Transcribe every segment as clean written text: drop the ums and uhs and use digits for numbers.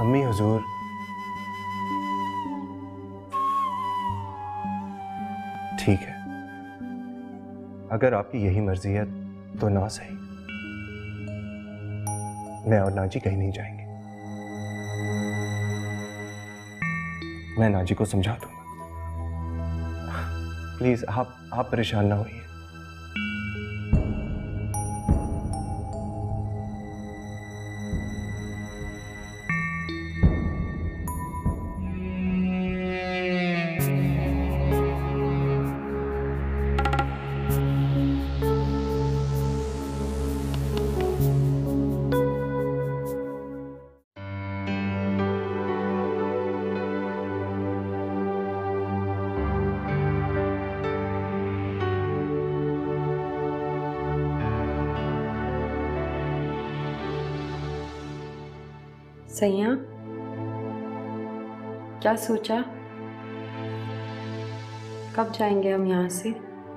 अम्मी हुजूर, ठीक है, अगर आपकी यही मर्जी है तो ना सही, मैं और नाजी कहीं नहीं जाएंगे। मैं नाजी को समझा दूंगा। प्लीज आप परेशान ना होइए। सैया, क्या सोचा? कब जाएंगे हम यहाँ से?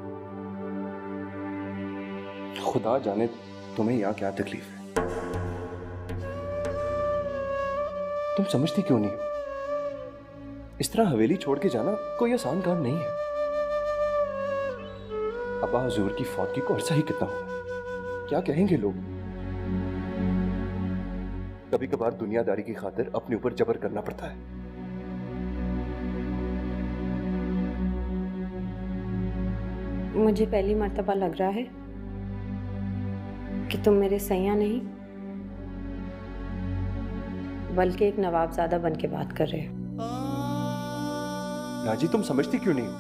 खुदा जाने तुम्हें यहाँ क्या तकलीफ है। तुम समझती क्यों नहीं हो? इस तरह हवेली छोड़ के जाना कोई आसान काम नहीं है। अब्बा हुजूर की फौतगी को अरसा ही कितना हुआ, क्या कहेंगे लोग? कभी कभार दुनियादारी की खातिर अपने ऊपर जबर करना पड़ता है। मुझे पहली मर्तबा लग रहा है कि तुम मेरे सैया नहीं बल्कि एक नवाबजादा बन के बात कर रहे हो। नाजी, तुम समझती क्यों नहीं हो?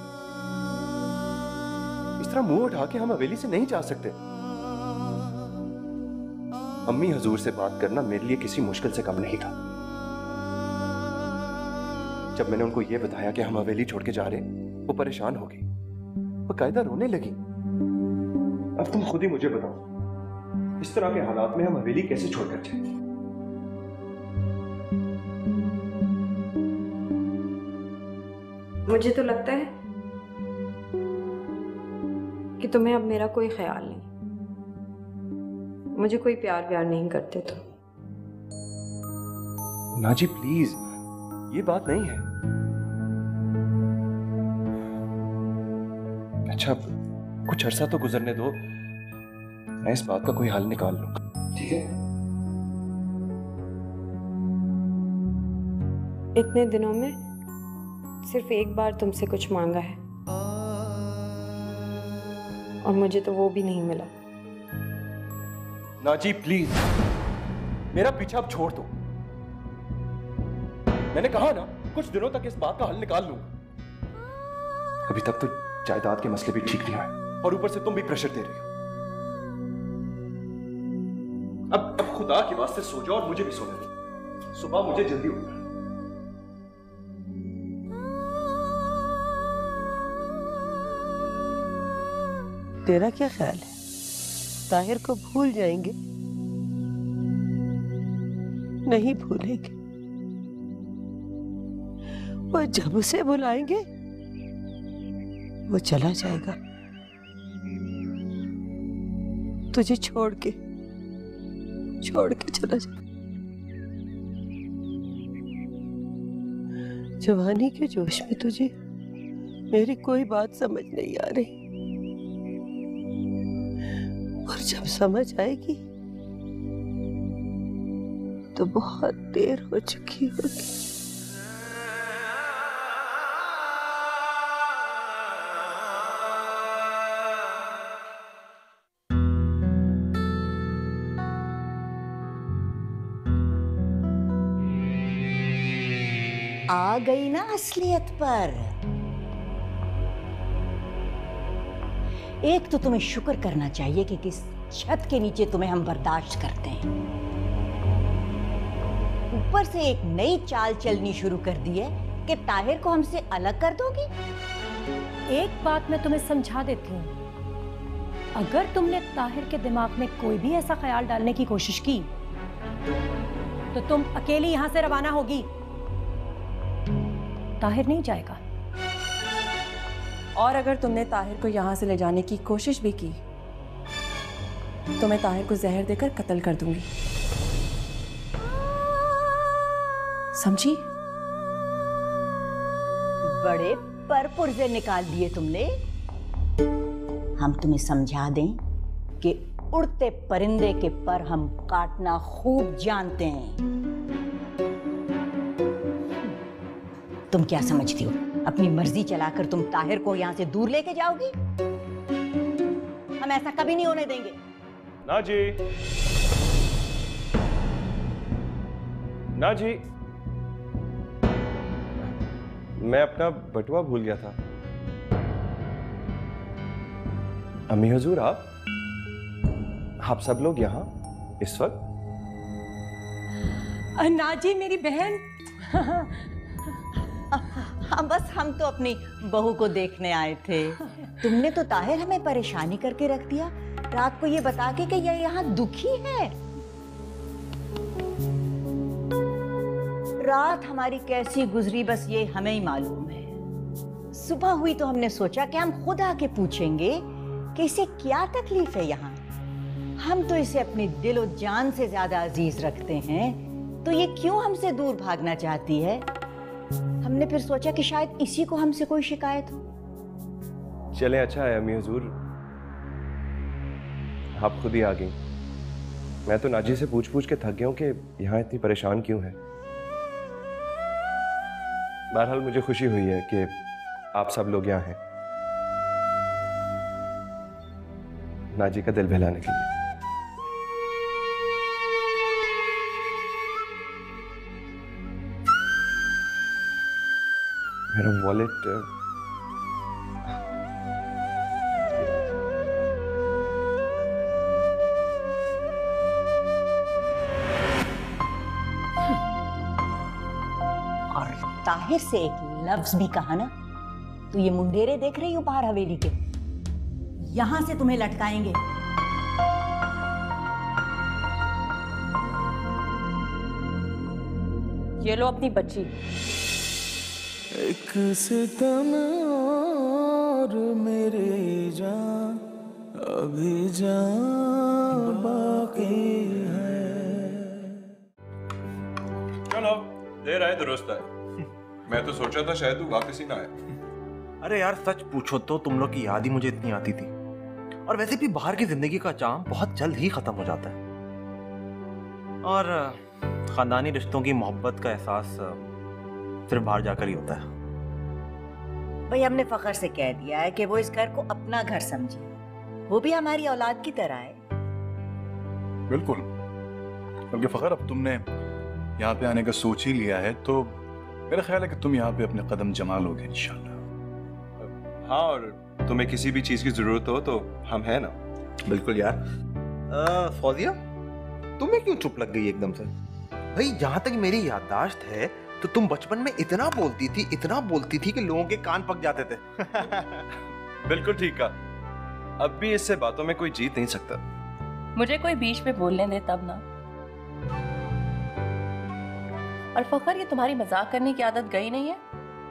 इस तरह मुंह उठा के हम हवेली से नहीं जा सकते। अम्मी हजूर से बात करना मेरे लिए किसी मुश्किल से कम नहीं था। जब मैंने उनको यह बताया कि हम हवेली छोड़ के जा रहे, वो परेशान हो गई, बकायदा रोने लगी। अब तुम खुद ही मुझे बताओ, इस तरह के हालात में हम हवेली कैसे छोड़कर जाएं? मुझे तो लगता है कि तुम्हें अब मेरा कोई ख्याल नहीं, मुझे कोई प्यार नहीं करते तुम। नाजी प्लीज, ये बात नहीं है। अच्छा, कुछ अरसा तो गुजरने दो, मैं इस बात का कोई हल निकाल लूंगा, ठीक है? इतने दिनों में सिर्फ एक बार तुमसे कुछ मांगा है और मुझे तो वो भी नहीं मिला। नाजी प्लीज, मेरा पीछा अब छोड़ दो। मैंने कहा ना, कुछ दिनों तक इस बात का हल निकाल लूंगा। अभी तक तो जायदाद के मसले भी ठीक नहीं हुए और ऊपर से तुम भी प्रेशर दे रही हो। अब खुदा के वास्ते सो जाओ और मुझे भी सोने दो। सुबह मुझे जल्दी उठना। तेरा क्या ख्याल है, ताहिर को भूल जाएंगे? नहीं भूलेंगे। वो जब उसे बुलाएंगे वो चला जाएगा, तुझे छोड़ के चला जाएगा। जवानी के जोश में तुझे मेरी कोई बात समझ नहीं आ रही, और जब समझ आएगी तो बहुत देर हो चुकी होगी। आ गई ना असलियत पर। एक तो तुम्हें शुक्र करना चाहिए कि किस छत के नीचे तुम्हें हम बर्दाश्त करते हैं, ऊपर से एक नई चाल चलनी शुरू कर दी है कि ताहिर को हमसे अलग कर दोगी। एक बात मैं तुम्हें समझा देती हूँ, अगर तुमने ताहिर के दिमाग में कोई भी ऐसा ख्याल डालने की कोशिश की तो तुम अकेली यहां से रवाना होगी, ताहिर नहीं जाएगा। और अगर तुमने ताहिर को यहां से ले जाने की कोशिश भी की तो मैं ताहिर को जहर देकर कत्ल कर दूंगी। समझी? बड़े पर पुर्जे निकाल दिए तुमने। हम तुम्हें समझा दें कि उड़ते परिंदे के पर हम काटना खूब जानते हैं। तुम क्या समझती हो, अपनी मर्जी चलाकर तुम ताहिर को यहां से दूर लेके जाओगी? हम ऐसा कभी नहीं होने देंगे। ना जी, ना जी, मैं अपना बटुआ भूल गया था। अम्मी हुजूर, आप सब लोग यहाँ इस वक्त? नाजी मेरी बहन। हाँ, बस हम तो अपनी बहू को देखने आए थे। तुमने तो ताहिर हमें परेशानी करके रख दिया, रात को ये बता के कि ये यहाँ दुखी है। रात हमारी कैसी गुजरी बस ये हमें ही मालूम है। सुबह हुई तो हमने सोचा कि हम खुद आके पूछेंगे कि इसे क्या तकलीफ है यहाँ। हम तो इसे अपनी दिल और जान से ज्यादा अजीज रखते हैं, तो ये क्यों हमसे दूर भागना चाहती है? हमने फिर सोचा कि शायद इसी को हमसे कोई शिकायत हो। चले, अच्छा है अम्मी हुजूर, आप खुद ही आ गई। मैं तो नाजी से पूछ पूछ के थक गया हूं कि यहाँ इतनी परेशान क्यों है। बहरहाल मुझे खुशी हुई है कि आप सब लोग यहाँ हैं नाजी का दिल बहलाने के लिए। मेरा वॉलेट और ताहिर से एक लफ्ज भी कहा ना तो ये मुंडेरे देख रही हो बाहर हवेली के, यहां से तुम्हें लटकाएंगे। ये लो अपनी बच्ची। एक सितम और मेरे जान अभी जान बाकी है। चलो, देर आए दुरुस्त आए। मैं तो सोचा था शायद तू वापस ही ना आए। अरे यार, सच पूछो तो तुम लोग की याद ही मुझे इतनी आती थी। और वैसे भी बाहर की जिंदगी का चाम बहुत जल्द ही खत्म हो जाता है, और खानदानी रिश्तों की मोहब्बत का एहसास सिर्फ बाहर जाकर ही होता है। भाई, हमने फखर से कह दिया है कि वो इस घर को अपना घर समझे, वो भी हमारी औलाद की तरह है। बिल्कुल, क्योंकि फखर अब तुमने यहाँ पे आने का सोच ही लिया है तो मेरा ख्याल है कि तुम यहाँ पे अपने कदम जमा लोगे इंशाल्लाह। हाँ, और तुम्हें किसी भी चीज की जरूरत हो तो हम हैं ना। बिल्कुल यार। फौजिया, तुम्हें क्यों चुप लग गई एकदम से? भाई, जहां तक मेरी याददाश्त है तो तुम बचपन में इतना बोलती थी कि लोगों के कान पक जाते थे। बिल्कुल ठीक कहा। अब भी इससे बातों में कोई जीत नहीं सकता। मुझे कोई बीच में बोलने दे तब ना। और फखर, ये तुम्हारी मजाक करने की आदत गई नहीं है?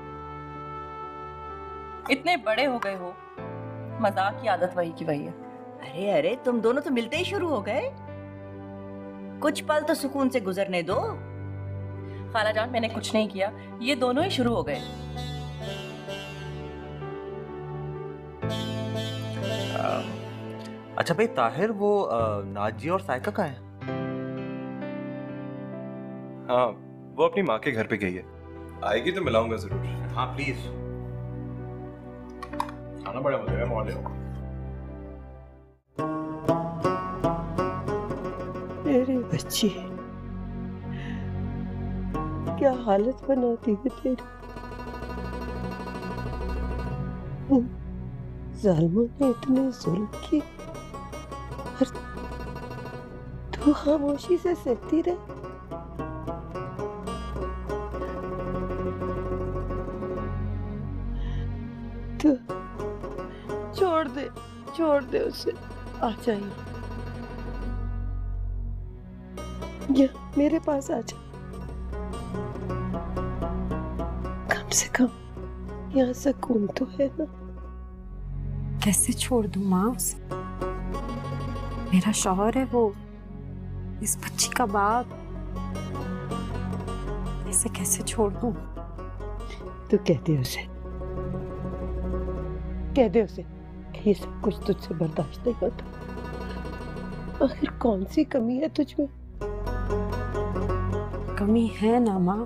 इतने बड़े हो गए हो, मजाक की आदत वही की वही है। अरे अरे, तुम दोनों तो मिलते ही शुरू हो गए। कुछ पल तो सुकून से गुजरने दो। खाला जान, मैंने कुछ नहीं किया, ये दोनों ही शुरू हो गए। अच्छा भाई ताहिर, वो नाजी और साइका कहाँ है? हाँ, वो अपनी माँ के घर पे गई है। आएगी तो मिलाऊंगा जरूर। हाँ प्लीज। खाना बड़ा मजा है, मौले हो। मेरी बच्ची, क्या हालत बनाती है तेरी। जालिमों ने इतने जुल्म किए और तू खामोशी से सहती रहे। तो छोड़ दे उसे। आ जाइए, या मेरे पास आ जा। कम से कम यहाँ सुकून तो है ना। कैसे छोड़ दूं माँ उसे? मेरा शौहर है वो, इस बच्ची का बाप। इसे कैसे छोड़ दूं? तू कह दे उसे, कह दे उसे कि ये सब कुछ तुझसे बर्दाश्त नहीं होता। आखिर कौन सी कमी है तुझ में? कमी है ना माँ,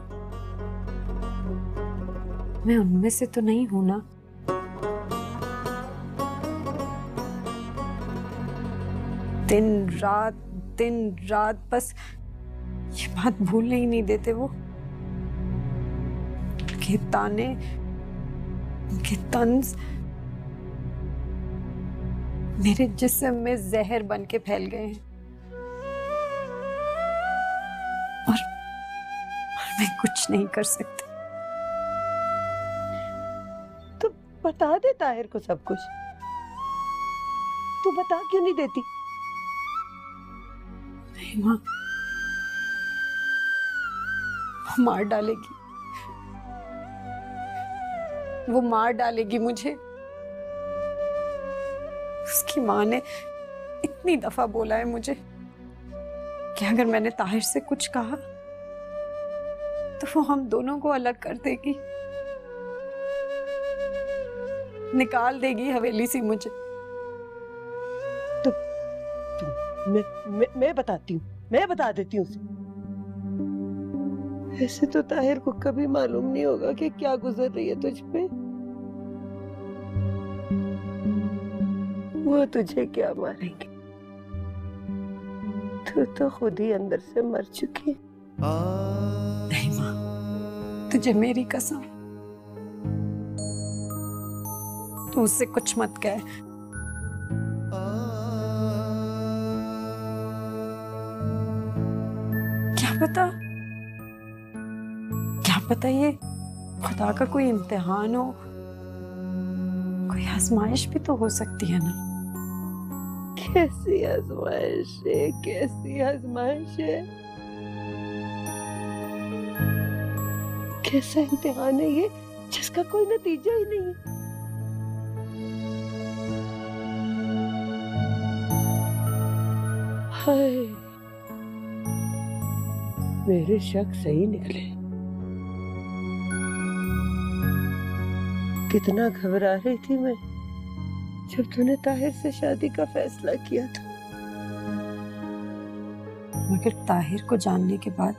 मैं उनमें से तो नहीं हूं ना। दिन रात बस ये बात भूलने ही नहीं देते वो। उनके ताने, उनके तंज मेरे जिस्म में जहर बन के फैल गए हैं और मैं कुछ नहीं कर सकती। तो बता दे ताहिर को सब कुछ। तू बता क्यों नहीं देती? नहीं माँ, वो मार डालेगी, वो मार डालेगी मुझे। उसकी माँ ने इतनी दफा बोला है मुझे कि अगर मैंने ताहिर से कुछ कहा तो वो हम दोनों को अलग कर देगी, निकाल देगी हवेली से मुझे। तो मैं बताती हूँ, मैं बता देती हूँ उसे। ऐसे तो ताहिर को कभी मालूम नहीं होगा कि क्या गुजर रही है तुझ पे। वो तुझे क्या मारेंगे, तू तो खुद ही अंदर से मर चुकी है। नहीं माँ, तुझे मेरी कसम, तू उससे कुछ मत कह। क्या पता ये खुदा का कोई इम्तिहान हो, कोई आजमाइश भी तो हो सकती है ना। कैसी आजमाइश है, कैसी आजमाइश है, कैसा इम्तिहान है ये जिसका कोई नतीजा ही नहीं है। हाय, मेरे शक सही निकले। कितना घबरा रही थी मैं जब तूने ताहिर से शादी का फैसला किया था। मगर ताहिर को जानने के बाद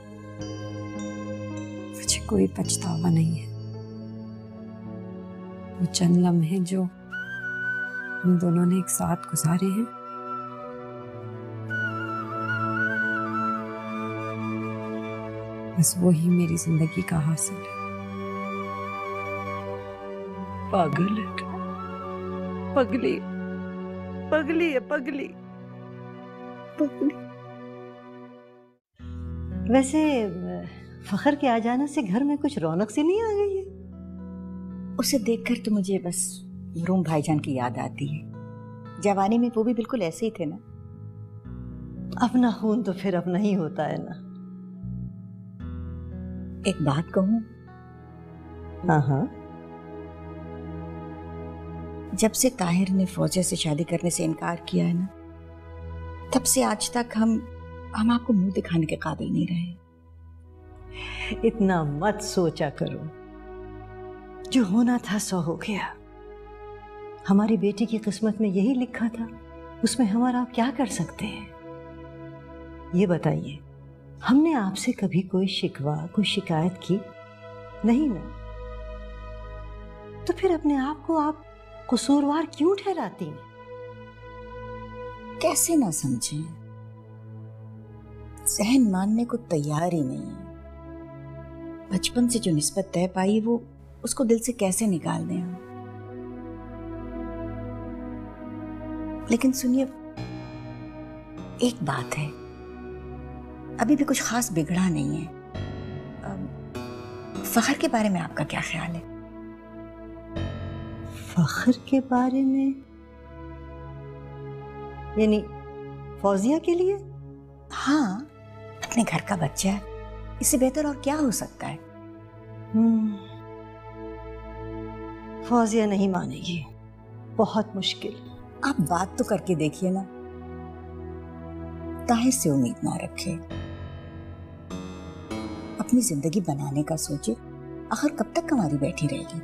मुझे कोई पछतावा नहीं है। वो चंद लम्हे जो हम दोनों ने एक साथ गुजारे हैं, बस वही मेरी जिंदगी का हासिल है। पागल है, पगली, पगली है, पगली, पगली। वैसे फखर के आ जाने से घर में कुछ रौनक सी नहीं आ गई है? उसे देखकर तो मुझे बस रूम भाईजान की याद आती है। जवानी में वो भी बिल्कुल ऐसे ही थे ना। अपना खून तो फिर अपना ही होता है ना। एक बात कहूं? हाँ, जब से ताहिर ने फौजिया से शादी करने से इनकार किया है ना, तब से आज तक हम आपको मुंह दिखाने के काबिल नहीं रहे। इतना मत सोचा करो, जो होना था सो हो गया। हमारी बेटी की किस्मत में यही लिखा था, उसमें हमारा आप क्या कर सकते हैं? ये बताइए, हमने आपसे कभी कोई शिकवा, कोई शिकायत की? नहीं ना। तो फिर अपने आप को आप कसूरवार क्यों ठहराती हैं? कैसे ना समझें? सहन मानने को तैयार ही नहीं है। बचपन से जो निस्बत तय पाई वो उसको दिल से कैसे निकाल दें हम? लेकिन सुनिए, एक बात है, अभी भी कुछ खास बिगड़ा नहीं है। फखर के बारे में आपका क्या ख्याल है? फखर के बारे में यानी फौजिया के लिए? हाँ, अपने घर का बच्चा है, इससे बेहतर और क्या हो सकता है? फौजिया नहीं मानेगी, बहुत मुश्किल। आप बात तो करके देखिए ना। ताहिर से उम्मीद ना रखे, अपनी जिंदगी बनाने का सोचे। आखिर कब तक कमारी बैठी रहेगी?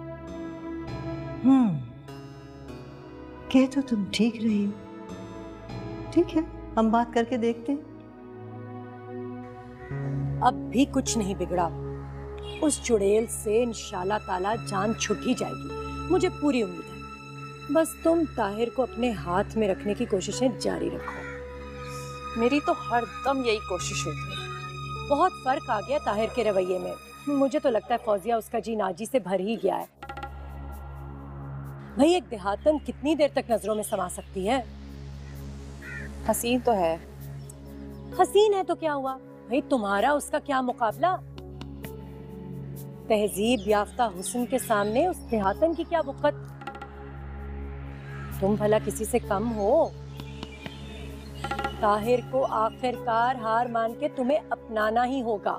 कह तो तुम ठीक रही हो। ठीक है, हम बात करके देखते हैं। अब भी कुछ नहीं बिगड़ा। उस चुड़ैल से इंशाल्लाह ताला जान छुट ही जाएगी, मुझे पूरी उम्मीद है। बस तुम ताहिर को अपने हाथ में रखने की कोशिशें जारी रखो। मेरी तो हर दम यही कोशिश होती है। बहुत फर्क आ गया ताहिर के रवैये में। मुझे तो लगता है फौजिया उसका जी नाजी से भर ही गया है। भाई एक देहातन कितनी देर तक नजरों में समा सकती है? हसीन तो है। हसीन है तो क्या हुआ भाई, तुम्हारा उसका क्या मुकाबला? तहजीब याफ्ता हुस्न के सामने उस देहातन की क्या वक़्त? तुम भला किसी से कम हो? ताहिर को आखिरकार हार मान के तुम्हें अपनाना ही होगा।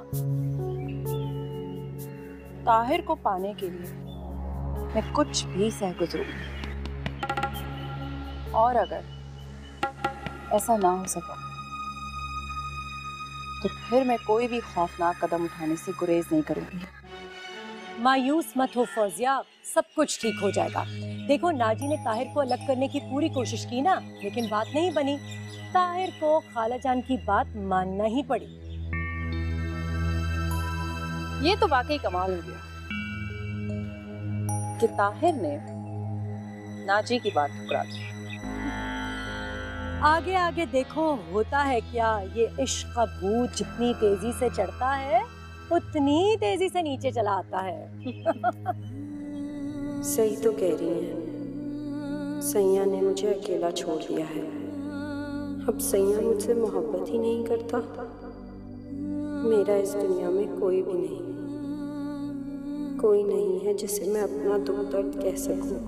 ताहिर को पाने के लिए मैं कुछ भी सह गुजरूंगी, और अगर ऐसा ना हो सका तो फिर मैं कोई भी खौफनाक कदम उठाने से गुरेज नहीं करूंगी। मायूस मत हो फौजिया, सब कुछ ठीक हो जाएगा। देखो नाजी ने ताहिर को अलग करने की पूरी कोशिश की ना, लेकिन बात नहीं बनी। ताहिर को खाला जान की बात मानना ही पड़ी। ये तो वाकई कमाल हो गया कि ताहिर ने नाजी की बात ठुकरा दी। आगे आगे देखो होता है क्या। ये इश्क का भूत जितनी तेजी से चढ़ता है उतनी तेजी से नीचे चला आता है। सही तो कह रही हैं। सैया ने मुझे अकेला छोड़ दिया है। अब सैया मुझसे मोहब्बत ही नहीं करता। मेरा इस दुनिया में कोई भी नहीं, कोई नहीं है जिसे मैं अपना दुख दर्द कह सकूं।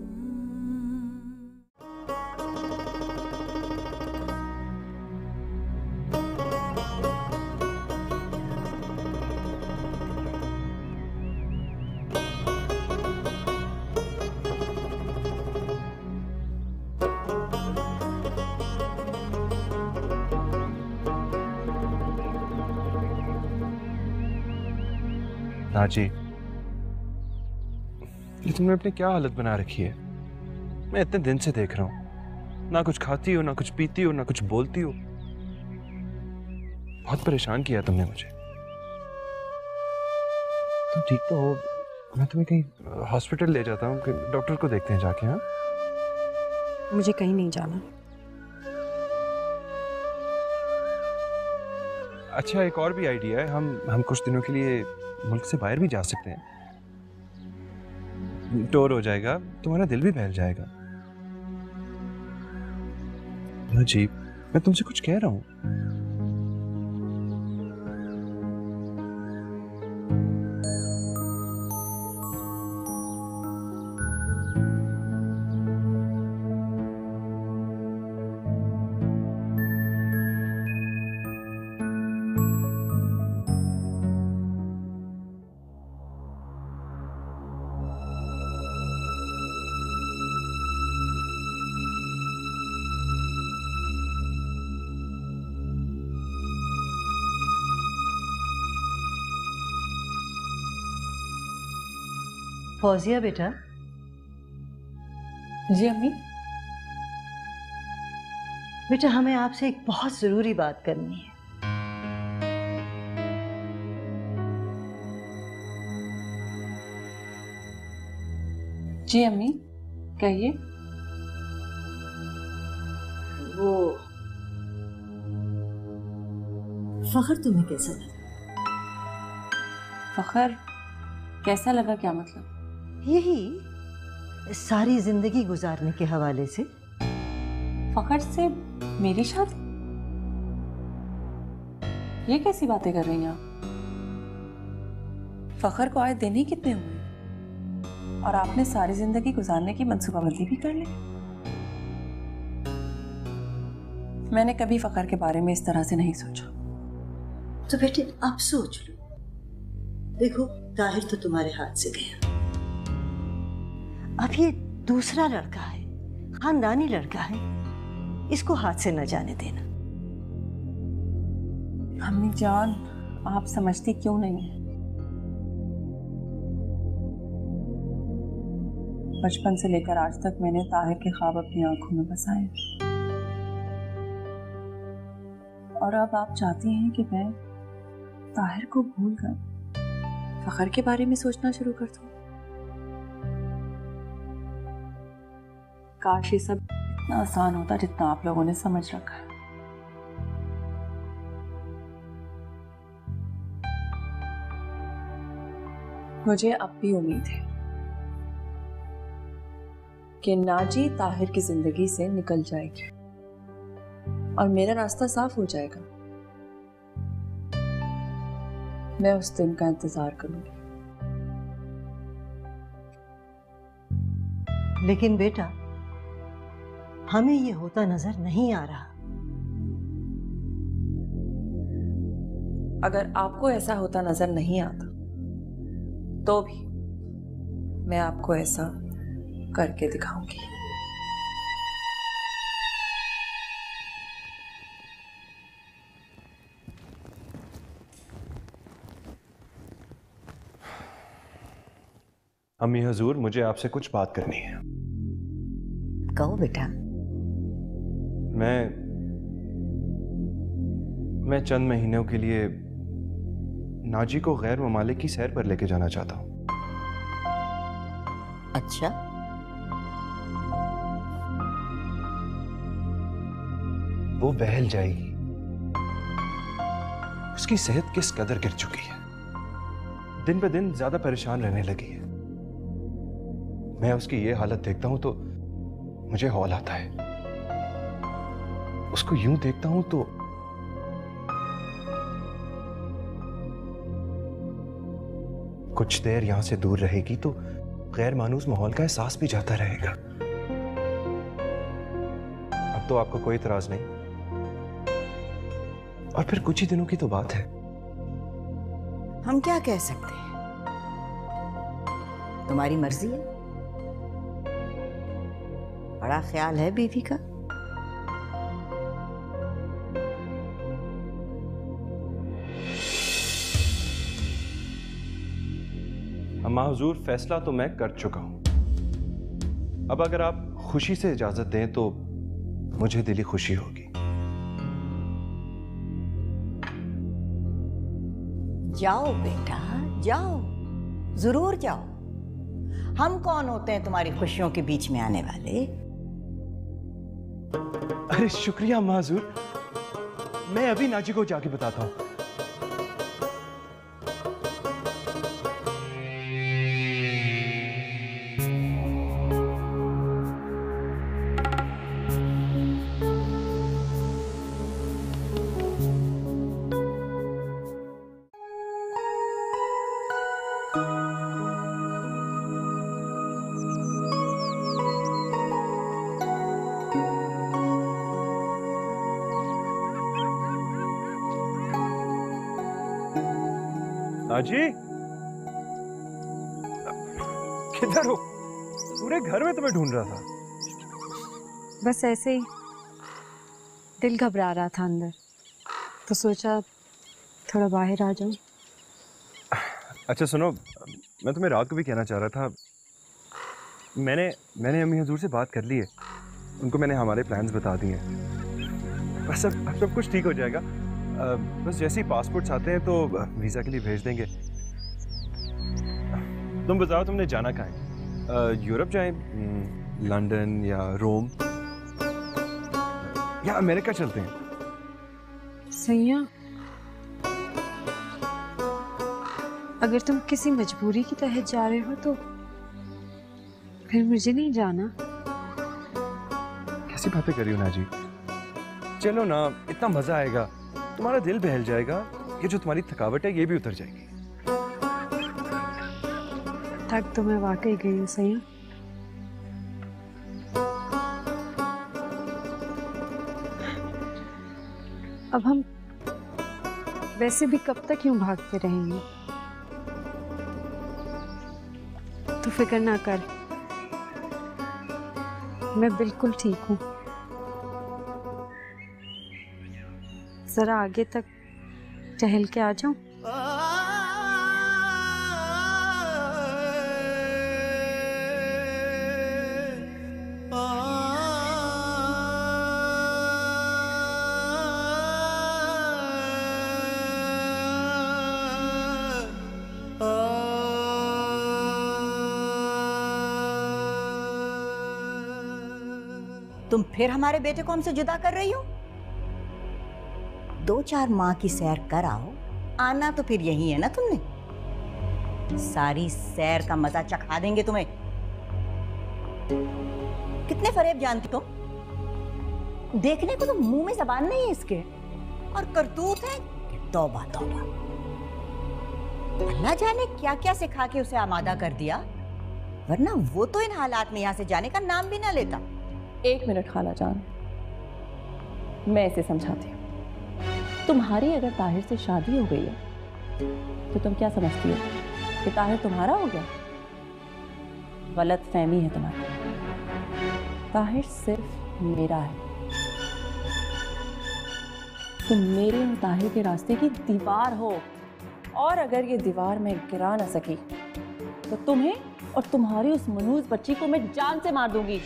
नाजी, ये तुमने अपनी क्या हालत बना रखी है? मैं इतने दिन से देख रहा हूं, ना कुछ खाती हो, ना कुछ पीती हो, ना कुछ बोलती हो। बहुत परेशान किया तुमने मुझे। तुम ठीक तो हो? मैं तुम्हें कहीं हॉस्पिटल ले जाता हूँ, डॉक्टर को देखते हैं जाके। हाँ, मुझे कहीं नहीं जाना। अच्छा, एक और भी आइडिया है। हम कुछ दिनों के लिए मुल्क से बाहर भी जा सकते हैं। टूर हो जाएगा, तुम्हारा दिल भी बहल जाएगा। जी, मैं तुमसे कुछ कह रहा हूँ। फौजिया बेटा। जी अम्मी। बेटा हमें आपसे एक बहुत जरूरी बात करनी है। जी अम्मी, कहिए। वो फखर तुम्हें कैसा लगा? फखर कैसा लगा? क्या मतलब? यही सारी जिंदगी गुजारने के हवाले से। फखर से मेरी शादी? ये कैसी बातें कर रही हैं आप? फखर को आए दिन ही कितने हुए और आपने सारी जिंदगी गुजारने की मंसूबाबंदी भी कर ली। मैंने कभी फखर के बारे में इस तरह से नहीं सोचा। तो बेटे आप सोच लो। देखो ताहिर तो तुम्हारे हाथ से गया, अब ये दूसरा लड़का है, खानदानी लड़का है, इसको हाथ से न जाने देना। अम्मी जान, आप समझती क्यों नहीं है? बचपन से लेकर आज तक मैंने ताहिर के ख्वाब अपनी आंखों में बसाए, और अब आप चाहती हैं कि मैं ताहिर को भूलकर फखर के बारे में सोचना शुरू कर दूं। काश ये सब इतना आसान होता जितना आप लोगों ने समझ रखा है। मुझे अब भी उम्मीद है कि नाजी ताहिर की जिंदगी से निकल जाएगी और मेरा रास्ता साफ हो जाएगा। मैं उस दिन का इंतजार करूंगी। लेकिन बेटा, हमें ये होता नजर नहीं आ रहा। अगर आपको ऐसा होता नजर नहीं आता तो भी मैं आपको ऐसा करके दिखाऊंगी। अम्मी हजूर, मुझे आपसे कुछ बात करनी है। कहो बेटा। मैं चंद महीनों के लिए नाजी को गैर ममालिक की सैर पर लेके जाना चाहता हूं। अच्छा, वो बहल जाएगी। उसकी सेहत किस कदर गिर चुकी है, दिन ब दिन ज्यादा परेशान रहने लगी है। मैं उसकी ये हालत देखता हूं तो मुझे हौल आता है। उसको यूं देखता हूं तो कुछ देर यहां से दूर रहेगी तो गैर मानूस माहौल का एहसास भी जाता रहेगा। अब तो आपको कोई इतराज नहीं, और फिर कुछ ही दिनों की तो बात है। हम क्या कह सकते हैं, तुम्हारी मर्जी है। बड़ा ख्याल है बीवी का। अम्मा हुजूर, फैसला तो मैं कर चुका हूं। अब अगर आप खुशी से इजाजत दें तो मुझे दिली खुशी होगी। जाओ बेटा, जाओ, जरूर जाओ। हम कौन होते हैं तुम्हारी खुशियों के बीच में आने वाले? अरे शुक्रिया अम्मा हुजूर, मैं अभी नाजी को जाके बताता हूं। नाजी, किधर हो? पूरे घर में तुम्हें ढूंढ रहा था। बस ऐसे ही दिल घबरा रहा था अंदर, तो सोचा थोड़ा बाहर आ जाऊं। अच्छा सुनो, मैं तुम्हें रात को भी कहना चाह रहा था, मैंने अम्मी हजूर से बात कर ली है। उनको मैंने हमारे प्लान्स बता दिए हैं। बस अब सब कुछ ठीक हो जाएगा। बस जैसे ही पासपोर्ट्स आते हैं तो वीज़ा के लिए भेज देंगे। तुम बताओ, तुमने जाना कहाँ है? यूरोप जाएं, लंदन या रोम या अमेरिका चलते हैं? सैया, अगर तुम किसी मजबूरी की तहत जा रहे हो तो फिर मुझे नहीं जाना। कैसी बातें कर रही हो नाजी? चलो ना, इतना मजा आएगा, तुम्हारा दिल बहल जाएगा। ये जो तुम्हारी थकावट है ये भी उतर जाएगी। थक तो मैं वाकई गई हूँ सैया। अब हम वैसे भी कब तक यूं भागते रहेंगे? तो फिक्र ना कर, मैं बिल्कुल ठीक हूँ। जरा आगे तक टहल के आ जाऊं। तुम फिर हमारे बेटे को हमसे जुदा कर रही हो? 2-4 माह की सैर कर आओ, आना तो फिर यही है ना तुमने। सारी सैर का मजा चखा देंगे तुम्हें। कितने फरेब जानती तुम? देखने को तो मुंह में जबान नहीं है इसके, और करतूत है कि तौबा तौबा। अल्लाह जाने क्या क्या सिखा के उसे आमादा कर दिया, वरना वो तो इन हालात में यहां से जाने का नाम भी ना लेता। 1 मिनट खाला जान, मैं इसे समझाती हूँ। तुम्हारी अगर ताहिर से शादी हो गई है तो तुम क्या समझती हो कि ताहिर तुम्हारा हो गया? गलत फहमी है तुम्हारी। ताहिर सिर्फ मेरा है। तुम मेरे और ताहिर के रास्ते की दीवार हो, और अगर ये दीवार मैं गिरा ना सकी तो तुम्हें और तुम्हारी उस मनूज बच्ची को मैं जान से मार दूंगी।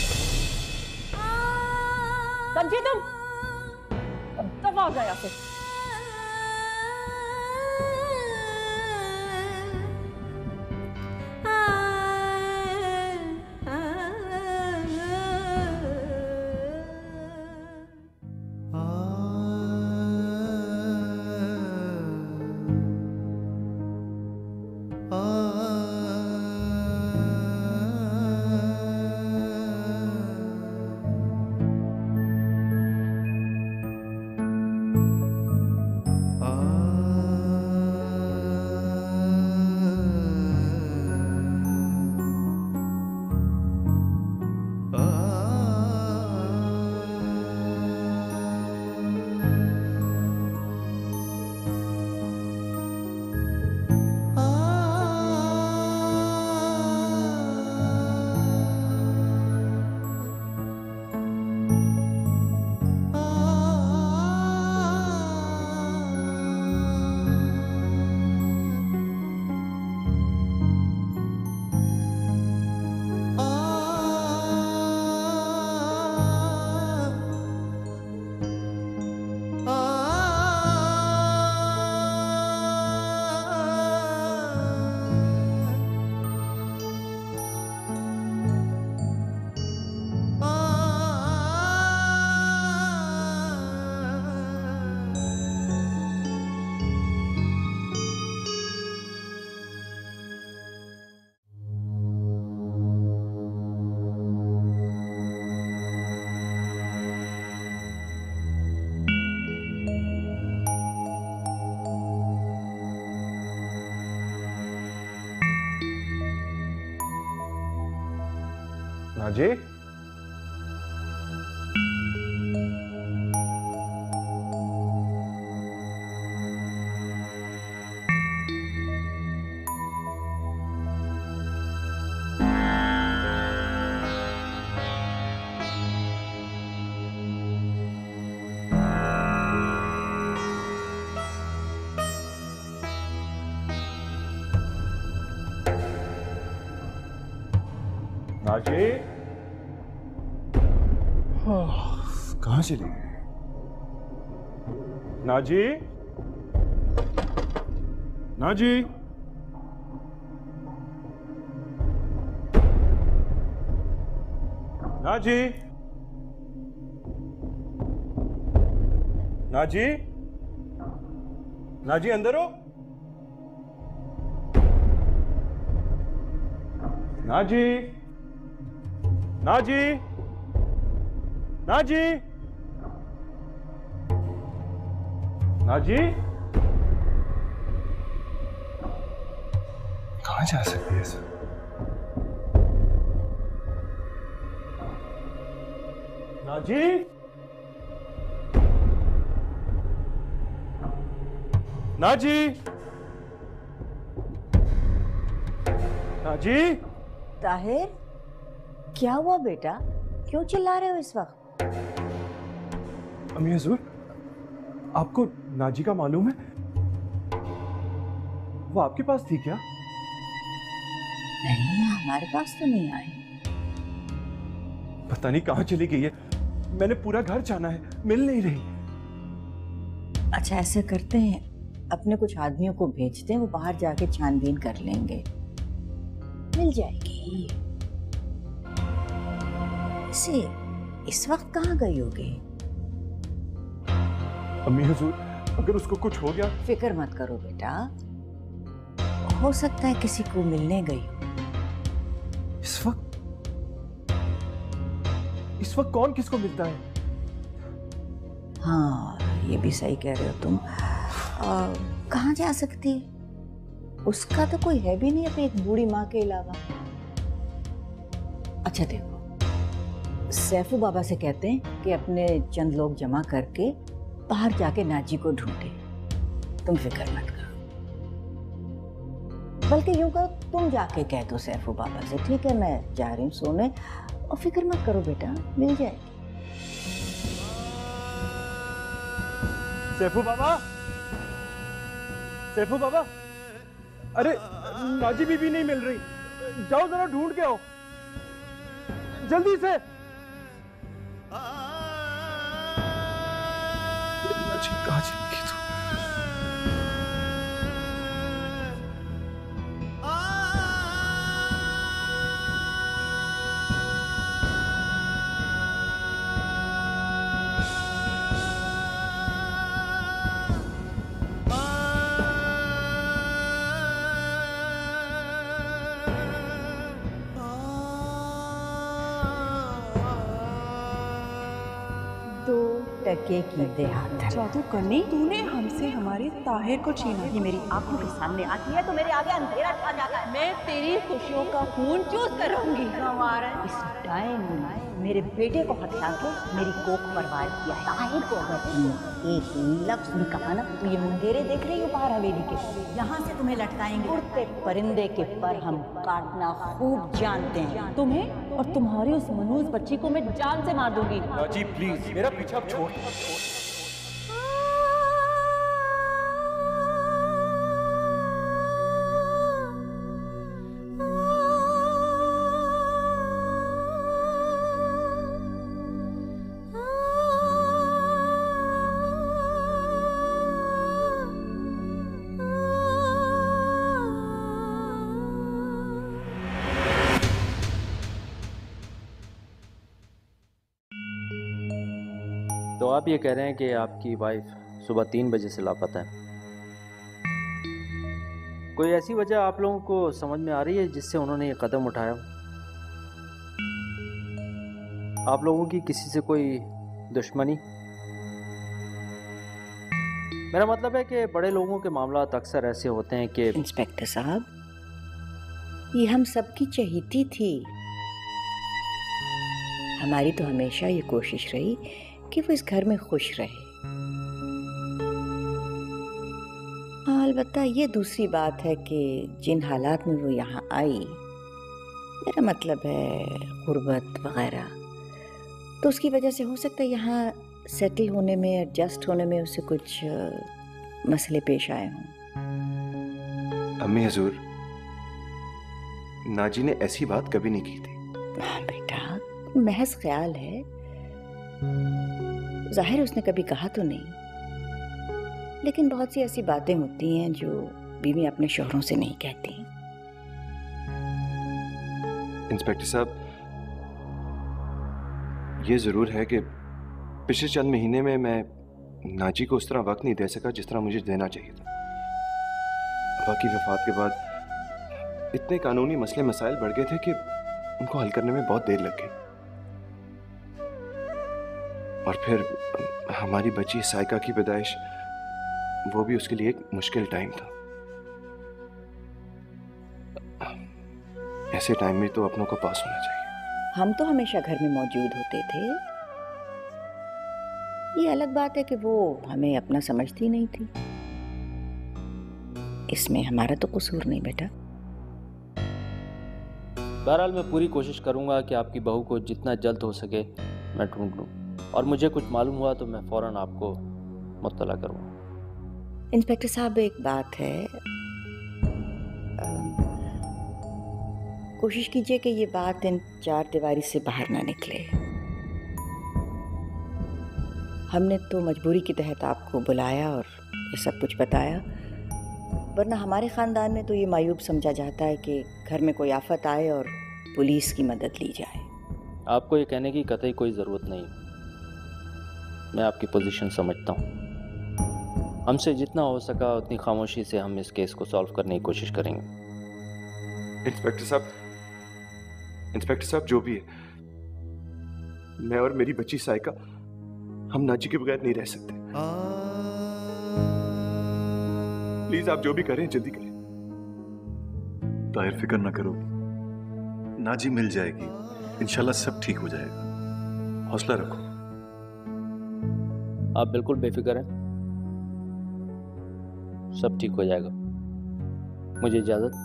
समझे तुम? अब दफा हो जाए यहाँ से। नाजी, नाजी, कहाँ चली गई? नाजी, नाजी, नाजी, नाजी, नाजी अंदर हो? नाजी, नाजी, नाजी, नाजी, कहाँ जा सकती है सर? नाजी, नाजी, नाजी, ताहिर, क्या हुआ बेटा? क्यों चिल्ला रहे हो इस वक्त? अम्मी हुजूर, आपको नाजी का मालूम है? वो आपके पास थी क्या? नहीं, हमारे पास तो नहीं आई। पता नहीं कहाँ चली गई है। मैंने पूरा घर छाना है, मिल नहीं रही। अच्छा ऐसे करते हैं, अपने कुछ आदमियों को भेजते हैं, वो बाहर जाके छानबीन कर लेंगे, मिल जाएगी। इसे इस वक्त कहाँ गई होगी? अम्मी हुजूर, अगर उसको कुछ हो गया? फिक्र मत करो बेटा, हो सकता है किसी को मिलने गई हो। इस वक्त कौन किसको मिलता है? हाँ ये भी सही कह रहे हो तुम। कहाँ जा सकती है? उसका तो कोई है भी नहीं अपनी एक बूढ़ी माँ के अलावा। अच्छा देखो, सैफू बाबा से कहते हैं कि अपने चंद लोग जमा करके बाहर जाके नाजी को ढूंढे। तुम फिक्र मत करो, बल्कि यूं कहो तुम जाके कह दो सैफू बाबा से, ठीक है मैं जा रही हूँ सोने, और फिक्र मत करो बेटा, मिल जाएगी। सैफू बाबा, सैफू बाबा, अरे नाजी बीबी नहीं मिल रही, जाओ जरा ढूंढ के आओ जल्दी से। नाजी कहाँ चली गई तू? टके की देहात जादू करनी तूने हमसे हमारे ताहिर को छीना। ये मेरी आंखों के सामने आती है तो मेरे आगे अंधेरा छा जाता है। मैं तेरी खुशियों का खून चूस कर रहूंगी। इस डायन ने मेरे बेटे को हटा के मेरी कोख पर वार किया है। ताहिर को अगर तुमने एक लफ्ज भी कहा ना तो ये मुंगेरे देख रही हो बाहर हवेली के, यहाँ से तुम्हें लटकाएंगे। उड़ते परिंदे के पर हम काटना खूब जानते हैं। तुम्हें और तुम्हारी उस मनूस बच्ची को मैं जान से मार दूंगी। नाजी प्लीज मेरा पीछा छोड़। तो आप ये कह रहे हैं कि आपकी वाइफ सुबह 3 बजे से लापता है। कोई ऐसी वजह आप लोगों को समझ में आ रही है जिससे उन्होंने ये कदम उठाया? आप लोगों की किसी से कोई दुश्मनी? मेरा मतलब है कि बड़े लोगों के मामलात अक्सर ऐसे होते हैं कि। इंस्पेक्टर साहब, ये हम सबकी चहेती थी। हमारी तो हमेशा ये कोशिश रही कि वो इस घर में खुश रहे। अलबत्ता ये दूसरी बात है कि जिन हालात में वो यहाँ आई, मेरा मतलब है गुर्बत वगैरह, तो उसकी वजह से हो सकता है यहाँ सेटल होने में, एडजस्ट होने में उसे कुछ मसले पेश आए हों। अम्मी हुजूर, नाजी ने ऐसी बात कभी नहीं की थी। हाँ बेटा, महज ख्याल है, जाहिर उसने कभी कहा तो नहीं, लेकिन बहुत सी ऐसी बातें होती हैं जो बीवी अपने शौहरों से नहीं कहती। इंस्पेक्टर साहब, ये जरूर है कि पिछले चंद महीने में मैं नाजी को उस तरह वक्त नहीं दे सका जिस तरह मुझे देना चाहिए था। अब्बा की वफात के बाद इतने कानूनी मसले मसाइल बढ़ गए थे कि उनको हल करने में बहुत देर लग गई। और फिर हमारी बच्ची साइका की पैदाइश, वो भी उसके लिए एक मुश्किल टाइम था। ऐसे टाइम में तो अपनों को पास होना चाहिए। हम तो हमेशा घर में मौजूद होते थे। ये अलग बात है कि वो हमें अपना समझती नहीं थी। इसमें हमारा तो कसूर नहीं बेटा। बहरहाल मैं पूरी कोशिश करूंगा कि आपकी बहू को जितना जल्द हो सके मैं ढूंढ लूं, और मुझे कुछ मालूम हुआ तो मैं फौरन आपको मुत्तला करूंगा। इंस्पेक्टर साहब, एक बात है, कोशिश कीजिए कि ये बात इन चार दीवारी से बाहर ना निकले। हमने तो मजबूरी के तहत आपको बुलाया और ये सब कुछ बताया, वरना हमारे ख़ानदान में तो ये मायूब समझा जाता है कि घर में कोई आफत आए और पुलिस की मदद ली जाए। आपको ये कहने की कतई कोई ज़रूरत नहीं। मैं आपकी पोजीशन समझता हूँ। हमसे जितना हो सका उतनी खामोशी से हम इस केस को सॉल्व करने की कोशिश करेंगे। इंस्पेक्टर साहब जो भी है, मैं और मेरी बच्ची साइका हम नाजी के बगैर नहीं रह सकते। प्लीज आप जो भी करें जल्दी करें। ताहिर फिक्र ना करो, नाजी मिल जाएगी, इंशाल्लाह सब ठीक हो जाएगा, हौसला रखो। आप बिल्कुल बेफिक्र हैं, सब ठीक हो जाएगा। मुझे इजाज़त।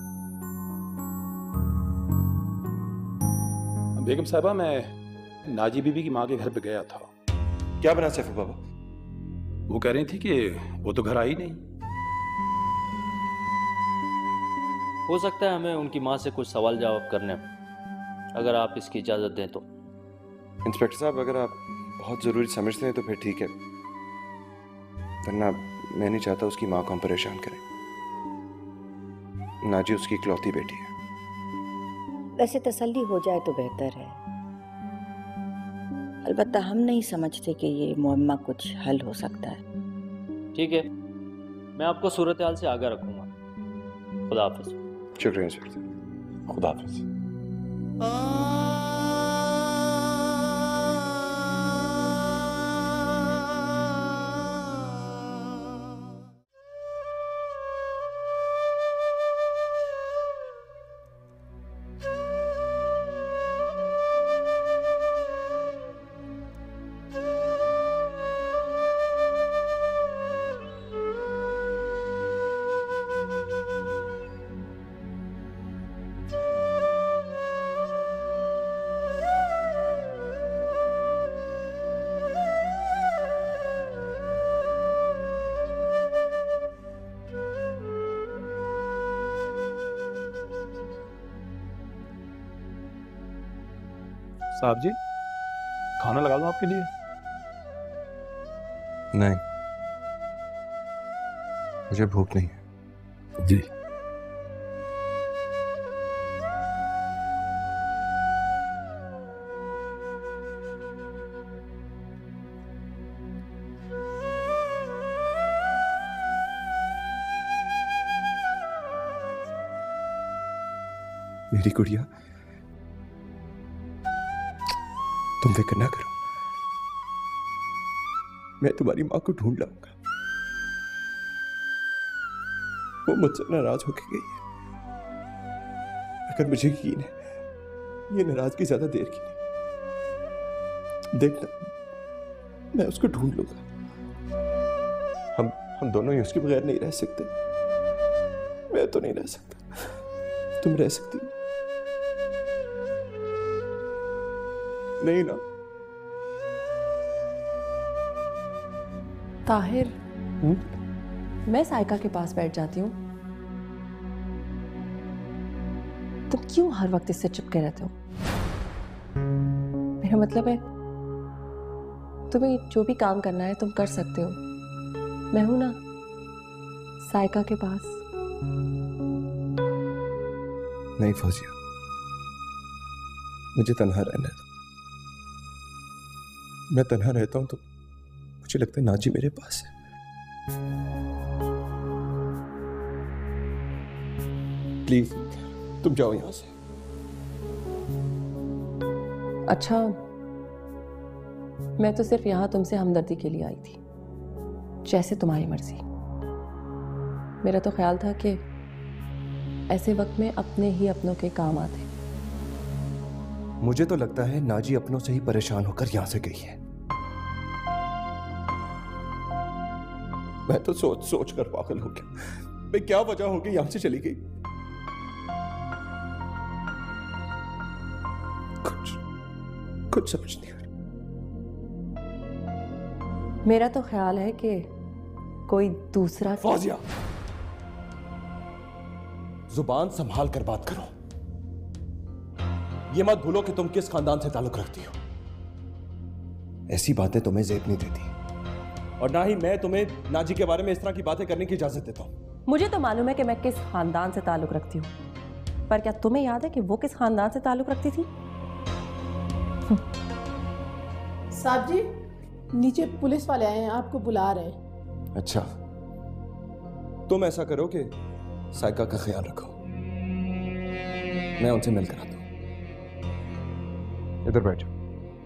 बेगम साहबा, मैं नाजी बीबी की माँ के घर पे गया था। क्या बना सैफू बाबा? वो कह रही थी कि वो तो घर आई नहीं। हो सकता है हमें उनकी माँ से कुछ सवाल जवाब करने, अगर आप इसकी इजाज़त दें तो। इंस्पेक्टर साहब, अगर आप बहुत ज़रूरी समझते हैं तो फिर ठीक है, वरना मैं नहीं चाहता उसकी माँ को हम परेशान करें। नाजी उसकी इकलौती बेटी है। वैसे तसल्ली हो जाए तो बेहतर है। अलबत्ता हम नहीं समझते कि ये मुअम्मा कुछ हल हो सकता है। ठीक है, मैं आपको सूरत हाल से आगाह रखूंगा। खुदा हाफिज। शुक्रिया इंस्पेक्टर। खुदा हाफिज। साहब जी, खाना लगा दूं आपके लिए? नहीं, मुझे भूख नहीं है। जी। मेरी गुड़िया, तुम फिक्र ना करो, मैं तुम्हारी मां को ढूंढ लाऊंगा। वो मुझसे नाराज होके गई है, अगर मुझे यकीन है ये नाराजगी ज्यादा देर की नहीं। देखना, मैं उसको ढूंढ लूंगा। हम दोनों ही उसके बगैर नहीं रह सकते। मैं तो नहीं रह सकता, तुम रह सकती हो। नहीं ना? ताहिर, मैं साइका के पास बैठ जाती हूँ। तुम क्यों हर वक्त इससे चिपके रहते हो? मेरा मतलब है, तुम्हें जो भी काम करना है तुम कर सकते हो। मैं हूं ना साइका के पास। नहीं फौजिया, मुझे तन्हा रहना है। मैं तन्हा रहता हूं तो मुझे लगता है नाजी मेरे पास है। प्लीज तुम जाओ यहां से। अच्छा, मैं तो सिर्फ यहां तुमसे हमदर्दी के लिए आई थी, जैसे तुम्हारी मर्जी। मेरा तो ख्याल था कि ऐसे वक्त में अपने ही अपनों के काम आते। मुझे तो लगता है नाजी अपनों से ही परेशान होकर यहां से गई है। मैं तो सोच सोच कर पागल हो गया। मैं क्या वजह होगी यहां से चली गई? कुछ समझ नहीं आ रहा। मेरा तो ख्याल है कि कोई दूसरा। फौजिया, जुबान संभाल कर बात करो। ये मत भूलो कि तुम किस खानदान से ताल्लुक रखती हो। ऐसी बातें तुम्हें ज़ेब नहीं देती, और ना ही मैं तुम्हें नाजी के बारे में इस तरह की बातें करने की इजाजत देता हूं। मुझे तो मालूम है कि मैं किस खानदान से ताल्लुक रखती हूँ, पर क्या तुम्हें याद है कि वो किस खानदान से ताल्लुक रखती थी? साहब जी, नीचे पुलिस वाले आए हैं, आपको बुला रहे हैं। अच्छा, तुम ऐसा करो कि साइका का ख्याल रखो, मैं उनसे मिलकर आता हूं। इधर बैठ जाओ।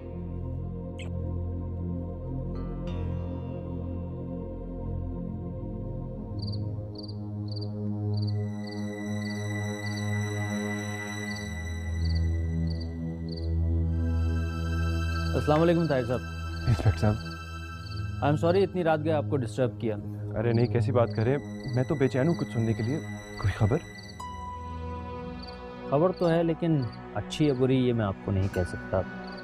अस्सलाम वालेकुम ताहिर साहब। इंस्पेक्टर साहब, आई एम सॉरी इतनी रात गए आपको डिस्टर्ब किया। अरे नहीं, कैसी बात करें, मैं तो बेचैन हूँ कुछ सुनने के लिए। कोई खबर? खबर तो है, लेकिन अच्छी या बुरी ये मैं आपको नहीं कह सकता।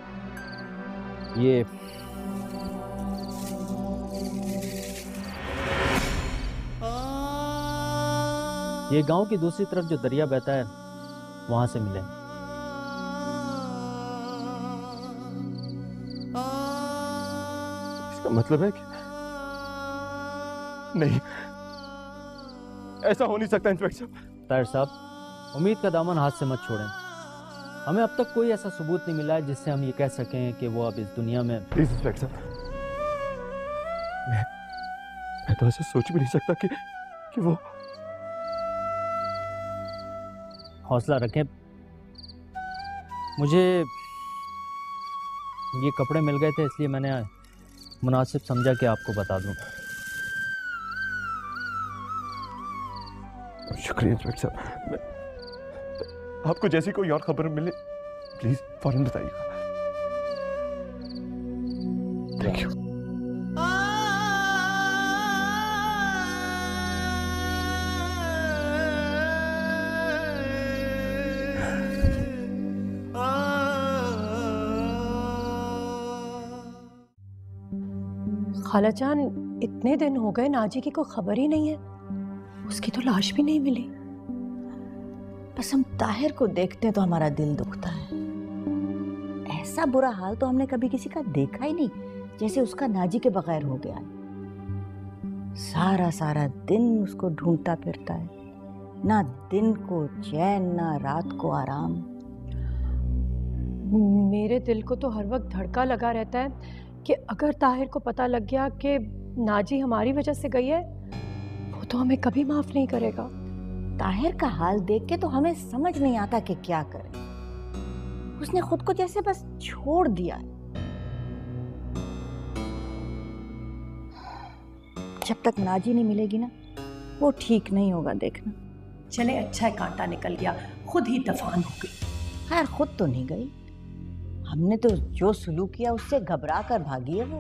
ये गांव की दूसरी तरफ जो दरिया बहता है वहां से मिले। इसका मतलब है कि नहीं, ऐसा हो नहीं सकता इंस्पेक्टर साहब। ताहिर साहब, उम्मीद का दामन हाथ से मत छोड़ें। हमें अब तक कोई ऐसा सबूत नहीं मिला है जिससे हम ये कह सकें कि वो अब इस दुनिया में। प्लीज इंस्पेक्टर साहब, मैं तो ऐसा सोच भी नहीं सकता कि वो। हौसला रखें, मुझे ये कपड़े मिल गए थे इसलिए मैंने मुनासिब समझा कि आपको बता दूं। शुक्रिया इंस्पेक्टर साहब, आपको जैसी कोई और खबर मिले प्लीज फौरन बताइएगा। Thank you. खालाजान, इतने दिन हो गए नाजी की कोई खबर ही नहीं है। उसकी तो लाश भी नहीं मिली। बस हम ताहिर को देखते तो हमारा दिल दुखता है। ऐसा बुरा हाल तो हमने कभी किसी का देखा ही नहीं जैसे उसका नाजी के बगैर हो गया। सारा सारा दिन उसको ढूंढता फिरता है, ना दिन को चैन ना रात को आराम। मेरे दिल को तो हर वक्त धड़का लगा रहता है कि अगर ताहिर को पता लग गया कि नाजी हमारी वजह से गई है, वो तो हमें कभी माफ नहीं करेगा। ताहिर का हाल देख के तो हमें समझ नहीं आता कि क्या करें। उसने खुद को जैसे बस छोड़ दिया है। जब तक नाजी नहीं मिलेगी ना, वो ठीक नहीं होगा, देखना। चले, अच्छा है कांटा निकल गया, खुद ही दफान हो गई। खैर खुद तो नहीं गई, हमने तो जो सुलूक किया उससे घबरा कर भागी है वो।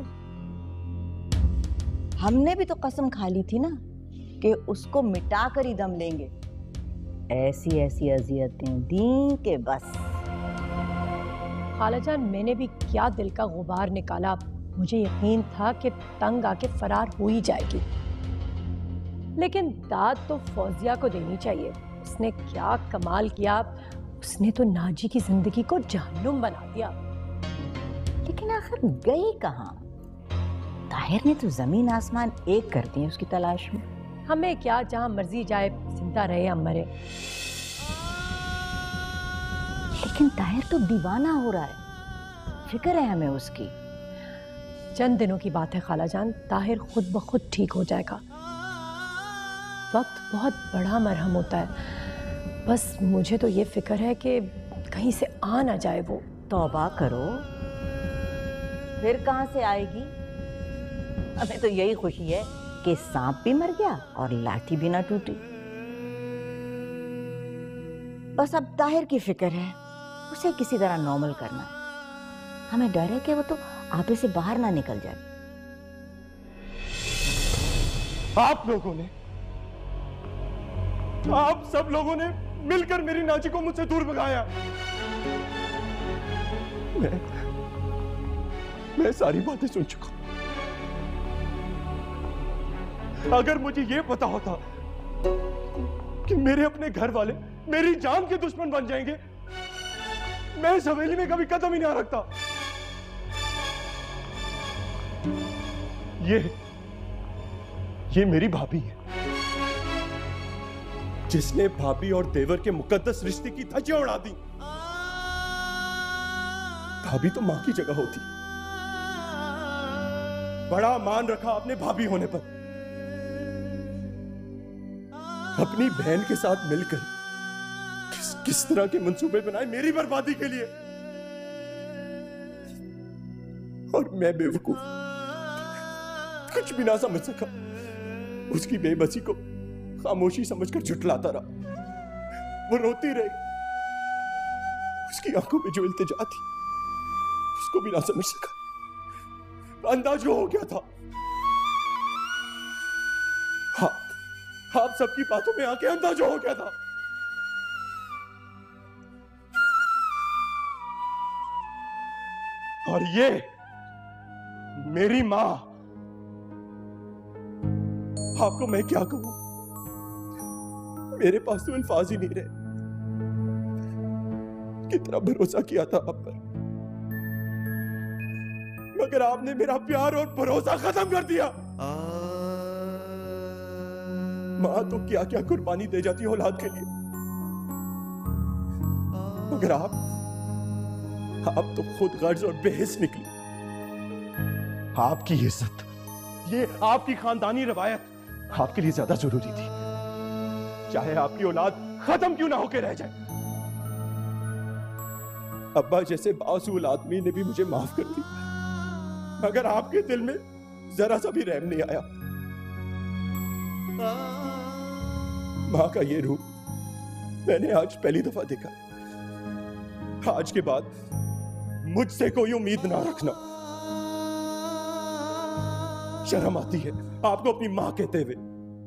हमने भी तो कसम खा ली थी ना कि उसको मिटा कर ही दम लेंगे। ऐसी ऐसी अजियतें दी के बस। खालाजान, मैंने भी क्या दिल का गुबार निकाला। मुझे यकीन था कि तंग आके फरार हो ही जाएगी, लेकिन दाद तो फौजिया को देनी चाहिए। उसने क्या कमाल किया, उसने तो नाजी की जिंदगी को जहन्नुम बना दिया। लेकिन आखिर गई कहाँ? ताहिर ने तो जमीन आसमान एक कर दिए उसकी तलाश में। हमें क्या, जहां मर्जी जाए, जिंदा रहे या मरे। लेकिन ताहिर तो दीवाना हो रहा है, फिक्र है हमें उसकी। चंद दिनों की बात है खालाजान, ताहिर खुद ब खुद ठीक हो जाएगा। वक्त बहुत बड़ा मरहम होता है। बस मुझे तो ये फिक्र है कि कहीं से आ ना जाए वो। तौबा करो, फिर कहां से आएगी? हमें तो यही खुशी है कि सांप भी मर गया और लाठी भी ना टूटी। बस अब ताहिर की फिक्र है, उसे किसी तरह नॉर्मल करना है। हमें डर है कि वो तो आपे से बाहर ना निकल जाए। आप सब लोगों ने मिलकर मेरी नाजी को मुझसे दूर भगाया। मैं सारी बातें सुन चुका हूं। अगर मुझे यह पता होता कि मेरे अपने घर वाले मेरी जान के दुश्मन बन जाएंगे। मैं इस हवेली में कभी कदम ही नहीं रखता। ये मेरी भाभी है, जिसने भाभी और देवर के मुकद्दस रिश्ते की धज्जियां उड़ा दी। भाभी तो मां की जगह होती। बड़ा मान रखा आपने भाभी होने पर। अपनी बहन के साथ मिलकर किस तरह के मंसूबे बनाए मेरी बर्बादी के लिए। और मैं बेवकूफ, कुछ भी ना समझ सका। उसकी बेबसी को खामोशी समझकर झुठलाता रहा। वो रोती रही। उसकी आंखों में जो इल्तिजा थी उसको भी ना समझ सका। अंदाज हो गया था। हाँ, आप सबकी बातों में आके अंदाज हो गया था। और ये मेरी मां, आपको मैं क्या कहूं? मेरे पास तो अल्फाज ही नहीं रहे। कितना भरोसा किया था आप पर, मगर आपने मेरा प्यार और भरोसा खत्म कर दिया। मां तो क्या क्या कुर्बानी दे जाती है औलाद के लिए, मगर आप तो खुद गर्ज और बेहिस निकली। आपकी इज्जत, ये आपकी खानदानी रवायत आपके लिए ज्यादा जरूरी थी, चाहे आपकी औलाद खत्म क्यों ना होकर रह जाए। अब्बा जैसे बासूल आदमी ने भी मुझे माफ कर दी, मगर आपके दिल में जरा सा भी रहम नहीं आया। मां का ये रूप मैंने आज पहली दफा देखा। आज के बाद मुझसे कोई उम्मीद ना रखना। शर्म आती है आपको अपनी मां कहते हुए।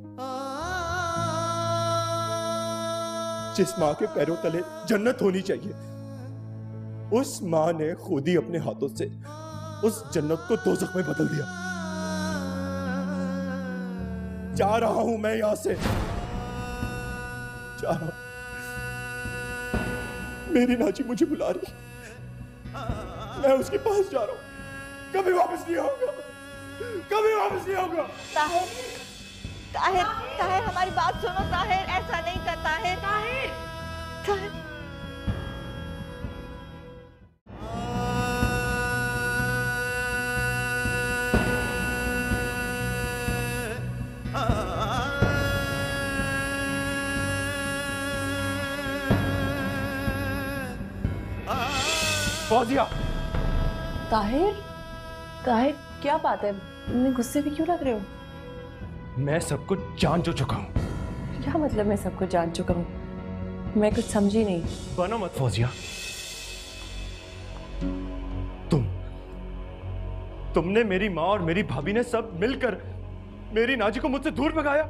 जिस मां के पैरों तले जन्नत होनी चाहिए, उस मां ने खुद ही अपने हाथों से उस जन्नत को दोज़ख में बदल दिया। जा रहा हूं मैं यहां से, जा रहा हूं। मेरी नाची मुझे बुला रही, मैं उसके पास जा रहा हूं। कभी वापस नहीं आऊंगा, कभी वापस नहीं आऊंगा। ताहिर, ताहिर, ताहिर, हमारी बात सुनो। ताहिर, ऐसा नहीं कर। ताहिर, ताहिर, ताहिर। फौजिया। ताहिर, ताहिर, क्या बात है? इतने गुस्से में क्यों लग रहे हो? मैं सब कुछ जान जो चुका हूं। क्या मतलब मैं सब कुछ जान चुका हूं? मैं कुछ समझी नहीं। बनो मत फौजिया। तुमने, मेरी माँ और मेरी भाभी ने सब मिलकर मेरी नाजी को मुझसे दूर भगाया।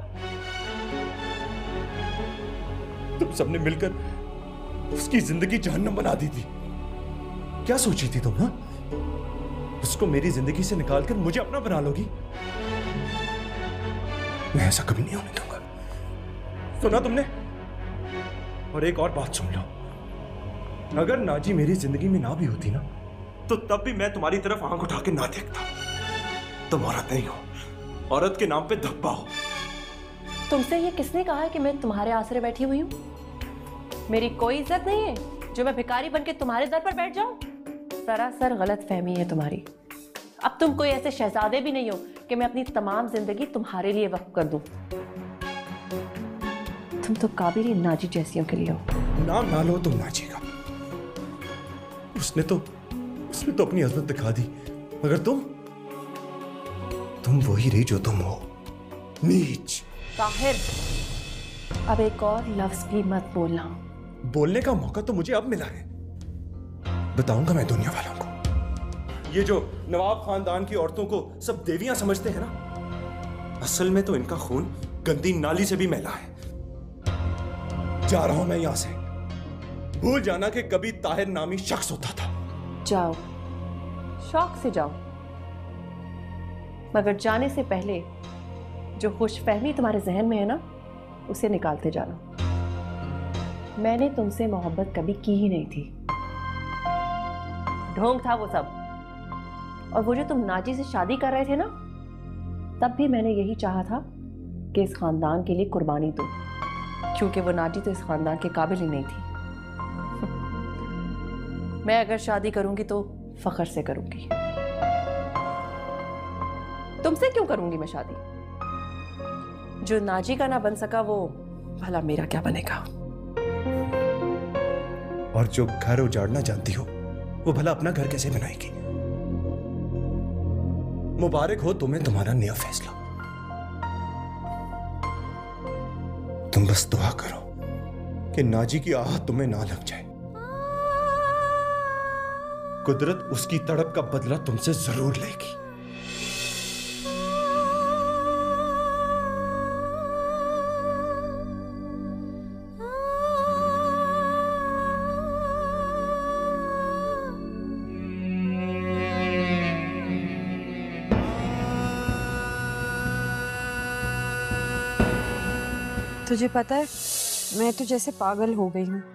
तुम सबने मिलकर उसकी जिंदगी जहन्नम बना दी थी। क्या सोची थी तुम? हाँ, उसको मेरी जिंदगी से निकालकर मुझे अपना बना लोगी? मैं ऐसा कभी नहीं होने दूंगा। सुना तुमने? और एक और बात सुन लो, अगर नाजी मेरी जिंदगी में ना भी होती ना, तो तब भी मैं तुम्हारी तरफ आंख उठा के ना देखता। तुम औरत नहीं हो, औरत के नाम पे धब्बा हो। तुमसे ये किसने कहा है कि मैं तुम्हारे आसरे बैठी हुई हूँ? मेरी कोई इज्जत नहीं है जो मैं भिखारी बनके तुम्हारे दर पर बैठ जाऊं। सरासर गलत फहमी है तुम्हारी। अब तुम कोई ऐसे शहजादे भी नहीं हो कि मैं अपनी तमाम जिंदगी तुम्हारे लिए वक्फ कर दूं। तुम तो काबिल नाजी जैसियों के लिए हो। नाम ना लो तुम नाजी का। उसने तो अपनी अजमत दिखा दी, मगर तुम वही रही जो तुम हो, नीच। ताहिर, अब एक और लफ्ज भी मत बोलना। बोलने का मौका तो मुझे अब मिला है। बताऊंगा मैं दुनिया वालों को। ये जो नवाब खानदान की औरतों को सब देवियां समझते हैं ना, असल में तो इनका खून गंदी नाली से भी मैला है। जा रहा हूं मैं यहां से। भूल जाना कि कभी ताहिर नामी शख्स होता था। जाओ, शौक से जाओ, मगर जाने से पहले जो खुशफहमी तुम्हारे जहन में है ना, उसे निकालते जाना। मैंने तुमसे मोहब्बत कभी की ही नहीं थी, ढोंग था वो सब। और वो जो तुम नाजी से शादी कर रहे थे ना, तब भी मैंने यही चाहा था कि इस खानदान के लिए कुर्बानी दो, क्योंकि वो नाजी तो इस खानदान के काबिल ही नहीं थी। मैं अगर शादी करूंगी तो फख्र से करूंगी। तुमसे क्यों करूंगी मैं शादी? जो नाजी का ना बन सका वो भला मेरा क्या बनेगा? और जो घर उजाड़ना जानती हो वो भला अपना घर कैसे बनाएगी? मुबारक हो तुम्हें तुम्हारा नया फैसला। तुम बस दुआ करो कि नाजी की आहट तुम्हें ना लग जाए। कुदरत उसकी तड़प का बदला तुमसे जरूर लेगी। तुझे पता है, मैं तो जैसे पागल हो गई हूँ।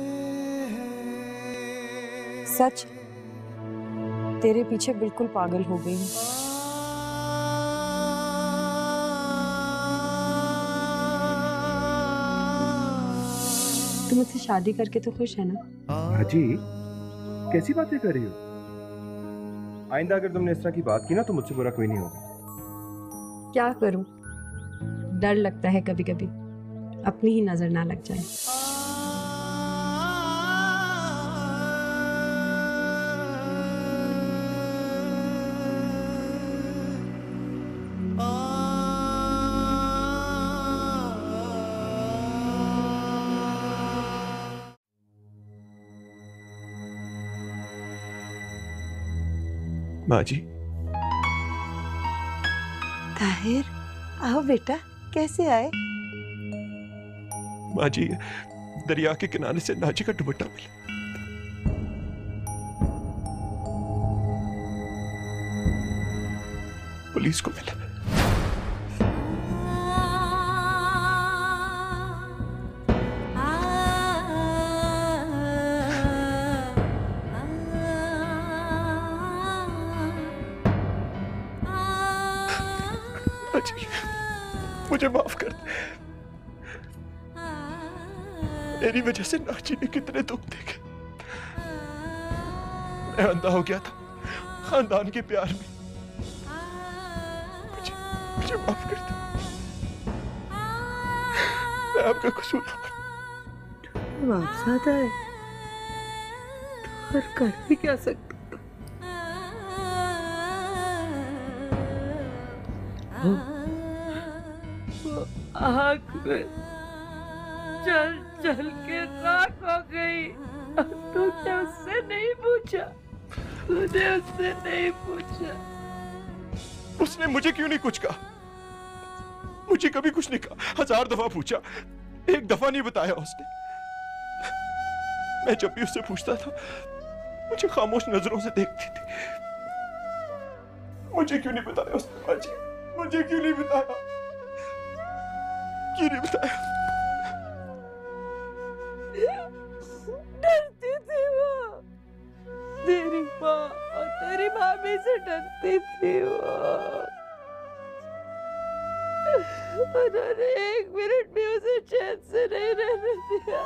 सच, तेरे पीछे बिल्कुल पागल हो गई हूँ। तुम मुझसे शादी करके तो खुश है ना? हाजी, कैसी बातें कर रही हो? आइंदा अगर तुमने इस तरह की बात की ना तो मुझसे बुरा कोई नहीं होगा। क्या करूं, डर लगता है कभी कभी अपनी ही नजर ना लग जाए। माँ जी। ताहिर, आओ बेटा, कैसे आए? माँ जी, दरिया के किनारे से नाजी का दुपट्टा मिला। पुलिस को मिला। मुझे माफ कर दे। मेरी वजह से नाची ने कितने दुख देखे। मैं अंधा हो गया था खानदान के प्यार में। मुझे माफ कर दे। मैं आपका कसूर वापस आता है तो और कर भी क्या सकता? आग में चल चल के राख हो गई। तूने उससे नहीं पूछा, तूने उससे नहीं पूछा। उसने मुझे क्यों नहीं कुछ कहा? मुझे कभी कुछ नहीं कहा। 1000 दफा पूछा, एक दफा नहीं बताया उसने। मैं जब भी उससे पूछता था मुझे खामोश नजरों से देखती थी। मुझे क्यों नहीं बताया उसने? माँ जी, मुझे क्यों नहीं बताया? क्यों नहीं बताया? डरती थी वो, तेरी माँ और तेरी भाभी से डरती थी वो। उन्होंने 1 मिनट भी उसे चैन से नहीं रहने दिया।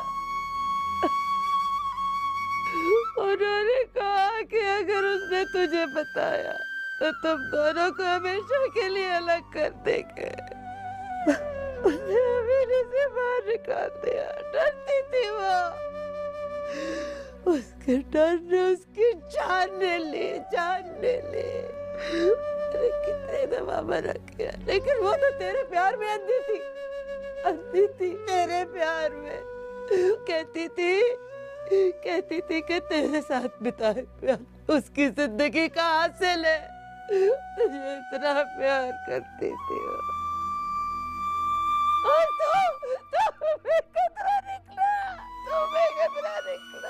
उन्होंने कहा कि अगर उसने तुझे बताया तो तुम दोनों को हमेशा के लिए अलग कर देंगे। उसे हवेली से बाहर निकाल दिया। डरती थी वो, उसके डर ने उसकी जान ले ली, जान ले ली। मैंने कितने दफा मना किया, लेकिन वो तो तेरे प्यार में अंधी थी, अंधी थी तेरे प्यार में। कहती थी कि तेरे साथ बिताए प्यार उसकी जिंदगी का हासिल है। तुझे इतना प्यार करती थी वो। और तुम्हें कितना निकला, तुम्हें कितना निकला।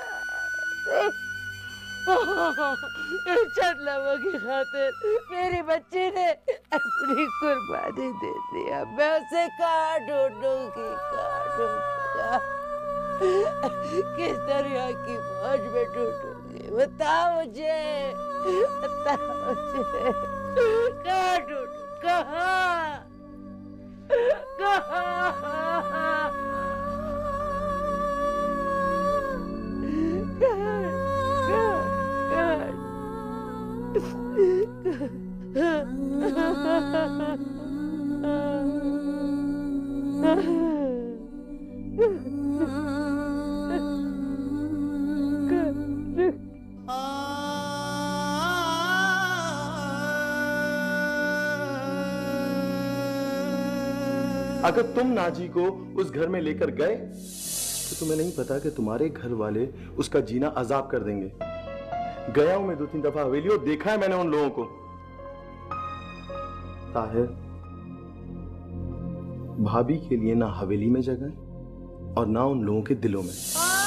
चंद लम्हों की खातिर मेरी बच्ची ने अपनी कुर्बानी दे दिया। मैं उसे कहाँ ढूंढूंगी, कहाँ ढूंढूंगा? किस तरह की फौज में ढूंढूंगी? बता मुझे, बता मुझे, कहाँ ढूंढूं? कहाँ? अगर तुम नाजी को उस घर में लेकर गए तो तुम्हें नहीं पता कि तुम्हारे घर वाले उसका जीना अजाब कर देंगे। गया हूं मैं 2-3 दफा हवेली और देखा है मैंने उन लोगों को। ताहिर, भाभी के लिए ना हवेली में जगह और ना उन लोगों के दिलों में।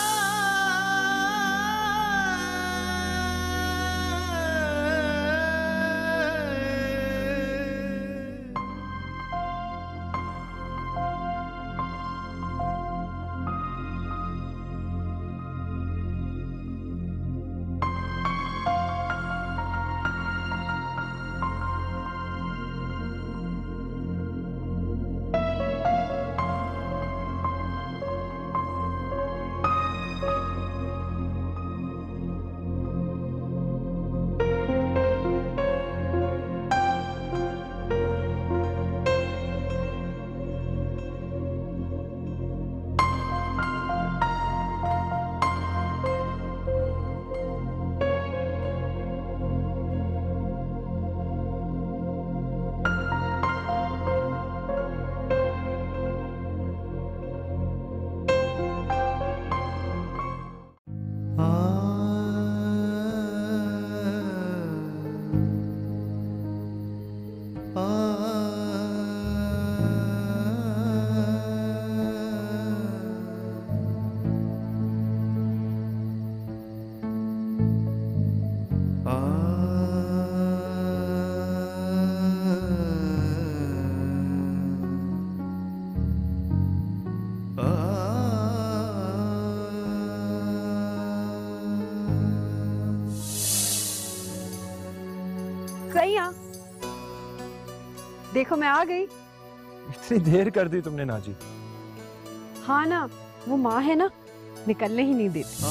देखो मैं आ गई। इतनी देर कर दी तुमने नाजी। हाँ ना, वो माँ है ना, निकलने ही नहीं देती।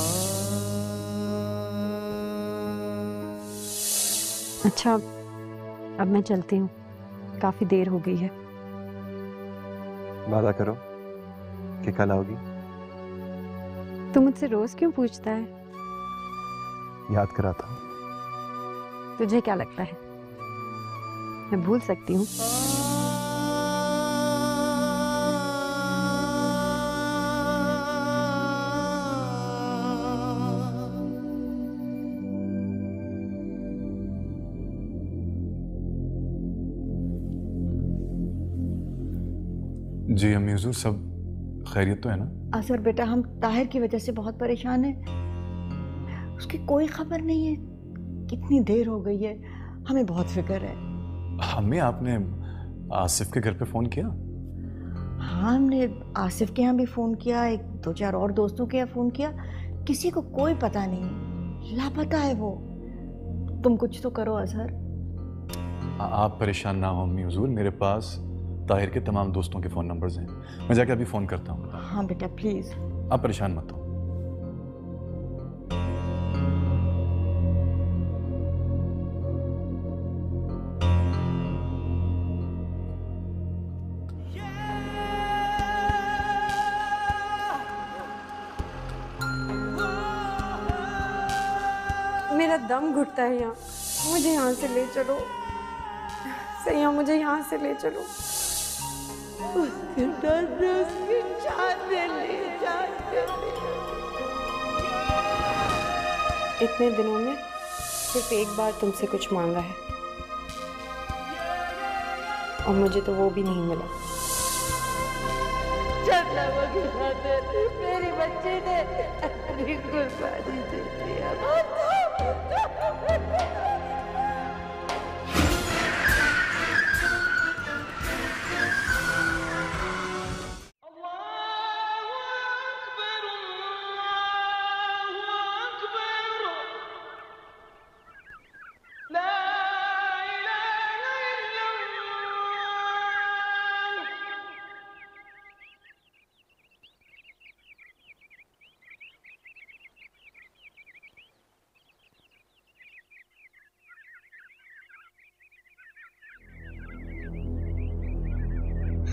अच्छा अब मैं चलती हूँ, काफी देर हो गई है। वादा करो कि कल आओगी। तू मुझसे रोज क्यों पूछता है? याद कराता हूँ। तुझे क्या लगता है मैं भूल सकती हूँ? जी अम्मी हुजूर, सब खैरियत तो है ना? असर बेटा, हम ताहिर की वजह से बहुत परेशान हैं। उसकी कोई खबर नहीं है, कितनी देर हो गई है, हमें बहुत फिक्र है। अम्मी, आपने आसिफ के घर पे फ़ोन किया? हाँ, हमने आसिफ के यहाँ भी फ़ोन किया, 1-2-4 और दोस्तों के यहाँ फ़ोन किया, किसी को कोई पता नहीं, लापता है वो। तुम कुछ तो करो असर। आप परेशान ना हो अम्मी हुजूर, मेरे पास ताहिर के तमाम दोस्तों के फ़ोन नंबर्स हैं, मैं जाके अभी फ़ोन करता हूँ। हाँ बेटा प्लीज़। आप परेशान मत हो। मेरा दम घुटता है यहाँ, मुझे यहाँ से ले चलो सैया, मुझे यहाँ से ले चलो। उसके डर ने उसकी जान ले ली, जान ले ली। इतने दिनों में सिर्फ एक बार तुमसे कुछ मांगा है और मुझे तो वो भी नहीं मिला। चलना वगैरह दे, मेरी बच्ची ने अपनी कुर्बानी दे दिया।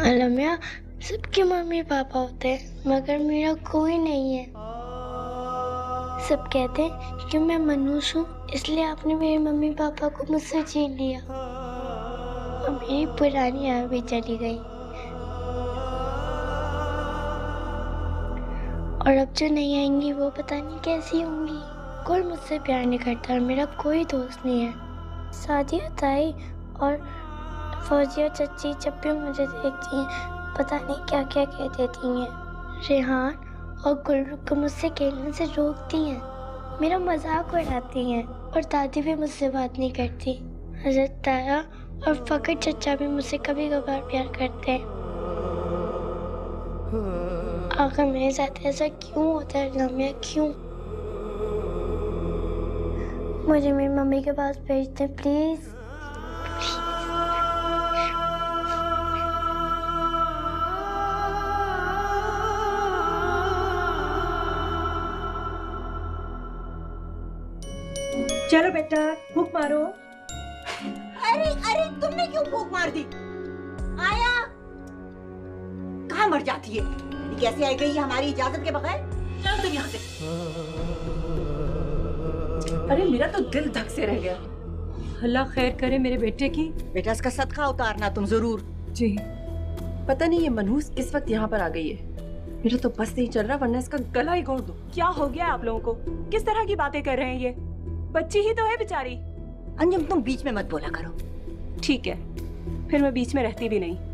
अलमिया, सबके मम्मी पापा होते हैं मगर मेरा कोई नहीं है। सब कहते हैं कि मैं मनुष्य हूँ, इसलिए आपने मेरे मम्मी पापा को मुझसे छीन लिया और मेरी पुरानी याद भी चली गई। और अब जो नहीं आएंगी वो पता नहीं कैसी होंगी। कोई मुझसे प्यार नहीं करता और मेरा कोई दोस्त नहीं है। सादिया ताई और फौजिया चच्ची जब भी मुझे देखती हैं पता नहीं क्या क्या कह देती हैं। रेहान और गुलरुख को मुझसे खेलने से रोकती हैं, मेरा मजाक उड़ाती हैं और दादी भी मुझसे बात नहीं करती। हजरत ताया और फकर चचा भी मुझसे कभी कभार प्यार करते हैं। आखिर मेरे साथ ऐसा क्यों होता है लम्या, क्यों? मुझे मेरी मम्मी के पास भेज दे प्लीज। चलो बेटा फूंक मारो। अरे अरे तुमने क्यों फूंक मार दी? आया कहाँ मर जाती है? कैसे आई गई है हमारी इजाजत के बगैर? चल तुम यहाँ से। अरे मेरा तो दिल धक से रह गया। अल्लाह खैर करे मेरे बेटे की। बेटा इसका सदका उतारना तुम जरूर। जी पता नहीं ये मनहूस किस वक्त यहाँ पर आ गई है। मेरा तो बस नहीं चल रहा वरना इसका गला ही घोट दो। क्या हो गया आप लोगों को? किस तरह की बातें कर रहे हैं? ये बच्ची ही तो है बेचारी। अंजुम तुम बीच में मत बोला करो। ठीक है फिर मैं बीच में रहती भी नहीं।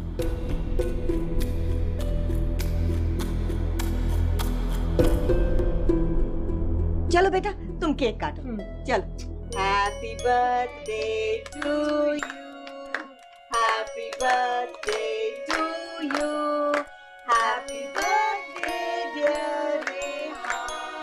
चलो बेटा तुम केक काटो। चलो। Happy birthday to you, happy birthday to you, happy birthday dear Rehan.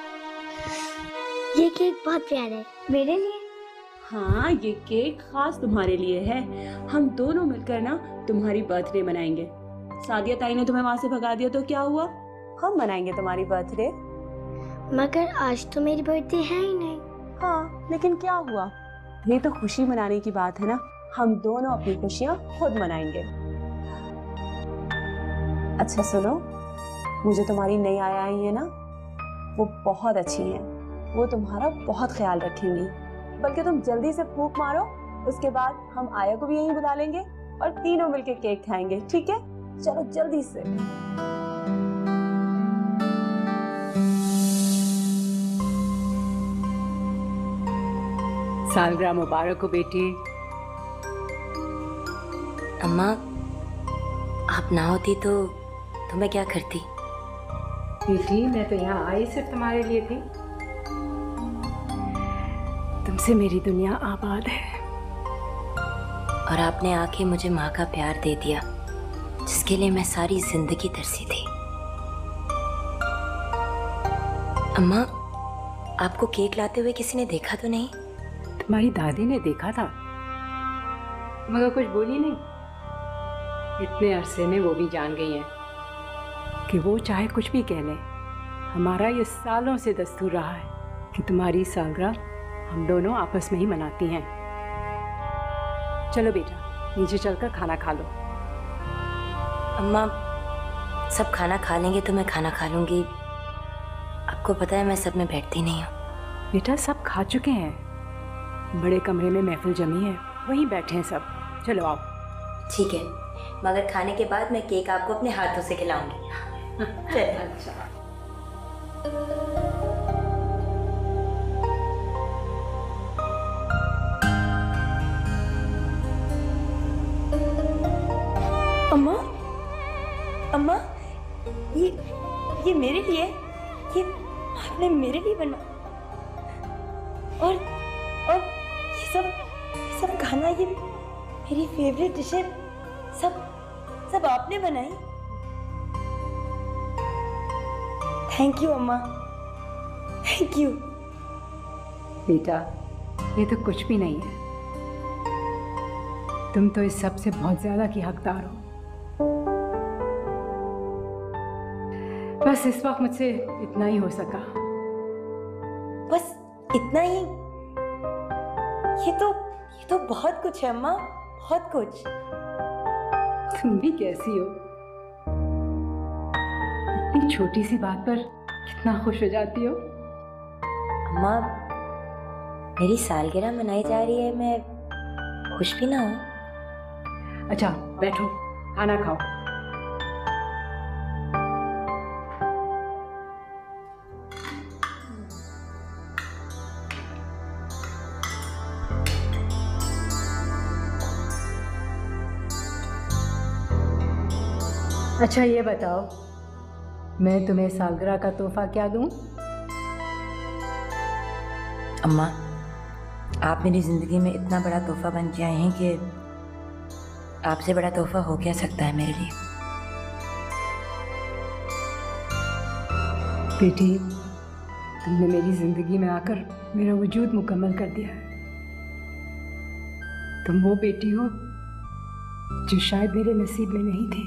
ये केक बहुत प्यारा है मेरे लिए। हाँ ये केक खास तुम्हारे लिए है। हम दोनों मिलकर ना तुम्हारी बर्थडे मनाएंगे। सादिया ताई ने तुम्हें वहाँ से भगा दिया तो क्या हुआ? हम मनाएंगे तुम्हारी बर्थडे। मगर आज तो मेरी बर्थडे है ही नहीं। हाँ लेकिन क्या हुआ? ये तो खुशी मनाने की बात है ना। हम दोनों अपनी खुशियाँ खुद मनाएंगे। अच्छा सुनो, मुझे तुम्हारी नई आया आई है ना, वो बहुत अच्छी हैं। वो तुम्हारा बहुत ख्याल रखेंगी। बल्कि तुम जल्दी से फूंक मारो, उसके बाद हम आया को भी यहीं बुला लेंगे और तीनों मिलके केक खाएंगे। ठीक है चलो जल्दी से। सालगिरह मुबारक हो बेटी। अम्मा आप ना होती तो मैं क्या करती? बेटी मैं तो यहाँ आई सिर्फ तुम्हारे लिए थी। तुमसे मेरी दुनिया आबाद है। और आपने आके मुझे माँ का प्यार दे दिया जिसके लिए मैं सारी जिंदगी तरसी थी। अम्मा आपको केक लाते हुए किसी ने देखा तो नहीं? तुम्हारी दादी ने देखा था मगर कुछ बोली नहीं। इतने अरसे में वो भी जान गई हैं कि वो चाहे कुछ भी कह ले, हमारा ये सालों से दस्तूर रहा है कि तुम्हारी सालगिरह हम दोनों आपस में ही मनाती हैं। चलो बेटा नीचे चलकर खाना खा लो। अम्मा सब खाना खा लेंगे तो मैं खाना खा लूंगी। आपको पता है मैं सब में बैठती नहीं हूँ। बेटा सब खा चुके हैं, बड़े कमरे में महफिल जमी है, वहीं बैठे हैं सब। चलो आओ। ठीक है मगर खाने के बाद मैं केक आपको अपने हाथों से खिलाऊंगी। अच्छा। अम्मा अम्मा ये मेरे लिए, ये आपने मेरे लिए बना। और ये सब खाना, ये मेरी फेवरेट डिश है, सब आपने बनाई। थैंक यू अम्मा, थैंक यू। बेटा ये तो कुछ भी नहीं है, तुम तो इस सब से बहुत ज्यादा की हकदार हो। बस इस वक्त मुझसे इतना ही हो सका। बस इतना ही? ये तो बहुत कुछ है अम्मा, बहुत कुछ। तुम भी कैसी हो? इतनी छोटी सी बात पर कितना खुश हो जाती हो। अम्मा, मेरी सालगिरह मनाई जा रही है, मैं खुश भी ना हूँ। अच्छा बैठो, खाना खाओ। अच्छा ये बताओ, मैं तुम्हें सालगिरह का तोहफा क्या दूं? अम्मा, आप मेरी ज़िंदगी में इतना बड़ा तोहफा बन के आए हैं कि आपसे बड़ा तोहफा हो क्या सकता है मेरे लिए। बेटी, तुमने मेरी ज़िंदगी में आकर मेरा वजूद मुकम्मल कर दिया है। तुम वो बेटी हो जो शायद मेरे नसीब में नहीं थी।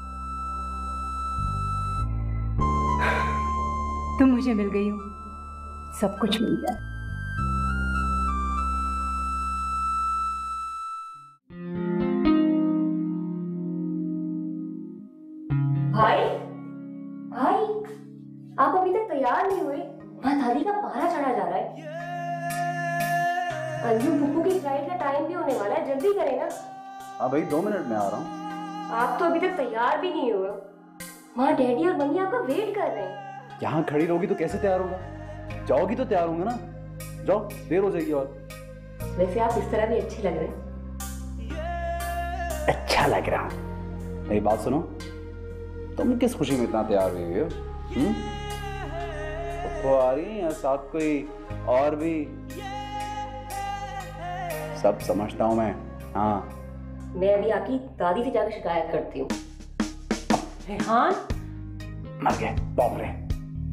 तुम मुझे मिल गई हो, सब कुछ मिल गया। भाई, भाई, आप अभी तक तैयार नहीं हुए। वहाँ दादी का पहरा चढ़ा जा रहा है। अंजू पुप्पू की फ्लाइट का टाइम भी होने वाला है, जल्दी करें ना। हाँ भाई, 2 मिनट में आ रहा हूँ। आप तो अभी तक तैयार भी नहीं हुए। वहाँ डैडी और मम्मी आपका वेट कर रहे हैं। यहाँ खड़ी रहोगी तो कैसे तैयार होगा? जाओगी तो तैयार होंगे ना। जाओ, देर हो जाएगी। और वैसे आप इस तरह भी अच्छे लग रहे हैं। अच्छा लग रहा हूँ। मेरी बात सुनो, तुम किस खुशी में इतना तैयार हुए हो? वो आ रही है या साथ कोई और भी? सब समझता हूँ मैं। हाँ, मैं अभी आपकी दादी से जाकर शिकायत करती हूँ। रेहान, मर गए बाप रे।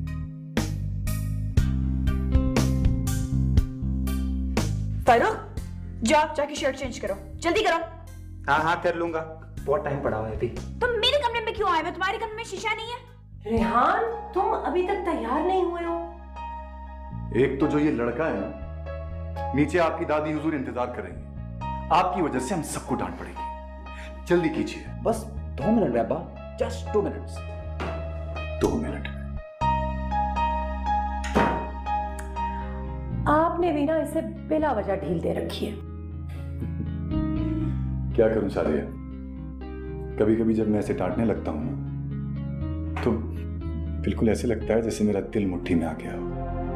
फारूक, जाओ जाके शर्ट चेंज करो, जल्दी करो। हाँ हाँ कर लूंगा, बहुत टाइम पड़ा हुआ है अभी। तुम मेरे कमरे में क्यों आए हो? तुम्हारे कमरे में शीशा नहीं है? रेहान, तुम अभी तक तैयार नहीं हुए हो। एक तो जो ये लड़का है ना, नीचे आपकी दादी हुजूर इंतजार कर रही है। आपकी वजह से हम सबको डांट पड़ेगी। जल्दी कीजिए। बस 2 मिनट में अब्बा, जस्ट 2 मिनट्स। 2 मिनट। आपने भी ना इसे बिला वजह ढील दे रखी है। क्या करूं सादिया, कभी कभी जब मैं ऐसे डांटने लगता हूं ना, तो बिल्कुल ऐसे लगता है जैसे मेरा दिल मुट्ठी में आ गया हो।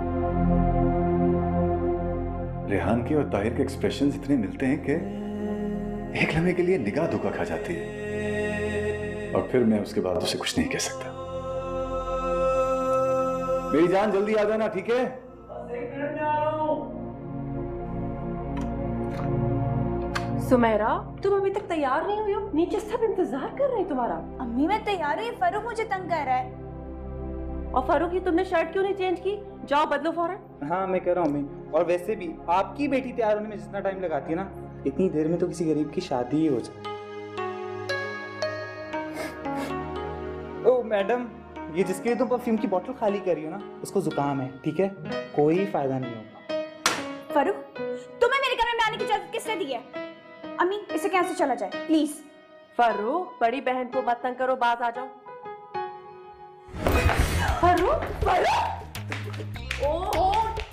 रेहान के और ताहिर के एक्सप्रेशंस इतने मिलते हैं कि एक लम्हे के लिए निगाह धोखा खा जाती है, और फिर मैं उसके बाद उसे कुछ नहीं कह सकता। मेरी जान जल्दी आ जाना, ठीक है? सुमेरा, तुम अभी तक तैयार नहीं हुई हो? नीचे सब इंतजार कर रहे हैं तुम्हारा। अम्मी मैं तैयार हुई, फारूक मुझे तंग कर रहा है। और फारूक, ये तुमने शर्ट क्यों नहीं चेंज की? जाओ बदलो फौरन। हाँ मैं कर रहा हूँ अम्मी। और वैसे भी आपकी बेटी तैयार होने में जितना टाइम लगाती है ना, इतनी देर में तो किसी गरीब की शादी ही हो जाए। ओ मैडम, ये जिसके लिए तुम परफ्यूम की बोतल खाली कर रही हो ना, उसको जुकाम है, ठीक है? कोई फायदा नहीं होगा। फारूक, तुम्हें मेरे कमरे में आने की इजाजत किसने दी है? अम्मी, इसे कैसे से चला जाए प्लीज। फारूक, बड़ी बहन को मत तंग करो, बात आ जाओ। फारूक, फारूक, ओ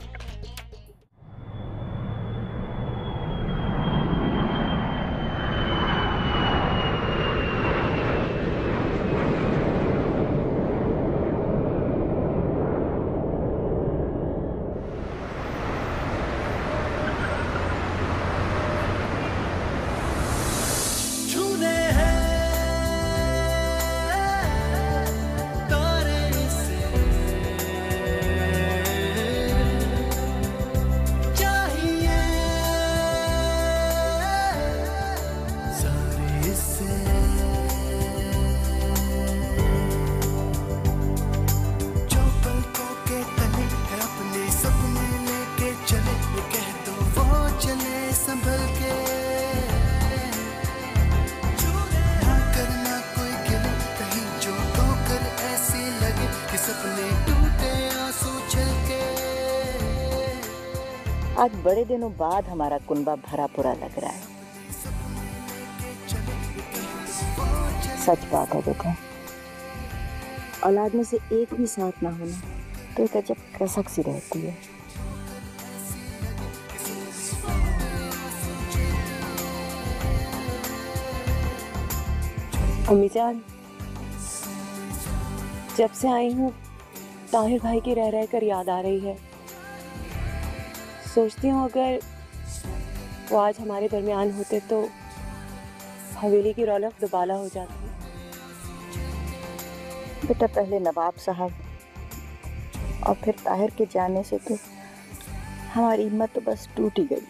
आज बड़े दिनों बाद हमारा कुनबा भरा पूरा लग रहा है। सच बात है बेटा, औलाद में से एक भी साथ ना होना तो एक अजब कसक सी रहती है। अम्मी जान, जब से आई हूँ ताहिर भाई की रह कर याद आ रही है। सोचती हूँ अगर वो आज हमारे दरमियान होते तो हवेली की रौनक दुबाला हो जाती। बेटा पहले नवाब साहब और फिर ताहिर के जाने से तो हमारी हिम्मत तो बस टूट ही गई।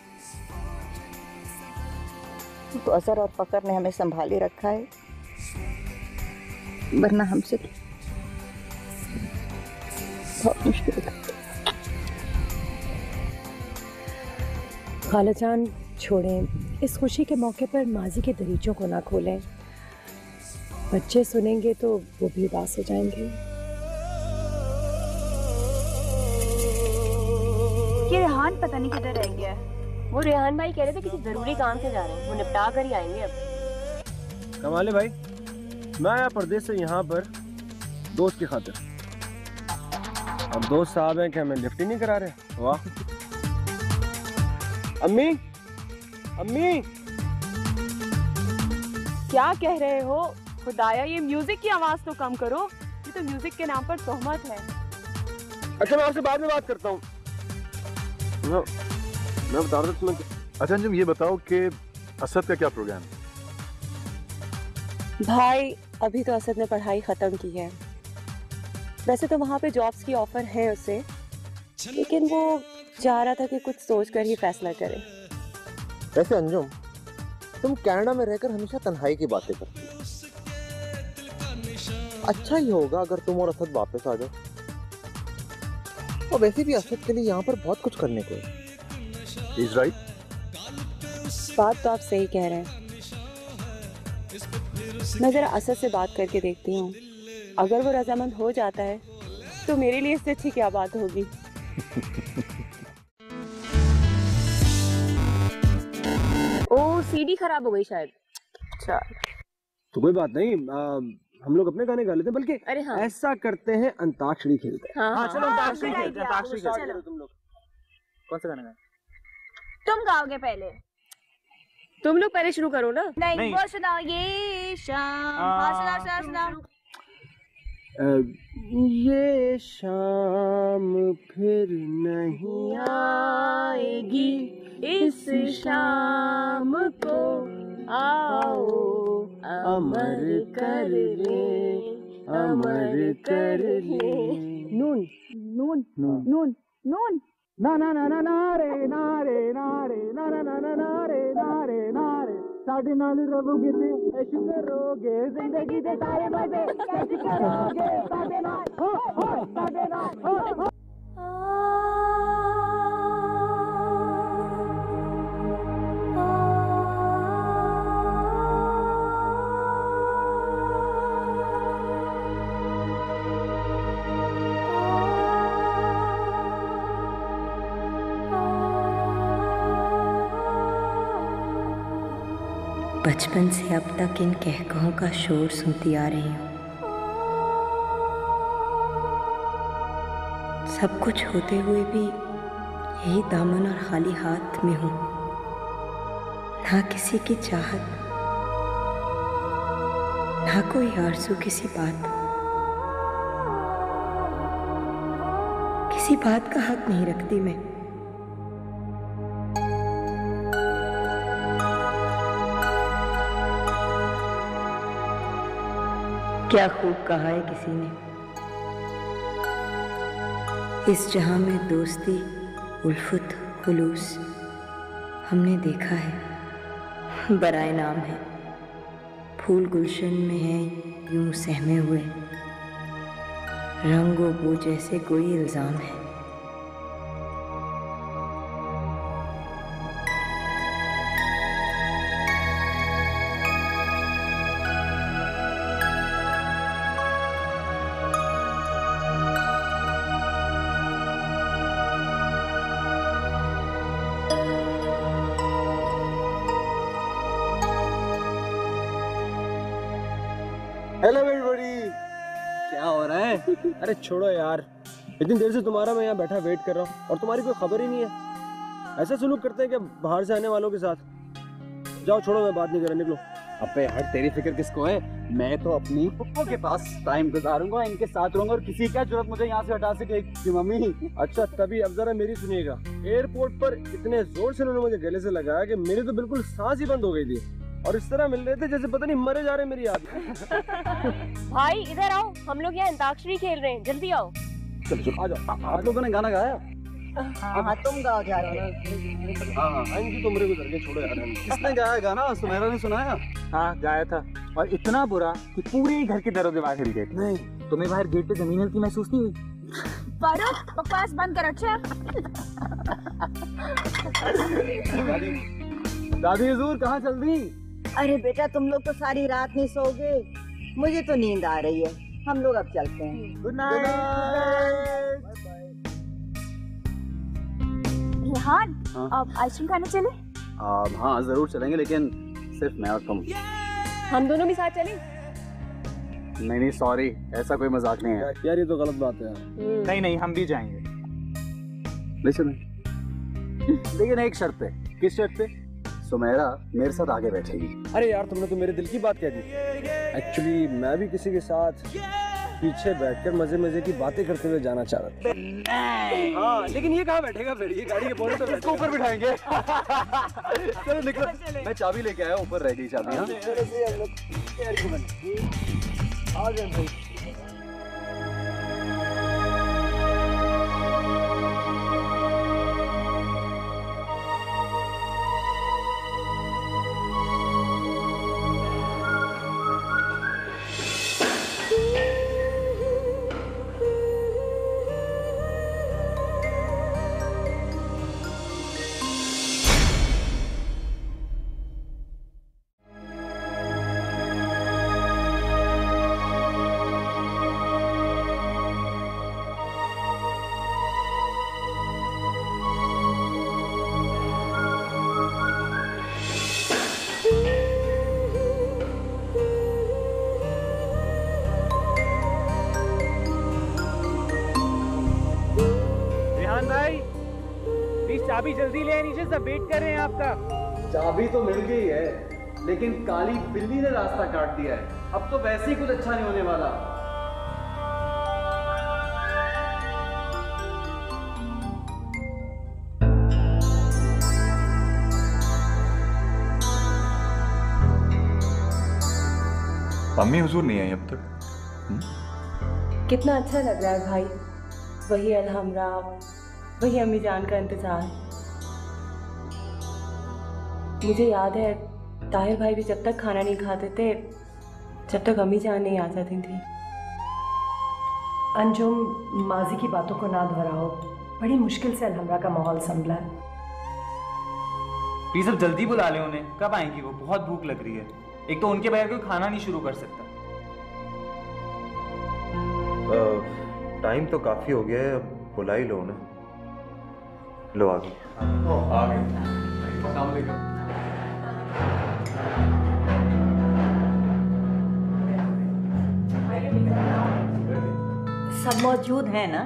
तो असर और फकर ने हमें संभाले रखा है, वरना हमसे तो बहुत मुश्किल है। खालाजान छोड़ें, इस खुशी के मौके पर माजी के दरीचों को ना खोलें। बच्चे सुनेंगे तो वो भी उदास हो जाएंगे। ये रेहान पता नहीं किधर रह गया है। वो रेहान भाई कह रहे थे किसी जरूरी काम से जा रहे हैं, वो निपटा कर ही आएंगे अब। कमाल है भाई, मैं आया परदेस से यहाँ पर दोस्त की खातिर। अब दोस्त साहब हैं कि हमें लिफ्ट ही नहीं करा रहे। वाह। अम्मी, अम्मी, क्या कह रहे हो? खुदाया, ये म्यूजिक की आवाज तो कम करो, ये तो म्यूजिक के नाम पर तोहमत है। अच्छा मैं आपसे बाद में बात करता हूँ। मैं बता रहा था तुम्हें। अच्छा अंजुम, ये बताओ कि असद का क्या प्रोग्राम है? भाई अभी तो असद ने पढ़ाई खत्म की है। वैसे तो वहाँ पे जॉब्स की ऑफर है उसे, लेकिन वो चाह रहा था कि कुछ सोच कर ही फैसला करे। वैसे अंजुम, तुम कनाडा में रहकर हमेशा तन्हाई की बातें करती हो। अच्छा ही होगा अगर तुम और असद वापस आ जाओ। और वैसे भी असद के लिए यहाँ पर बहुत कुछ करने को है। He's right. बात तो आप सही कह रहे हैं। मैं जरा असद से बात करके देखती हूँ, अगर वो रजामंद हो जाता है तो मेरे लिए इससे अच्छी क्या बात होगी। ओ सीडी खराब हो गई शायद। अच्छा तो कोई बात नहीं, हम लोग अपने गाने गा लेते हैं, बल्कि अरे हाँ, ऐसा करते हैं अंताक्षरी खेलते हैं। हाँ, चलो अंताक्षरी खेलते हैं। अंताक्षरी खेलते हैं तुम लोग। कौन सा गाना गाएं? तुम गाओगे पहले। तुम लोग पहले शुरू करो ना। नहीं वो सुनाओ, ये शाम। हाँ सुनाओ सुनाओ। ये शाम फिर नहीं आएगी, इस शाम को आओ अमर कर ले, अमर कर ले। नून नून नून नून ना ना ना ना नारे नारे नारे ना ना ना ना नारे नारे नारे साढ़े नाल रहोगे ते इश्क करोगे, जिंदगी दे सारे मजे कैसे करोगे साढ़े नाल हो साढ़े नाल हो। बचपन से अब तक इन कहकहों का शोर सुनती आ रही हूँ। सब कुछ होते हुए भी यही दामन और खाली हाथ में हूँ। ना किसी की चाहत, ना कोई आरज़ू किसी बात का हक नहीं रखती मैं। क्या खूब कहा है किसी ने, इस जहां में दोस्ती उल्फत खुलूस हमने देखा है, बराए नाम है। फूल गुलशन में है यूं सहमे हुए, रंगो बो जैसे कोई इल्जाम है। हेलो बड़ी, क्या हो रहा है? अरे छोड़ो यार, इतनी देर से तुम्हारा मैं यहाँ बैठा वेट कर रहा हूँ और तुम्हारी कोई खबर ही नहीं है। ऐसा सलूक करते हैं क्या बाहर से आने वालों के साथ? जाओ छोड़ो, मैं बात नहीं कर रहा, निकलो। अबे यार तेरी फिक्र किसको है? मैं तो अपनी पुप्पो के पास टाइम गुजारूंगा, इनके साथ रहूंगा और किसी क्या जरूरत मुझे यहाँ से हटा सके मम्मी। अच्छा तभी, अब जरा मेरी सुनिएगा। एयरपोर्ट पर इतने जोर से उन्होंने मुझे गले से लगाया कि मेरी तो बिल्कुल सांस ही बंद हो गई थी और इस तरह मिल रहे थे जैसे पता नहीं मरे जा रहे मेरी याद। भाई इधर आओ, हम लोग यहाँ अंताक्षरी खेल रहे हैं, जल्दी आओ। चलो आ जाओ। आप लोगों ने गाना गाया? हाँ तुम गाओ जा रहे हो। हाँ इनकी तो मेरे गुजर के छोड़ो यार। किसने गाया गाना? सुमेरा ने सुनाया? हाँ गाया था, और इतना बुरा कि पूरे घर के दरवाजे बाहर हिल गए। नहीं तुम्हें बाहर गेट पे जमीन हिलती महसूस नहीं हुई? फारूक बकवास बंद कर। अच्छा दादी हुजूर कहाँ चल दी? अरे बेटा तुम लोग तो सारी रात नहीं सोओगे, मुझे तो नींद आ रही है, हम लोग अब चलते हैं। Good night. रेहान, अब आइसक्रीम खाने चले? हाँ जरूर चलेंगे, लेकिन सिर्फ मैं और तुम। हम दोनों भी साथ चलें? नहीं सॉरी, ऐसा कोई मजाक नहीं है यार, ये तो गलत बात है। नहीं हम भी जाएंगे। लेकिन एक शर्त पे। किस शर्त पे? सुमेरा मेरे साथ आगे बैठेगी। अरे यार तुमने तो मेरे दिल की बात कह दी। एक्चुअली मैं भी किसी के साथ पीछे बैठकर मजे मजे की बातें करते हुए जाना चाह रहा था। हाँ लेकिन ये कहाँ बैठेगा फिर? ये गाड़ी के बोनट पे इसको ऊपर बिठाएंगे। चलो निकलो, मैं चाबी लेके आया, ऊपर रह गई चाबी। हाँ आ जाए भाई। चाबी जल्दी ले, नीचे सब वेट कर रहे हैं आपका। चाबी तो मिल गई है, लेकिन काली बिल्ली ने रास्ता काट दिया है। अब तो वैसे ही कुछ अच्छा नहीं होने वाला। अम्मी हुजूर नहीं आई अब तक। कितना अच्छा लग रहा है भाई, वही अलहमरा, वही अम्मी जान का इंतजार। मुझे याद है ताहिर भाई भी जब तक खाना नहीं खाते थे, जब तक अम्मी जान नहीं आ जाती थी। अंजुम, माजी की बातों को ना दोहराओ, बड़ी मुश्किल से अलहमरा का माहौल संभला है। प्लीज अब जल्दी बुला ले उन्हें, कब आएंगी वो? बहुत भूख लग रही है, एक तो उनके बगैर कोई खाना नहीं शुरू कर सकता। टाइम तो काफी हो गया है, अब बुला ही लो उन्हें। लो आ गए। सब मौजूद हैं ना?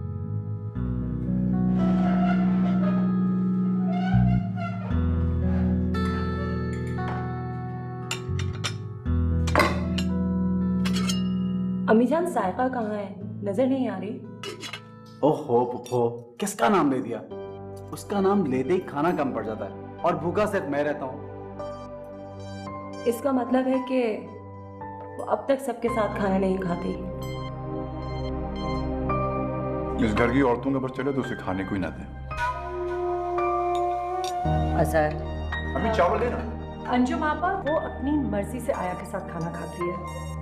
अम्मीजान सायका कहाँ है? नजर नहीं आ रही। ओहो पुप्पो, किसका नाम ले दिया? उसका नाम लेते ही खाना कम पड़ जाता है, और भूखा सिर्फ मैं रहता हूँ। इसका मतलब है कि वो अब तक सबके साथ खाना नहीं खाती। इस घर की औरतों के ऊपर चले तो उसे खाने को ही ना दे। असर अभी चावल देना। अंजुम आपा, वो अपनी मर्जी से आया के साथ खाना खाती है।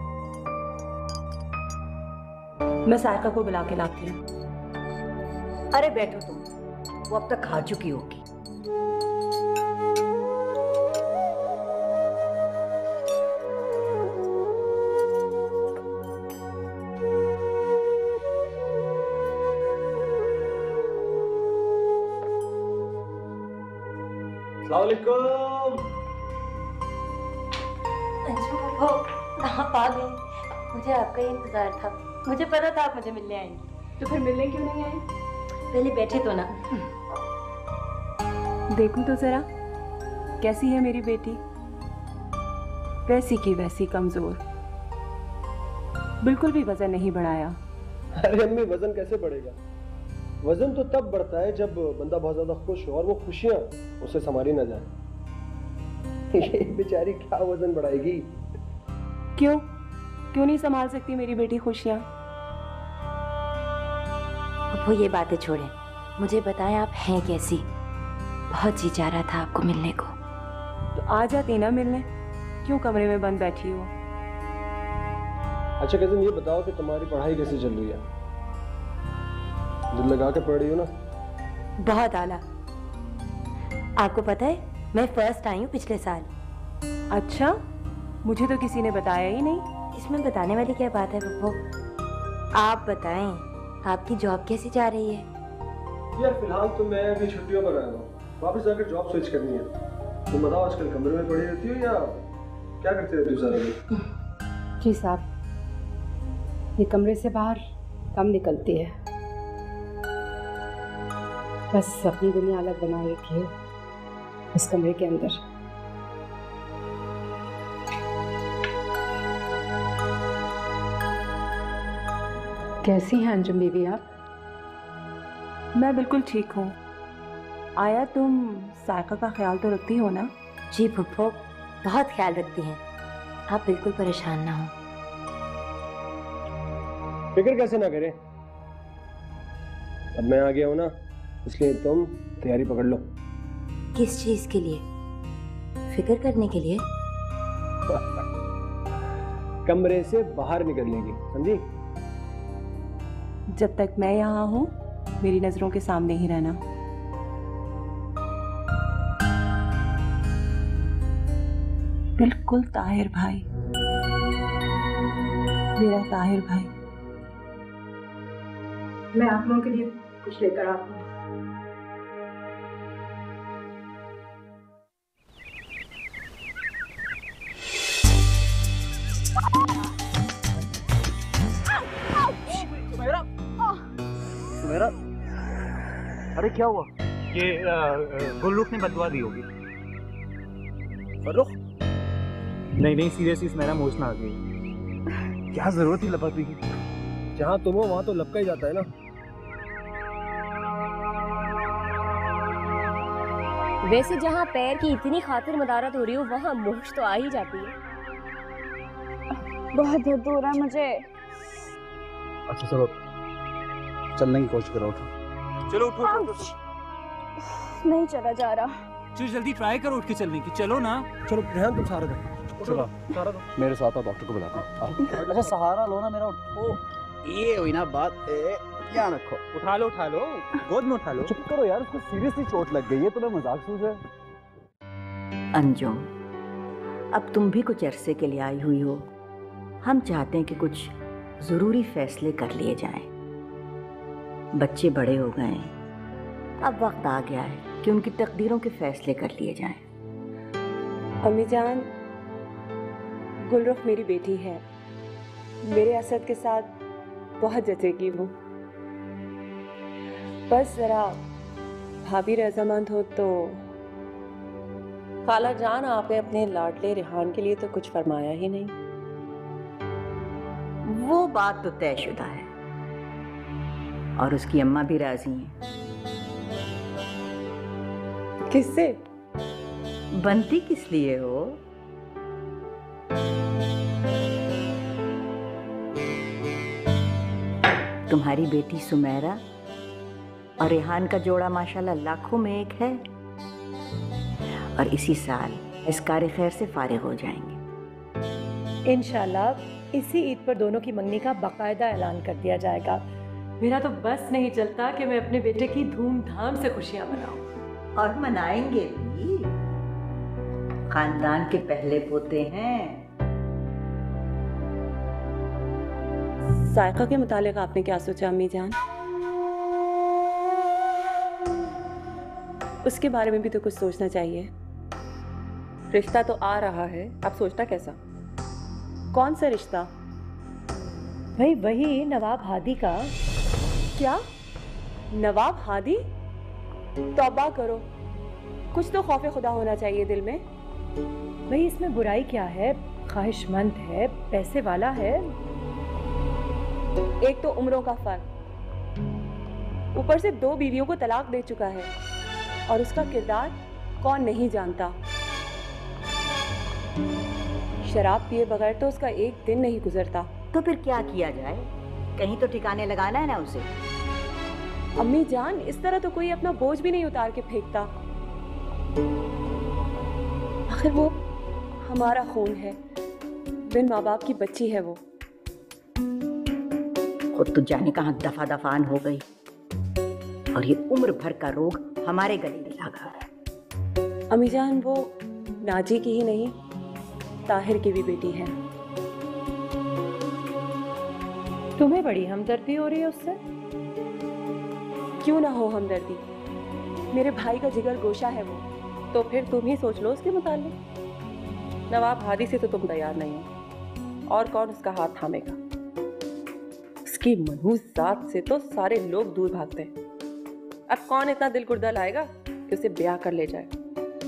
मैं सायका को बुला के लाती हूँ। अरे बैठो तुम, वो अब तक खा चुकी होगी। आप आ गए, मुझे आपका ही इंतजार था। मुझे पता था आप मुझे मिलने आएंगे। तो फिर मिलने क्यों नहीं आए? पहले बैठे तो ना। देखूं तो जरा कैसी है मेरी बेटी। वैसी की वैसी कमजोर, बिल्कुल भी वजन नहीं बढ़ाया। अरे अम्मी, वजन कैसे बढ़ेगा? वजन तो तब बढ़ता है जब बंदा बहुत ज्यादा खुश हो और वो खुशियां उसे संभाली ना जाए। ये बेचारी क्या वजन बढ़ाएगी? क्यों क्यों नहीं संभाल सकती मेरी बेटी खुशियां? वो ये बातें छोड़ें, मुझे बताएं आप हैं कैसी? बहुत जी चाह रहा था आपको मिलने को। तो आ जाती ना मिलने, क्यों कमरे में बंद बैठी हो? अच्छा कज़न, ये बताओ कि तुम्हारी पढ़ाई कैसे चल रही है? दिल लगा के पढ़ रही हो ना? बहुत आला। आपको पता है मैं फर्स्ट आई हूँ पिछले साल। अच्छा, मुझे तो किसी ने बताया ही नहीं। इसमें बताने वाली क्या बात है पप्पू? आप बताएं, आपकी जॉब कैसी जा रही है? यार फिलहाल तो मैं अभी छुट्टियों पर आया हूँ, वापस जाकर जॉब स्विच करनी है। तुम बताओ, आजकल कमरे में पड़ी रहती हो या क्या करते रहती हो सारा दिन? जी साहब, ये कमरे से बाहर कम निकलती है, बस अपनी दुनिया अलग बना रखी है इस कमरे के अंदर। कैसी हैं अंजुम बीवी आप? मैं बिल्कुल ठीक हूँ। आया, तुम सायका का ख्याल तो रखती हो ना? जी फुफ्फो, बहुत ख्याल रखती हैं। आप बिल्कुल परेशान ना हो। फिक्र कैसे ना करें, अब मैं आ गया हूँ ना, इसलिए तुम तैयारी पकड़ लो। किस चीज के लिए? फिक्र करने के लिए? कमरे से बाहर निकलने की, समझी? जब तक मैं यहाँ हूँ मेरी नजरों के सामने ही रहना। बिल्कुल ताहिर भाई, मेरा ताहिर भाई। मैं आप लोगों के लिए कुछ लेकर आती हूँ। सुमेरा, अरे क्या हुआ? ये गुल्लूक ने बदवा दी होगी। नहीं सीरियसली सुमेरा, मोचना आ गई। क्या जरूरत थी लपकने की? जहाँ तुम हो वहाँ तो लपका ही जाता है ना। वैसे जहाँ पैर की इतनी खातिर मदारत हो रही हो वहाँ मोच तो आ ही जाती है। बहुत दर्द हो रहा है मुझे। अच्छा चलो, चलने की कोशिश करो। उठो, चलो उठो। नहीं चला जा रहा। चलो जल्दी ट्राई करो उठ के चलने की। चलो ना। चलो रेहान, तुम सहारा दो। चलो सहारा दो। मेरे साथ आओ, डॉक्टर को बुलाता हूँ। अच्छा सहारा लो ना मेरा। ओ ये हुई ना बात। ध्यान रखो। उठा लो गोद में उठा लो। चुप करो यार, उसको सीरियसली चोट लग गई है, तुम्हें मजाक सूझ है? अंजुम, अब तुम भी कुछ अरसे के लिए आई हुई हो। हम चाहते हैं कि कुछ जरूरी फैसले कर लिए जाएं। बच्चे बड़े हो गए, अब वक्त आ गया है कि उनकी तकदीरों के फैसले कर लिए जाएं। अम्मी जान, गुलरुख मेरी बेटी है, मेरे असद के साथ बहुत जचेगी वो। बस जरा भाभी रजामंद हो तो। खाला जान, आपने अपने लाडले रेहान के लिए तो कुछ फरमाया ही नहीं। वो बात तो तयशुदा है और उसकी अम्मा भी राजी हैं। किससे? बनती किस लिए हो? तुम्हारी बेटी सुमेरा और रेहान का जोड़ा माशाल्लाह लाखों में एक है और इसी साल इस कार खैर से फारिग हो जाएंगे। इंशाल्लाह इसी ईद पर दोनों की मंगनी का बाकायदा ऐलान कर दिया जाएगा। मेरा तो बस नहीं चलता कि मैं अपने बेटे की धूमधाम से खुशियां मनाऊं। और मनाएंगे भी। खानदान के पहले पोते हैं। सायका के मुतालिक आपने क्या सोचा अम्मी जान? उसके बारे में भी तो कुछ सोचना चाहिए। रिश्ता तो आ रहा है, आप सोचना कैसा? कौन सा रिश्ता? भाई वही नवाब हादी का। क्या? नवाब हादी? तौबा करो, कुछ तो खौफ खुदा होना चाहिए दिल में। भाई इसमें बुराई क्या है? ख्वाहिशमंद है, पैसे वाला है। एक तो उम्रों का फर्क, ऊपर से 2 बीवियों को तलाक दे चुका है, और उसका किरदार कौन नहीं जानता। शराब पिए बगैर तो उसका एक दिन नहीं गुजरता। तो फिर क्या किया जाए? कहीं तो ठिकाने लगाना है ना उसे। अम्मी जान, इस तरह तो कोई अपना बोझ भी नहीं उतार के फेंकता। आखिर वो हमारा खून है, बिन माँ बाप की बच्ची है वो। खुद तो जाने कहाँ दफा दफान हो गई, और ये उम्र भर का रोग हमारे गले में लगा। अम्मी जान, वो नाजी की ही नहीं, ताहिर की भी बेटी है। तुम्हें बड़ी हमदर्दी हो रही है उससे? क्यों ना हो हमदर्दी, मेरे भाई का जिगर गोशा है वो। तो फिर तुम ही सोच लो उसके मुताल्लिक। नवाब हादी से तो तुम तैयार नहीं हो, और कौन उसका हाथ थामेगा? उसकी मनहूस जात से तो सारे लोग दूर भागते हैं। अब कौन इतना दिल गुर्दा लाएगा कि उसे ब्याह कर ले जाए?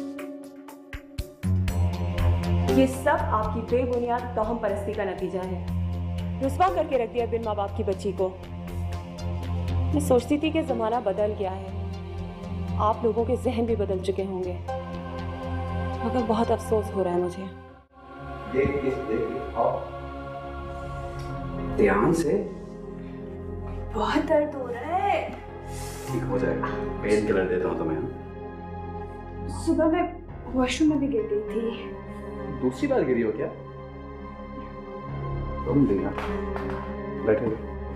ये सब आपकी बेबुनियाद तोहम परस्ती का नतीजा है। रुस्वा करके रख दिया बिन माँ बाप की बच्ची को। मैं सोचती थी कि जमाना बदल गया है, आप लोगों के जहन भी बदल चुके होंगे, मगर बहुत अफसोस हो रहा है मुझे। ध्यान से। बहुत दर्द हो रहा है। ठीक हो जाएगा, पेन किलर देता हूँ तुम्हें। सुबह मैं वॉशरूम में भी गिर गई थी। दूसरी बार गिरी हो क्या? तुम देना, बैठे।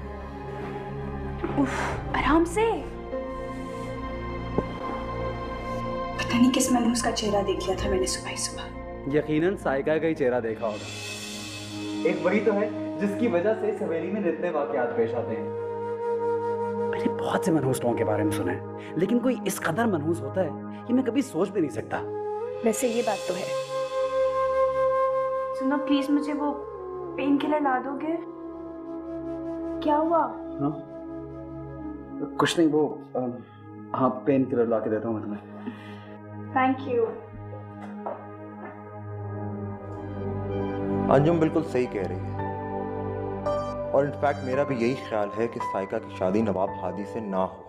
उफ, आराम से। पता नहीं किस मनहूस का चेहरा देख लिया था मैंने सुबह ही सुबह। यकीनन साइका का ही चेहरा देखा होगा। एक वही तो है जिसकी वजह से इस हवेली में इतने वाकयात पेश आते हैं। मैंने बहुत से मनहूस लोगों के बारे में सुना है, लेकिन कोई इस कदर मनहूस होता है कि मैं कभी सोच भी नहीं सकता। वैसे ये बात तो है। सुनो प्लीज, मुझे वो पेन किलर ला दोगे? क्या हुआ? हाँ? कुछ नहीं, वो हाँ पेन किलर ला के देता हूँ मैं तुम्हें। Thank you. अंजुम बिल्कुल सही कह रही है, और इनफैक्ट मेरा भी यही ख्याल है कि साइका की शादी नवाब हादी से ना हो।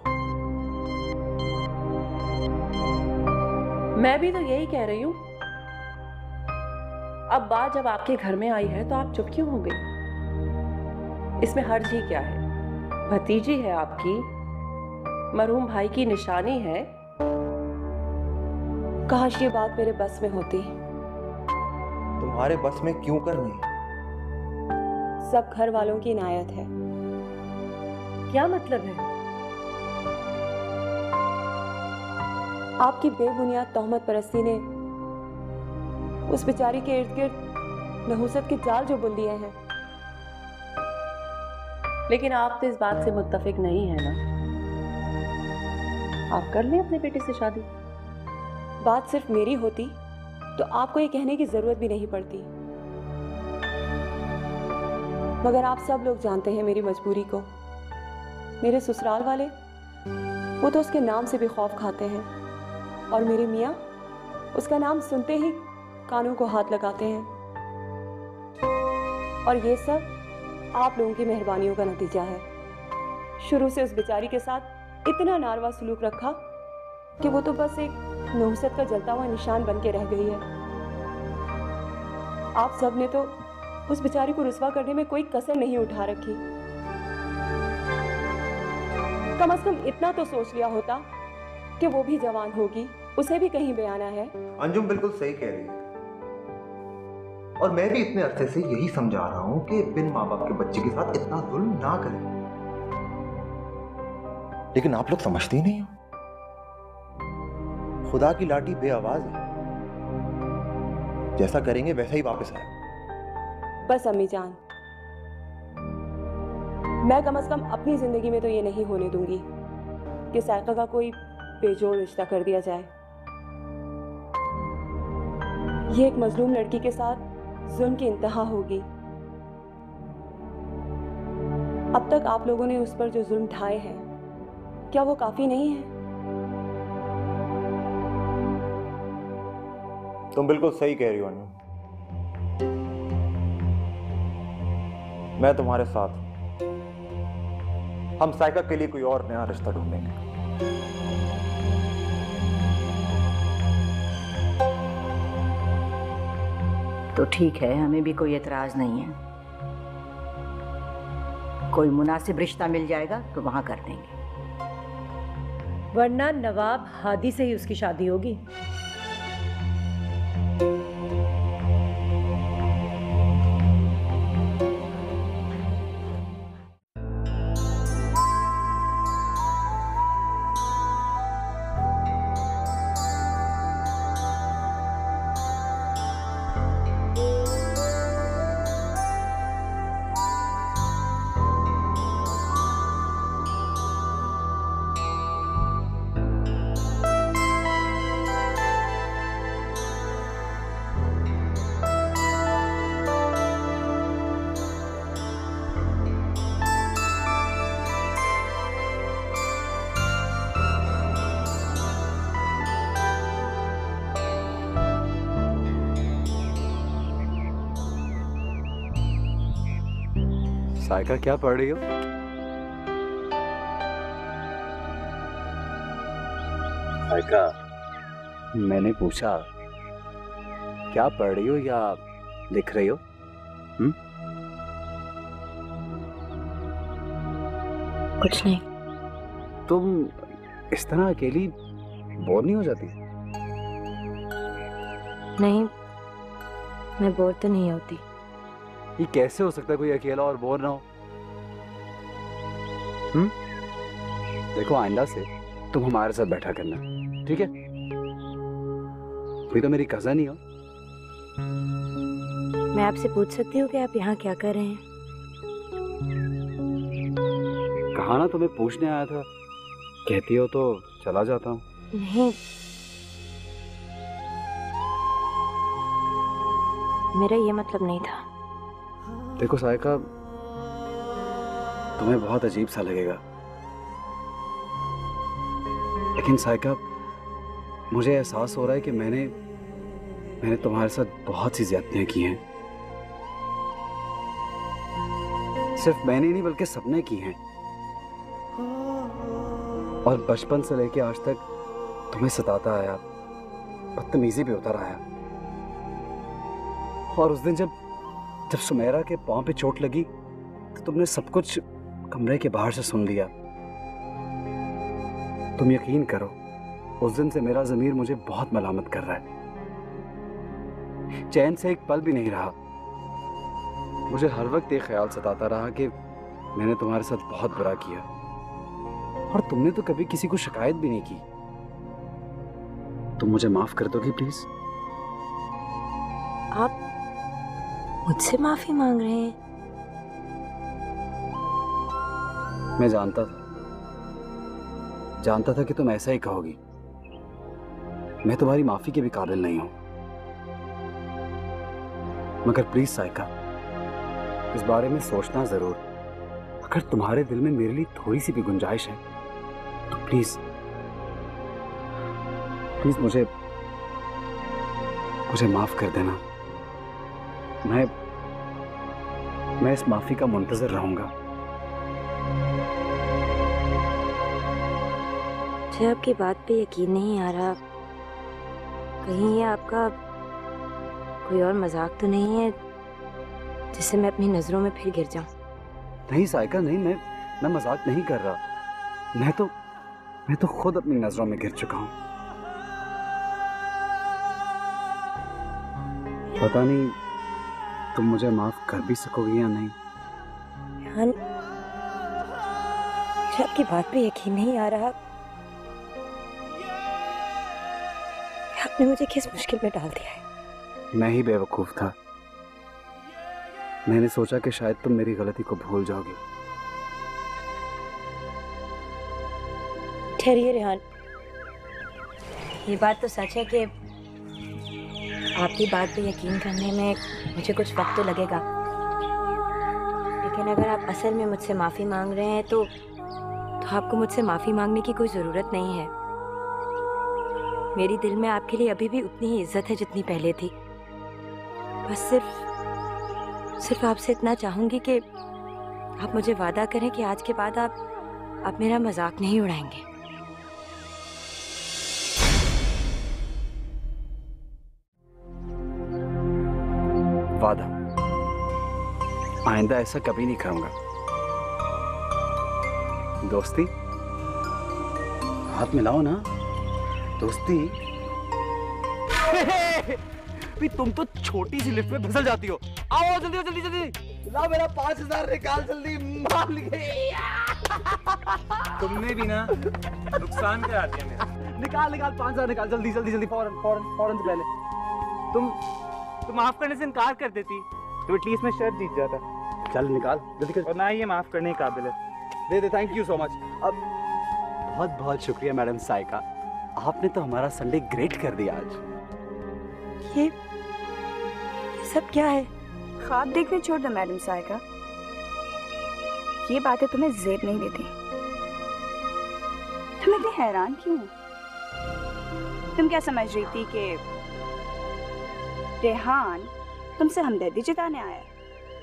मैं भी तो यही कह रही हूँ। अब बात जब आपके घर में आई है तो आप चुप क्यों हो गई? इसमें हर्ज ही क्या है? भतीजी है आपकी, मरहूम भाई की निशानी है। काश ये बात मेरे बस में होती। तुम्हारे बस में क्यों कर नहीं? सब घर वालों की इनायत है। क्या मतलब है? आपकी बेबुनियाद तोहमत परस्ती ने उस बेचारी के इर्द गिर्द नहुसत के जाल जो बुन दिए हैं। लेकिन आप तो इस बात से मुत्तफिक नहीं है ना? आप कर लें अपने बेटे से शादी। बात सिर्फ मेरी होती तो आपको ये कहने की जरूरत भी नहीं पड़ती, मगर आप सब लोग जानते हैं मेरी मजबूरी को। मेरे ससुराल वाले वो तो उसके नाम से भी खौफ खाते हैं, और मेरे मियाँ उसका नाम सुनते ही कानों को हाथ लगाते हैं। और ये सब आप लोगों की मेहरबानियों का नतीजा है। शुरू से उस बेचारी के साथ इतना नारवा सलूक रखा कि वो तो बस एक नहुसत का जलता हुआ निशान बन के रह गई है। आप सब ने तो उस बेचारी को रुस्वा करने में कोई कसर नहीं उठा रखी। कम से कम इतना तो सोच लिया होता कि वो भी जवान होगी, उसे भी कहीं बयाना है। अंजुम बिल्कुल सही कह रही है, और मैं भी इतने अरसे से यही समझा रहा हूं कि बिन माँ बाप के बच्चे के साथ इतना जुल्म ना करें, लेकिन आप लोग समझते ही नहीं हो। खुदा की लाठी बेआवाज है, जैसा करेंगे वैसा ही वापस आए। बस अम्मी जान, मैं कम से कम अपनी जिंदगी में तो ये नहीं होने दूंगी कि साइका का कोई बेजोड़ रिश्ता कर दिया जाए। ये एक मजलूम लड़की के साथ जुल्म की इंतहा होगी। अब तक आप लोगों ने उस पर जो जुल्म ढाए हैं, क्या वो काफी नहीं है? तुम बिल्कुल सही कह रही हो अनु। मैं तुम्हारे साथ हूं। हम साइका के लिए कोई और नया रिश्ता ढूंढेंगे। तो ठीक है, हमें भी कोई एतराज नहीं है। कोई मुनासिब रिश्ता मिल जाएगा तो वहां कर देंगे। वरना नवाब हादी से ही उसकी शादी होगी। साइका क्या पढ़ रही हो? साइका, मैंने पूछा क्या पढ़ रही हो या लिख रही हो? कुछ नहीं। तुम इस तरह अकेली बोर नहीं हो जाती? नहीं, मैं बोर तो नहीं होती। ये कैसे हो सकता है कोई अकेला और बोर ना हो? देखो, आइंदा से तुम हमारे साथ बैठा करना, ठीक है? कोई तो मेरी कजन ही हो। मैं आपसे पूछ सकती हूँ कि आप यहाँ क्या कर रहे हैं? कहा ना तुम्हें पूछने आया था, कहती हो तो चला जाता हूँ। नहीं, मेरा ये मतलब नहीं था। देखो साइका, तुम्हें बहुत अजीब सा लगेगा, लेकिन साइका मुझे एहसास हो रहा है कि मैंने तुम्हारे साथ बहुत सी ज्यादतियां की हैं। सिर्फ मैंने नहीं बल्कि सबने की हैं, और बचपन से लेके आज तक तुम्हें सताता आया, बदतमीजी भी होता रहा। और उस दिन जब सुमेरा के पांव पे चोट लगी तो तुमने सब कुछ कमरे के बाहर से सुन लिया। तुम यकीन करो, उस दिन से मेरा ज़मीर मुझे बहुत मलामत कर रहा है। चैन से एक पल भी नहीं रहा। मुझे हर वक्त ये ख्याल सताता रहा कि मैंने तुम्हारे साथ बहुत बुरा किया, और तुमने तो कभी किसी को शिकायत भी नहीं की। तुम मुझे माफ कर दोगी प्लीज? आप मुझसे माफी मांग रहे हैं? मैं जानता था कि तुम ऐसा ही कहोगी। मैं तुम्हारी माफी के भी काबिल नहीं हूं, मगर प्लीज साइका, इस बारे में सोचना जरूर। अगर तुम्हारे दिल में मेरे लिए थोड़ी सी भी गुंजाइश है तो प्लीज मुझे माफ कर देना। मैं इस माफी का मुंतजर रहूंगा। मुझे आपकी बात पे यकीन नहीं आ रहा। कहीं ये आपका कोई और मजाक तो नहीं है जिससे मैं अपनी नजरों में फिर गिर जाऊं? नहीं साइका, नहीं, मैं मजाक नहीं कर रहा। मैं तो खुद अपनी नजरों में गिर चुका हूं। पता नहीं तुम मुझे माफ कर भी सकोगी या नहीं। मुझे आपकी बात पे यकीन नहीं आ रहा। आपने मुझे किस मुश्किल में डाल दिया है। मैं ही बेवकूफ था। मैंने सोचा कि शायद तुम मेरी गलती को भूल जाओगी। ठहरिए रेहान, ये बात तो सच है कि आपकी बात पे यकीन करने में मुझे कुछ वक्त तो लगेगा। लेकिन अगर आप असल में मुझसे माफ़ी मांग रहे हैं तो आपको मुझसे माफ़ी मांगने की कोई ज़रूरत नहीं है। मेरी दिल में आपके लिए अभी भी उतनी ही इज्जत है जितनी पहले थी। बस सिर्फ आपसे इतना चाहूँगी कि आप मुझे वादा करें कि आज के बाद आप मेरा मजाक नहीं उड़ाएंगे। वादा, आइंदा ऐसा कभी नहीं करूंगा। दोस्ती, हाथ मिलाओ ना। दोस्ती। भी तुम तो छोटी सी लिफ्ट में फिसल जाती हो। आओ जल्दी जल्दी जल्दी, ला मेरा 5000 निकाल जल्दी। मान लिए तुमने भी ना नुकसान करा दिया मेरा। निकाल 5000 निकाल जल्दी जल्दी जल्दी, फौरन से पहले। तुम माफ करने से इनकार कर देती तो एटलीस्ट मैं शर्ट जीत जाता। चल निकाल जल्दी कर। और ना ये माफ करने के काबिल है। दे थैंक यू सो मच। अब बहुत बहुत शुक्रिया मैडम साइका, आपने तो हमारा संडे ग्रेट कर दिया आज। ये सब क्या है? ख्वाब देखने छोड़ दो मैडम साइका, ये बातें तुम्हें जेब नहीं देती। तुम इतनी हैरान क्यों हो? तुम क्या समझ रही थी कि रेहान तुमसे हमदर्दी जताने आया है?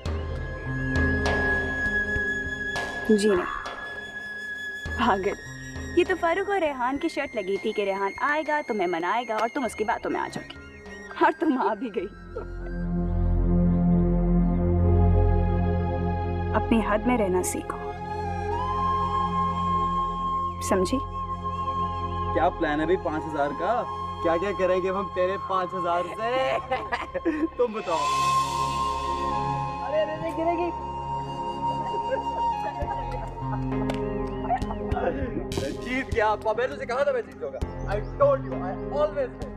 जी नहीं पागल, ये तो फारूक और रेहान की शर्त लगी थी कि रेहान आएगा, तुम्हें मनाएगा और तुम उसकी बातों में आ जाओगी। और तुम आ भी गई। अपनी हद में रहना सीखो, समझी? क्या प्लान है भाई 5000 का? क्या क्या करेंगे हम तेरे 5000 से? तुम बताओ। अरे गिरेगी। जीत गया। मैंने तुझे कहा था मैं जीतूंगा। I told you, I always win.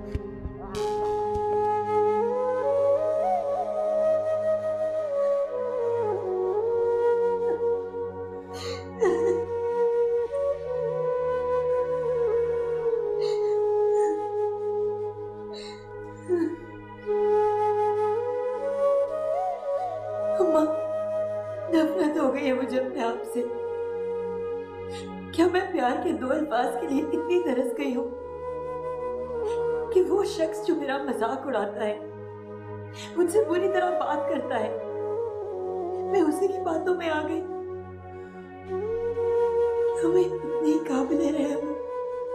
नफरत हो गई है मुझे अपने आप से। क्या मैं प्यार के दो अल्फाज के लिए इतनी तरस गई हूँ कि वो शख्स जो मेरा मजाक उड़ाता है, मुझसे बुरी तरह बात करता है, मैं उसी की बातों में आ गई। क्या मैं इतनी काबिले रहम हूँ?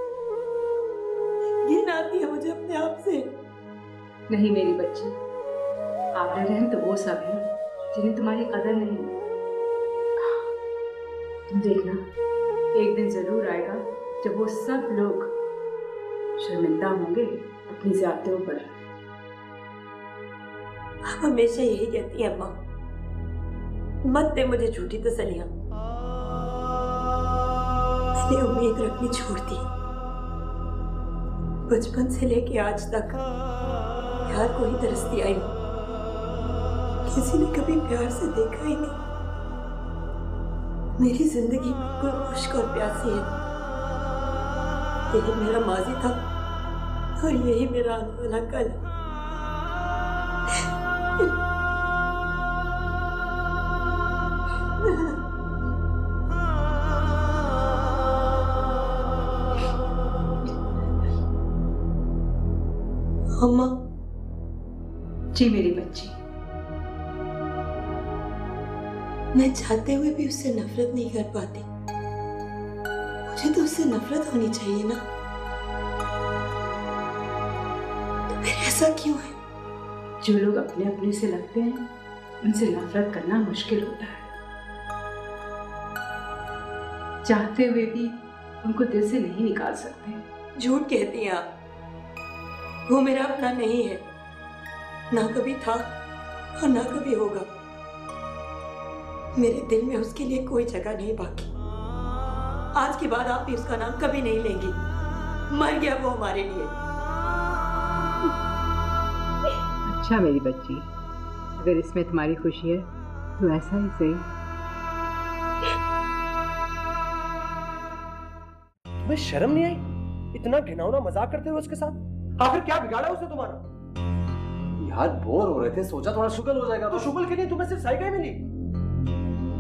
घिन आती है मुझे अपने आप से। नहीं मेरी बच्ची, काबिल रहम तो वो सब हैं जिन्हें तुम्हारी कदर नहीं है। तुम देखना, एक दिन जरूर आएगा जब वो सब लोग शर्मिंदा होंगे अपनी ज़्यादतियों पर। आप हमेशा यही कहती हैं अम्मा, मत दे मुझे झूठी तसल्लियां। मैंने उम्मीद रखनी छोड़ दी। बचपन से लेके आज तक प्यार को ही तरसती आई हूँ। किसी ने कभी प्यार से देखा ही नहीं। मेरी जिंदगी बिल्कुल खुश्क और प्यासी है। यही मेरा माजी था और यही मेरा आने वाला कल। अम्मा। जी मेरी बच्ची। मैं चाहते हुए भी उससे नफरत नहीं कर पाती। मुझे तो उससे नफरत होनी चाहिए ना। तो फिर ऐसा क्यों है? जो लोग अपने अपने से लगते हैं उनसे नफरत करना मुश्किल होता है। चाहते हुए भी उनको दिल से नहीं निकाल सकते। झूठ कहती हैं आप। वो मेरा अपना नहीं है, ना कभी था और ना कभी होगा। मेरे दिल में उसके लिए कोई जगह नहीं बाकी। आज के बाद आप भी उसका नाम कभी नहीं लेंगी। मर गया वो हमारे लिए। अच्छा मेरी बच्ची, अगर इसमें तुम्हारी खुशी है तो ऐसा ही सही। तुम्हें शर्म नहीं आई? इतना घिनौना मजाक करते हुए उसके साथ? आखिर क्या बिगाड़ा उसने तुम्हारा? यार बोर हो रहे थे, सोचा थोड़ा शुगल हो जाएगा। तो शुगल के लिए तुम्हें सिर्फ साइका ही मिली?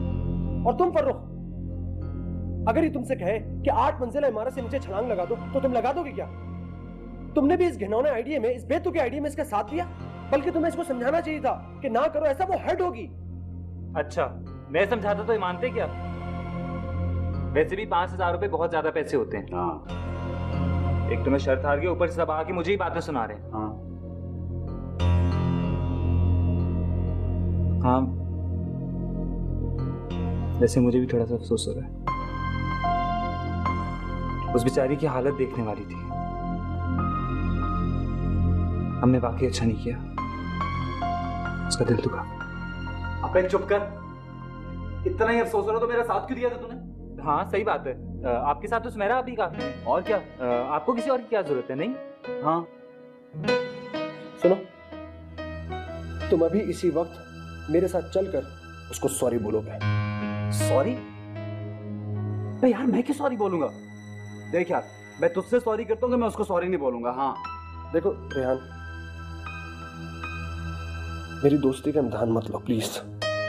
और तुम फर्रुख, अगर ये तुमसे कहे कि 8 मंजिला इमारत से नीचे छलांग लगा दो तो तुम लगा दोगे क्या? तुमने भी इस घिनौने आइडिया में, इस बेतुके आइडिया में इसका साथ दिया, बल्कि तुम्हें इसको समझाना चाहिए था कि ना करो ऐसा, वो हर्ट होगी। अच्छा, मैं समझाता तो ये मानते क्या? वैसे भी 5,000 रुपए बहुत ज्यादा पैसे होते हैं। हाँ। एक तो मैं शर्त हार गया, ऊपर से सब आके मुझे ही बातें सुना रहे हैं। हाँ। हाँ, वैसे मुझे भी थोड़ा सा अफसोस हो रहा है। उस बेचारी की हालत देखने वाली थी, हमने वाकई अच्छा नहीं किया, उसका दिल दुखा। अपन चुप कर, इतना ही अफसोस हो रहा तो मेरा साथ क्यों दिया था तूने? हाँ सही बात है, आपके साथ तो सुमेरा आप ही काफी है। और क्या? आपको किसी और की क्या जरूरत है? नहीं? हाँ। सुनो, तुम अभी इसी वक्त मेरे साथ चलकर उसको सॉरी बोलोगे। सॉरी? भाई यार मैं क्यों सॉरी बोलूंगा? देख यार, मैं तुझसे सॉरी करता हूँ कि मैं उसको सॉरी नहीं बोलूंगा। हाँ देखो रेहान, मेरी दोस्ती का इम्तिहान मत लो प्लीज।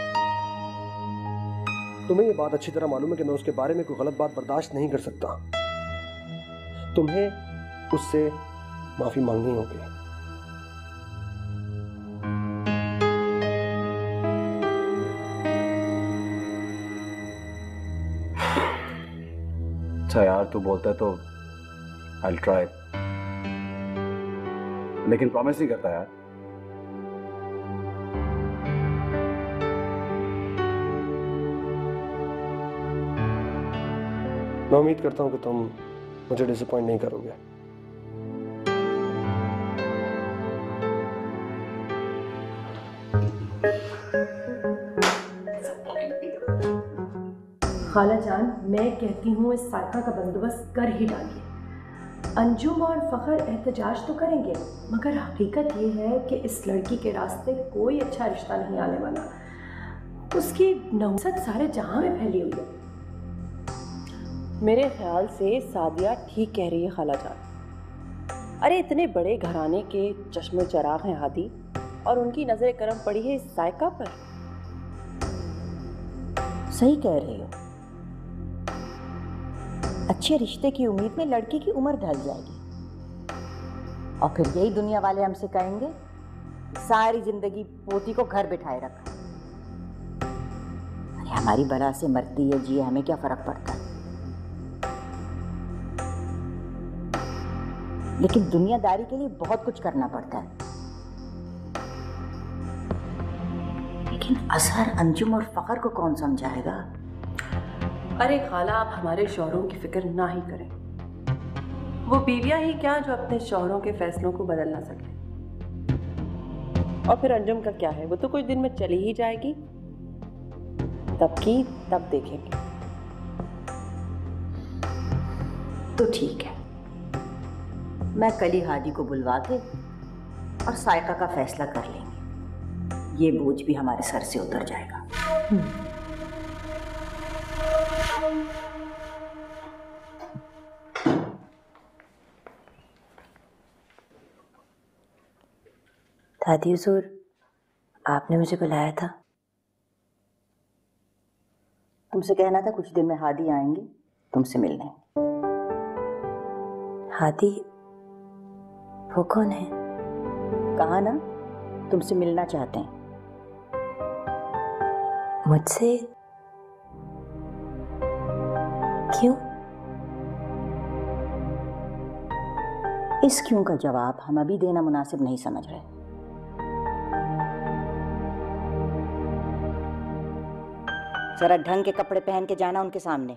तुम्हें ये बात अच्छी तरह मालूम है कि मैं उसके बारे में कोई गलत बात बर्दाश्त नहीं कर सकता। तुम्हें उससे माफी मांगनी होगी। अच्छा यार, तू बोलता है तो आई विल ट्राई, लेकिन प्रॉमिस नहीं करता यार। मैं उम्मीद करता हूं कि तुम मुझे डिसअपॉइंट नहीं करोगे। खाला जान, मैं कहती हूँ इस साइका का बंदोबस्त कर ही डालिए। अंजुम और फखर एहतजाज तो करेंगे, मगर हकीकत ये है कि इस लड़की के रास्ते कोई अच्छा रिश्ता नहीं आने वाला। उसकी नहुसत सारे जहां में फैली हुई है। मेरे ख्याल से सादिया ठीक कह रही है खाला जान। अरे इतने बड़े घराने के चश्मे चराग हैं हादी, और उनकी नजर करम पड़ी है इस साइका पर। सही कह रही हो। अच्छे रिश्ते की उम्मीद में लड़की की उम्र ढल जाएगी, और फिर यही दुनिया वाले हमसे कहेंगे सारी जिंदगी पोती को घर बिठाए रखा। अरे हमारी बला से मरती है जी, हमें क्या फर्क पड़ता है। लेकिन दुनियादारी के लिए बहुत कुछ करना पड़ता है। लेकिन असहर, अंजुम और फखर को कौन समझाएगा? अरे खाला, आप हमारे शौहरों की फिक्र ना ही करें। वो बीवियां ही क्या जो अपने शौहरों के फैसलों को बदल ना सके। और फिर अंजुम का क्या है, वो तो कुछ दिन में चली ही जाएगी। तब की तब देखेंगे। तो ठीक है, मैं कल ही हादी को बुलवा के और साइका का फैसला कर लेंगे। ये बोझ भी हमारे सर से उतर जाएगा। दादी हुजूर, आपने मुझे बुलाया था। तुमसे कहना था कुछ दिन में हादी आएंगे तुमसे मिलने। हादी? वो कौन है? कहा ना, तुमसे मिलना चाहते हैं। मुझसे? क्यों? इस क्यों का जवाब हम अभी देना मुनासिब नहीं समझ रहे। जरा ढंग के कपड़े पहन के जाना उनके सामने।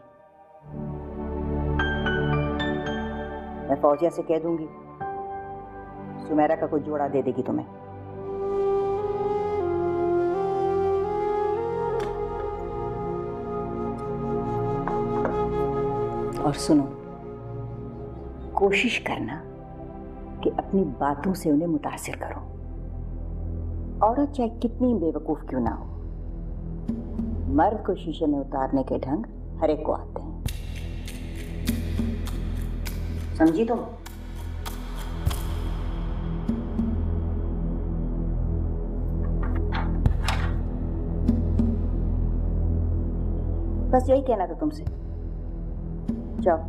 मैं फौजिया से कह दूंगी, सुमेरा का कोई जोड़ा दे देगी तुम्हें। और सुनो, कोशिश करना कि अपनी बातों से उन्हें मुतासिर करो। औरत चाहे कितनी बेवकूफ क्यों ना हो, मर्द को शीशे में उतारने के ढंग हर एक को आते हैं। समझी तुम? बस यही कहना था तुमसे। जाओ।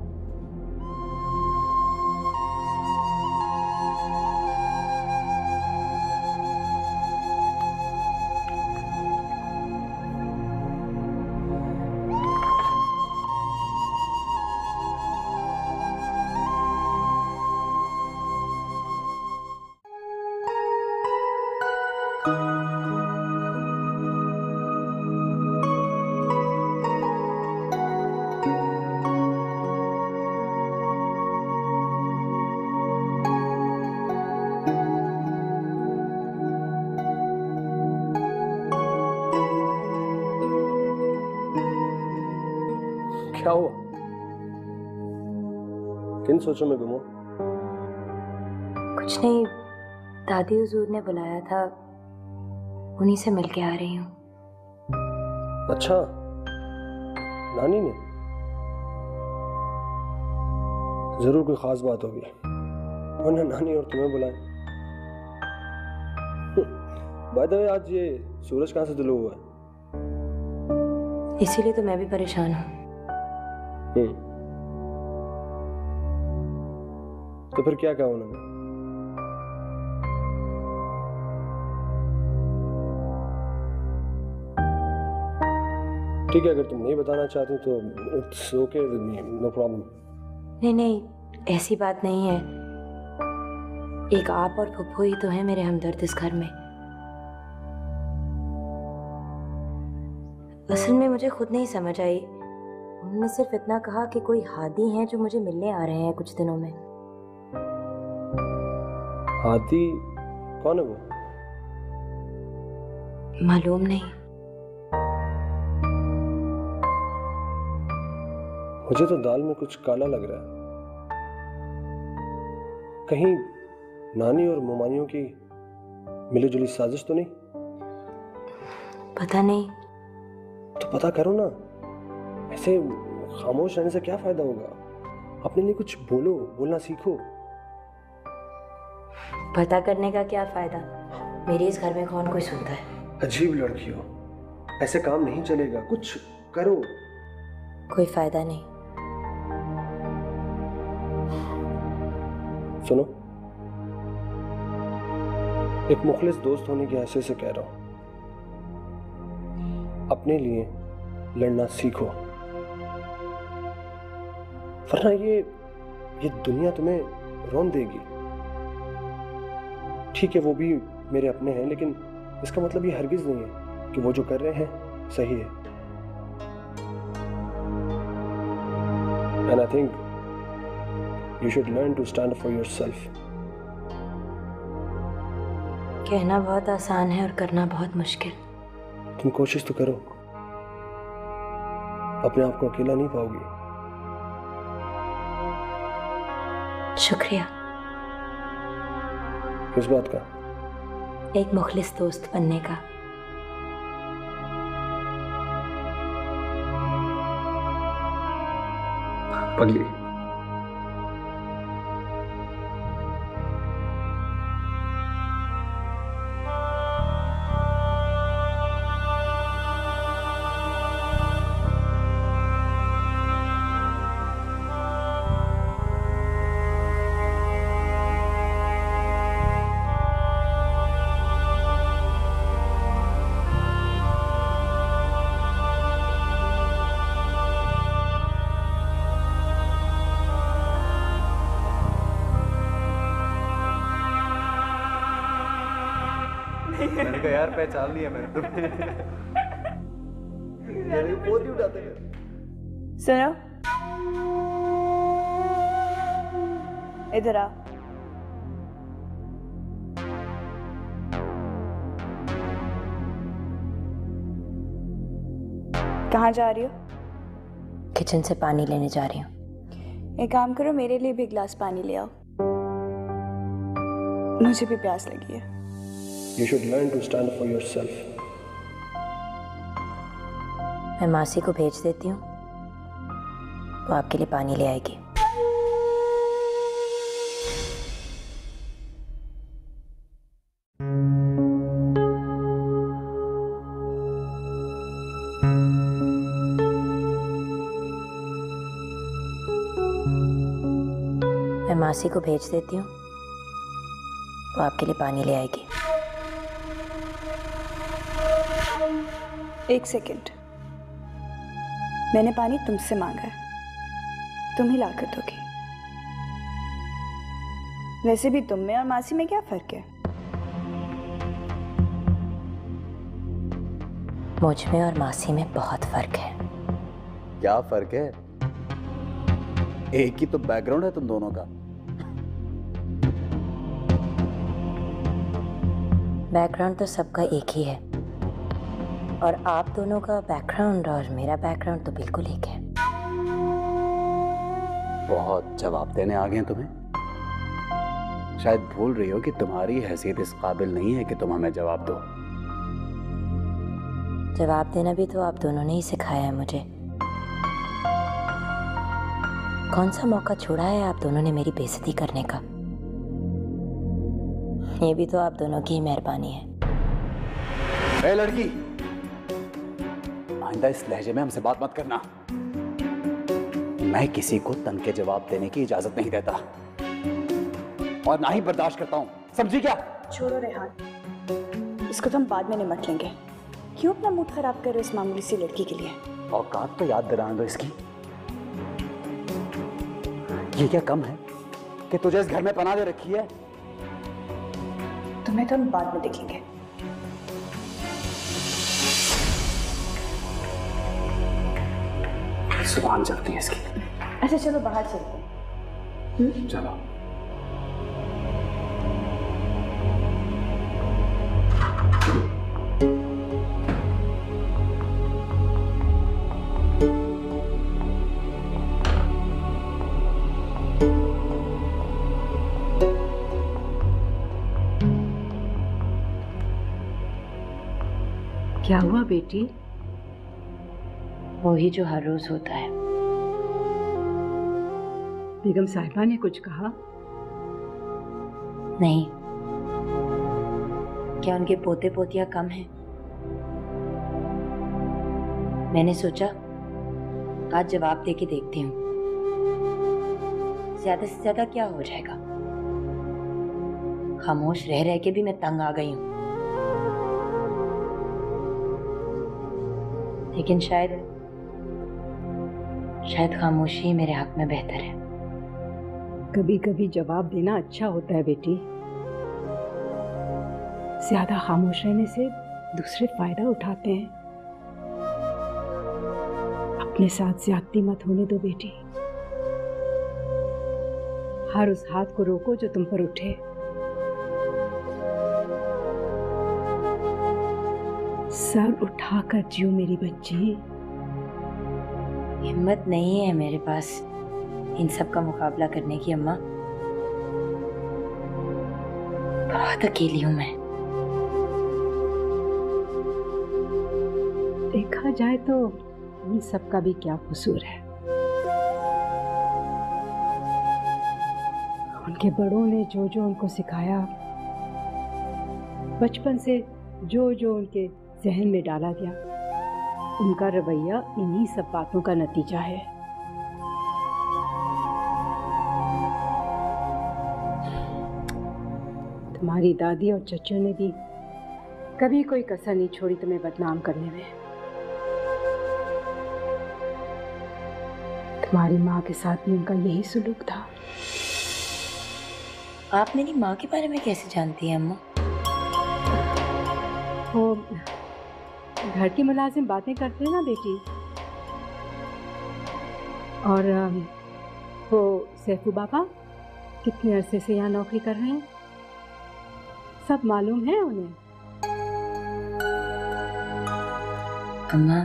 क्या हुआ? किन सोचों में गुम हो? कुछ नहीं, दादी हुजूर ने बुलाया था, उन्हीं से मिलके आ रही हूँ। अच्छा, नानी ने? जरूर कोई खास बात होगी, वरना नानी और तुम्हें बुलाए। बाय द वे, आज ये सूरज कहाँ से तुलू हुआ है? इसीलिए तो मैं भी परेशान हूँ। तो फिर क्या कहा उन्होंने? ठीक है, अगर तुम नहीं बताना चाहती तो इट्स ओके, नो प्रॉब्लम। नहीं नहीं, ऐसी बात नहीं है। एक आप और फुप्पो ही तो है मेरे हमदर्द इस घर में। असल में मुझे खुद नहीं समझ आई। उन्होंने सिर्फ इतना कहा कि कोई हादी हैं जो मुझे मिलने आ रहे हैं कुछ दिनों में। हादी? कौन है वो? मालूम नहीं। मुझे तो दाल में कुछ काला लग रहा है। कहीं नानी और मोमानियों की मिली-जुली साजिश तो नहीं? पता नहीं। तो पता करो ना। ऐसे खामोश रहने से क्या फायदा होगा? अपने लिए कुछ बोलो, बोलना सीखो। पता करने का क्या फायदा? मेरे इस घर में कौन कोई सुनता है? अजीब लड़की हो, ऐसे काम नहीं चलेगा, कुछ करो। कोई फायदा नहीं। सुनो, एक मुखलिस दोस्त होने की हैसियत से कह रहा हूं, अपने लिए लड़ना सीखो, वरना ये दुनिया तुम्हें रोन देगी। ठीक है, वो भी मेरे अपने हैं, लेकिन इसका मतलब ये हरगिज नहीं है कि वो जो कर रहे हैं सही है। And I think you should learn to stand up for yourself. कहना बहुत आसान है और करना बहुत मुश्किल। तुम कोशिश तो करो, अपने आप को अकेला नहीं पाओगी। शुक्रिया। किस बात का? एक मुखलिस दोस्त बनने का। पगली, मैंने कहा यार पहचान लिया मैंने तुम्हें। मेरे को फोन नहीं उठाते हैं। सुनो, इधर आ। कहाँ जा रही हो? किचन से पानी लेने जा रही हूँ। एक काम करो, मेरे लिए भी गिलास पानी ले आओ, मुझे भी प्यास लगी है। You should learn to stand for yourself. मैं मासी को भेज देती हूँ, वो आपके लिए पानी ले आएगी। मैं मासी को भेज देती हूँ, वो आपके लिए पानी ले आएगी। एक सेकंड, मैंने पानी तुमसे मांगा है, तुम ही ला कर दोगी। वैसे भी तुम में और मासी में क्या फर्क है? मुझ में और मासी में बहुत फर्क है। क्या फर्क है? एक ही तो बैकग्राउंड है तुम दोनों का। बैकग्राउंड तो सबका एक ही है, और आप दोनों का बैकग्राउंड और मेरा बैकग्राउंड तो बिल्कुल एक है। बहुत जवाब देने आ गए हैं तुम्हें। शायद भूल रही हो कि तुम्हारी हैसियत इस काबिल नहीं है कि तुम हमें जवाब दो। जवाब देना भी तो आप दोनों ने ही सिखाया है मुझे। कौन सा मौका छोड़ा है आप दोनों ने मेरी बेइज्जती करने का? ये भी तो आप दोनों की ही मेहरबानी है। ए लड़की, आइंदा इस लहजे में हमसे बात मत करना। मैं किसी को तन के जवाब देने की इजाजत नहीं देता, और ना ही बर्दाश्त करता हूं, समझी क्या? छोड़ो रेहान, इसको तो हम बाद में निमट लेंगे। क्यों अपना मूड खराब कर रहे हो इस मामूली सी लड़की के लिए? औकात तो याद दिलाने दो इसकी। ये क्या कम है कि तुझे इस घर में पनाह दे रखी है? तुम्हें तो हम बाद में देखेंगे। जुबान चलती है इसकी। अच्छा चलो बाहर चलते हैं। चलो। क्या हुआ बेटी? वही जो हर रोज होता है। बेगम साहिबा ने कुछ कहा? नहीं। क्या उनके पोते पोतियां कम हैं? मैंने सोचा आज जवाब दे के देखती हूँ, ज्यादा से ज्यादा क्या हो जाएगा। खामोश रह रह के भी मैं तंग आ गई हूँ। लेकिन शायद खामोशी मेरे हक में बेहतर है। कभी कभी जवाब देना अच्छा होता है बेटी। ज्यादा खामोश रहने से दूसरे फायदा उठाते हैं। अपने साथ ज्यादती मत होने दो बेटी। हर उस हाथ को रोको जो तुम पर उठे। सर उठाकर जियो मेरी बच्ची। हिम्मत नहीं है मेरे पास इन सब का मुकाबला करने की अम्मा। बहुत अकेली हूं मैं। देखा जाए तो इन सब का भी क्या कसूर है। उनके बड़ों ने जो जो उनको सिखाया, बचपन से जो जो उनके जहन में डाला गया, उनका रवैया इन्हीं सब बातों का नतीजा है। तुम्हारी दादी और चचू ने भी कभी कोई कसर नहीं छोड़ी तुम्हें बदनाम करने में। तुम्हारी माँ के साथ भी उनका यही सुलूक था। आप मेरी माँ के बारे में कैसे जानती हैं अम्मा? वो घर की मुलाजिम बातें करते हैं ना बेटी। और वो सैफू बाबा कितने अरसे से यहाँ नौकरी कर रहे हैं, सब मालूम है उन्हें। अम्मा,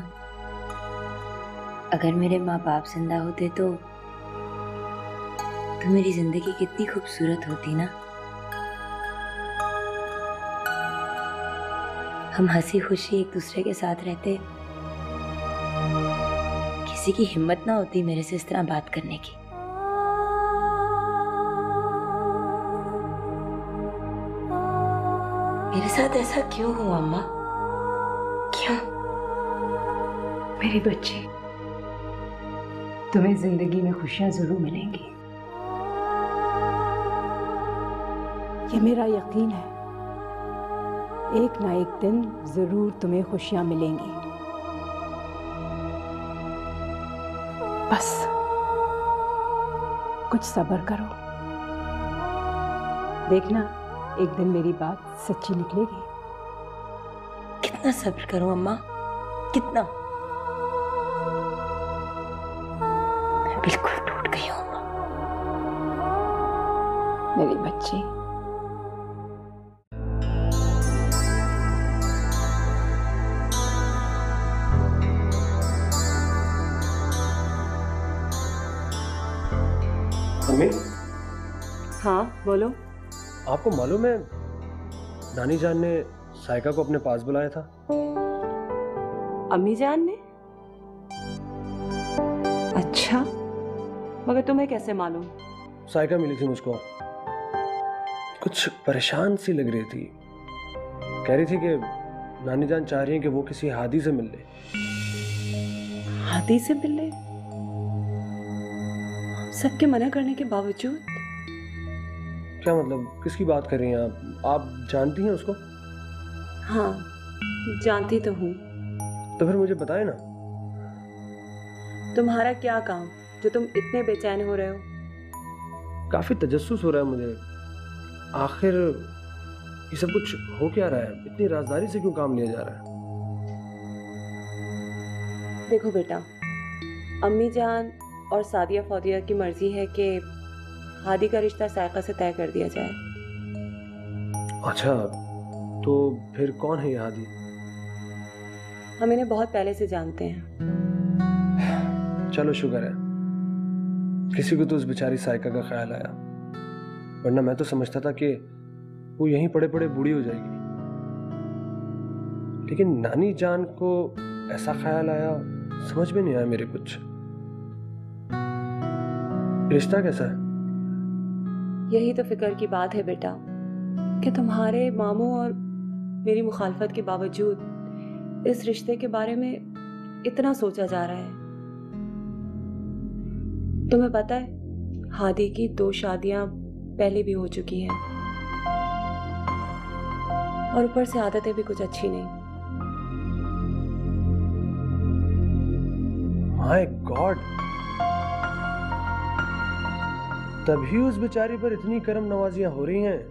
अगर मेरे माँ बाप जिंदा होते तो मेरी जिंदगी कितनी खूबसूरत होती ना। हम हंसी खुशी एक दूसरे के साथ रहते। किसी की हिम्मत ना होती मेरे से इस तरह बात करने की। मेरे साथ ऐसा क्यों हुआ अम्मा? क्यों? मेरी बच्ची, तुम्हें जिंदगी में खुशियां जरूर मिलेंगी। ये मेरा यकीन है, एक ना एक दिन जरूर तुम्हें खुशियां मिलेंगी। बस कुछ सब्र करो, देखना एक दिन मेरी बात सच्ची निकलेगी। कितना सब्र करूं अम्मा, कितना? मैं बिल्कुल टूट गई हूं अम्मा। मेरी बच्ची, अम्मी, हाँ बोलो। आपको मालूम है नानी जान ने साइका को अपने पास बुलाया था? अम्मी जान ने? अच्छा, मगर तुम्हें कैसे मालूम? साइका मिली थी मुझको, कुछ परेशान सी लग रही थी। कह रही थी कि नानी जान चाह रही है कि वो किसी हादी से मिल ले। हादी से मिल ले? सबके मना करने के बावजूद? क्या मतलब, किसकी बात कर रही हैं आप? आप जानती हैं उसको? हाँ, जानती तो हूँ। तो फिर मुझे बताएं ना। तुम्हारा क्या काम जो तुम इतने बेचैन हो रहे हो? काफी तजस्सुस हो रहा है मुझे। आखिर ये सब कुछ हो क्या रहा है? इतनी राजदारी से क्यों काम लिया जा रहा है? देखो बेटा, अम्मी जान और सादिया फौदिया की मर्जी है कि हादी का रिश्ता साइका से तय कर दिया जाए। अच्छा, तो फिर कौन है ये हादी? हम इन्हें बहुत पहले से जानते हैं। चलो शुक्र है, किसी को तो उस बेचारी साइका का ख्याल आया, वरना मैं तो समझता था कि वो यहीं पड़े पड़े बूढ़ी हो जाएगी। लेकिन नानी जान को ऐसा ख्याल आया, समझ में नहीं आया मेरे कुछ। रिश्ता कैसा है? यही तो फिक्र की बात है बेटा कि तुम्हारे मामू और मेरी मुखालफत के बावजूद इस रिश्ते के बारे में इतना सोचा जा रहा है। तुम्हें पता है, हादी की 2 शादियां पहले भी हो चुकी हैं और ऊपर से आदतें भी कुछ अच्छी नहीं। माय गॉड, तभी उस बेचारी पर इतनी करम नवाजियां हो रही हैं।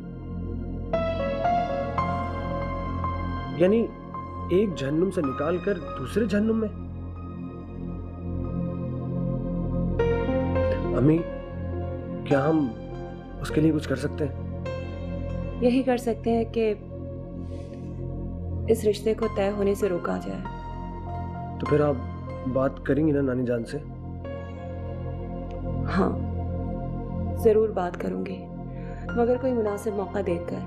यानी एक जहन्नुम से निकालकर दूसरे जहन्नुम में। अम्मी, क्या हम उसके लिए कुछ कर सकते हैं? यही कर सकते हैं कि इस रिश्ते को तय होने से रोका जाए। तो फिर आप बात करेंगी ना नानी जान से? हाँ, जरूर बात करूंगी, मगर कोई मुनासिब मौका देखकर।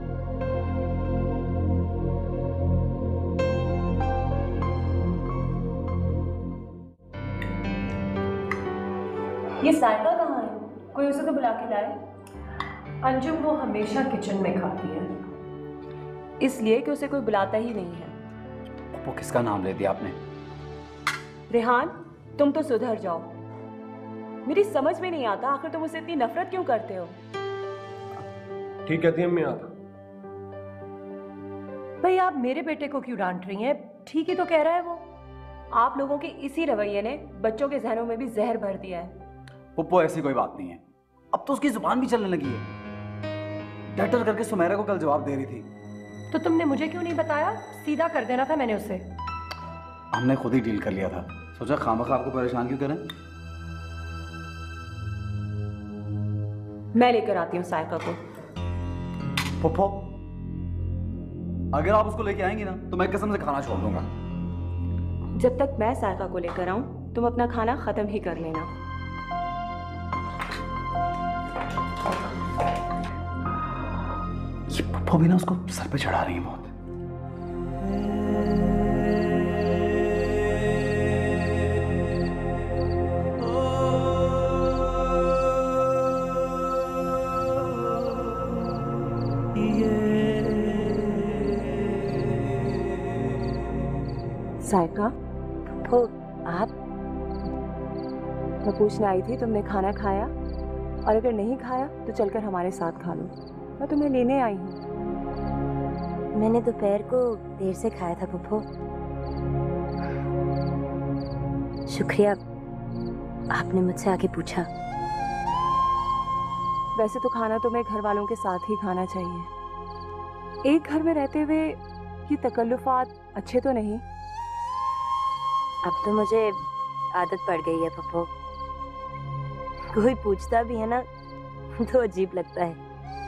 ये साइका कहाँ है? कोई उसे तो बुला के लाए। अंजुम वो हमेशा किचन में खाती है। इसलिए कि उसे कोई बुलाता ही नहीं है। वो किसका नाम ले दिया आपने? रेहान, तुम तो सुधर जाओ। मेरी समझ में नहीं आता, आखिर तुम उससे इतनी नफरत क्यों करते हो? ठीक कहती हैं अम्मी आप। भाई, आप मेरे बेटे को क्यों डांट रही हैं? ठीक ही तो कह रहा है वो। आप लोगों के इसी रवैये ने बच्चों के जहनों में भी जहर भर दिया है। पुप्पो, ऐसी कोई बात नहीं है। अब तो उसकी जुबान भी चलने लगी है। डटर करके सुमेरा को कल जवाब दे रही थी। तो तुमने मुझे क्यों नहीं बताया? सीधा कर देना था मैंने उसे। हमने खुद ही डील कर लिया था, सोचा खामखा आपको परेशान क्यों करें। मैं लेकर आती हूँ साइका को। पुप्पो, अगर आप उसको लेके आएंगी ना तो मैं कसम से खाना छोड़ दूंगा। जब तक मैं साइका को लेकर आऊं, तुम अपना खाना खत्म ही कर लेना। ये पुप्पो भी ना उसको सर पे चढ़ा रही है बहुत। साइका, वो आप? मैं पूछने आई थी तुमने खाना खाया, और अगर नहीं खाया तो चलकर हमारे साथ खा लो। मैं तुम्हें लेने आई हूँ। मैंने दोपहर को देर से खाया था फूफो। शुक्रिया, आपने मुझसे आके पूछा। वैसे तो खाना तुम्हें घर वालों के साथ ही खाना चाहिए। एक घर में रहते हुए ये तकल्लुफात अच्छे तो नहीं। अब तो मुझे आदत पड़ गई है पप्पो। कोई पूछता भी है ना तो अजीब लगता है।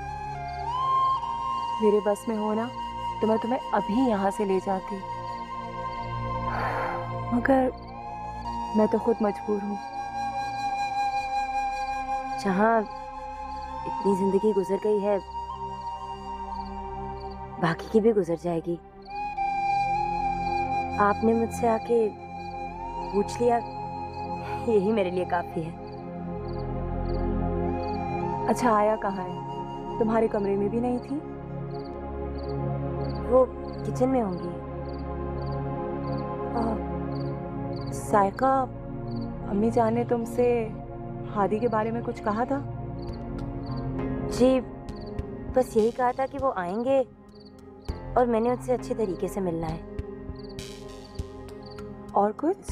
मेरे बस में हो ना तो मैं तुम्हें अभी यहाँ से ले जाती, मगर मैं तो खुद मजबूर हूँ। जहाँ इतनी जिंदगी गुजर गई है, बाकी की भी गुजर जाएगी। आपने मुझसे आके पूछ लिया, यही मेरे लिए काफी है। अच्छा, आया कहाँ है? तुम्हारे कमरे में भी नहीं थी? वो किचन में होंगी। सायका, अम्मी जान ने तुमसे हादी के बारे में कुछ कहा था? जी, बस यही कहा था कि वो आएंगे और मैंने उससे अच्छे तरीके से मिलना है। और कुछ?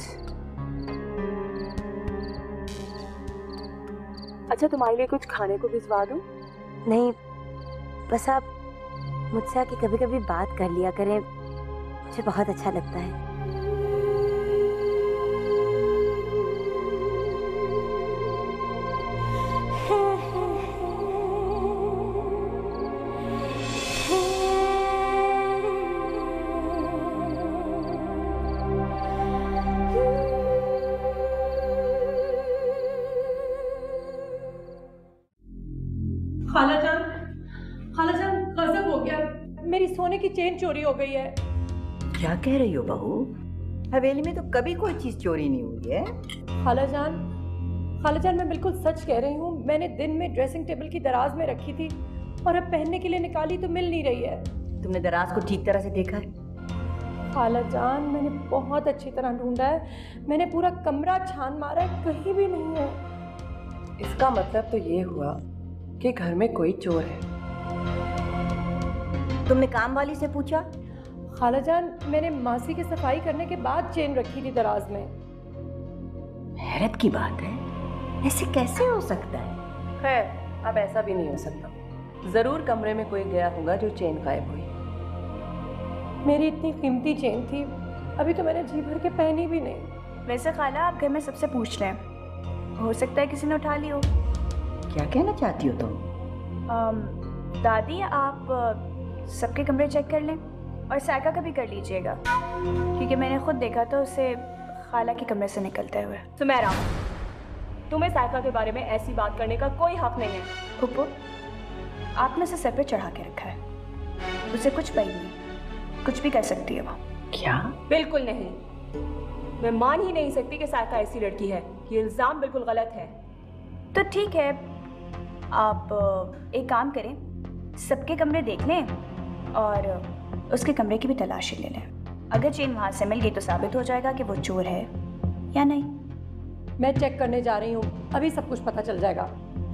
अच्छा, तुम्हारे लिए कुछ खाने को भिजवा दूं? नहीं, बस आप मुझसे आके कभी कभी बात कर लिया करें, मुझे बहुत अच्छा लगता है। खालाजान, गजब हो गया। मेरी सोने की चेन चोरी हो गई है। क्या कह रही हो बहू? हवेली में तो कभी कोई चीज चोरी नहीं हुई है। खालाजान, मैं बिल्कुल सच कह रही हूँ। मैंने दिन में ड्रेसिंग टेबल की दराज में रखी थी और अब पहनने के लिए निकाली तो मिल नहीं रही है। तुमने दराज को ठीक तरह से देखा है? खालाजान, मैंने बहुत अच्छी तरह ढूंढा है। मैंने पूरा कमरा छान मारा है, कहीं भी नहीं है। इसका मतलब तो ये हुआ कि घर में कोई चोर है। तुमने काम वाली से पूछा? खालाजान, मैंने मासी की सफाई करने के बाद चेन रखी थी दराज में। हैरत की बात है, ऐसे कैसे हो सकता है? खैर, अब ऐसा भी नहीं हो सकता। जरूर कमरे में कोई गया होगा जो चेन गायब हुई। मेरी इतनी कीमती चेन थी, अभी तो मैंने जी भर के पहनी भी नहीं। वैसे खाला, आप घर में सबसे पूछ रहे हैं, हो सकता है किसी ने उठा ली हो। क्या कहना चाहती हो तुम? दादी, आप सबके कमरे चेक कर लें और सायका का भी कर लीजिएगा, क्योंकि मैंने खुद देखा था उसे खाला के कमरे से निकलते हुए। सुमेरा, तुम्हें सायका के बारे में ऐसी बात करने का कोई हक नहीं है। फूफो, आपने उसे सर पे चढ़ा के रखा है। उसे कुछ पता नहीं, कुछ भी कर सकती है वो। क्या? बिल्कुल नहीं। मैं मान ही नहीं सकती कि सायका ऐसी लड़की है। ये इल्जाम बिल्कुल गलत है। तो ठीक है, आप एक काम करें, सबके कमरे देख लें और उसके कमरे की भी तलाशी ले लें। अगर चेन वहां से मिल गई तो साबित हो जाएगा कि वो चोर है या नहीं। मैं चेक करने जा रही हूँ, अभी सब कुछ पता चल जाएगा।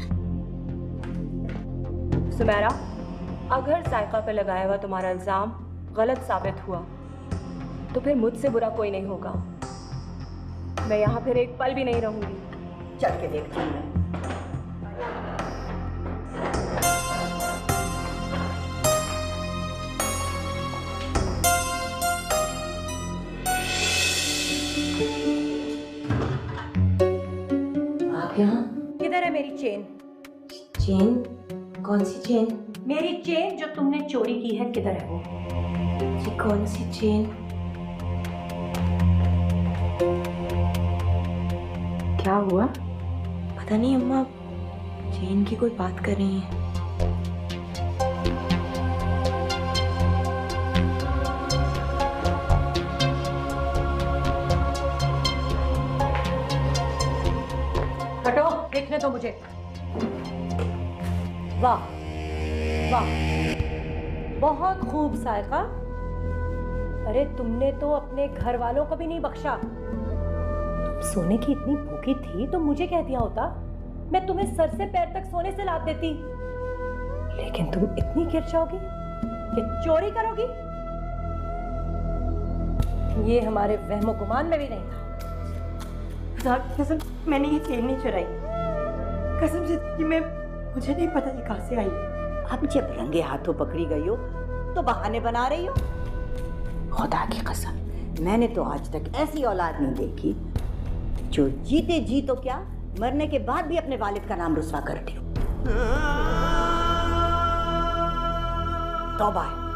सुमेरा, अगर सायका पर लगाया हुआ तुम्हारा इल्जाम गलत साबित हुआ तो फिर मुझसे बुरा कोई नहीं होगा। मैं यहाँ फिर एक पल भी नहीं रहूंगी। चल के देखती हूँ मैं। किधर है मेरी चेन? चेन? कौन सी चेन? मेरी चेन जो तुमने चोरी की है, किधर है वो? जी, कौन सी चेन? क्या हुआ? पता नहीं अम्मा, चेन की कोई बात कर रही है। हटो, देखने दो मुझे। वाह वाह, बहुत खूब सायका। अरे तुमने तो अपने घर वालों को भी नहीं बख्शा। तुम सोने की इतनी भूखी थी तो मुझे कह दिया होता, मैं तुम्हें सर से पैर तक सोने से लाद देती। लेकिन तुम इतनी गिर जाओगी कि चोरी करोगी? ये हमारे वहमो गुमान में भी नहीं था। खुदा की कसम, मैंने ये चेन नहीं चुराई। कसम से कि मुझे नहीं पता ये कहां से आई। अब जब रंगे हाथों पकड़ी गई हो तो बहाने बना रही हो। खुदा की कसम, मैंने तो आज तक ऐसी औलाद नहीं देखी जो जीते जी तो क्या, मरने के बाद भी अपने वालिद का नाम रुस्वा करती हो। तौबा है।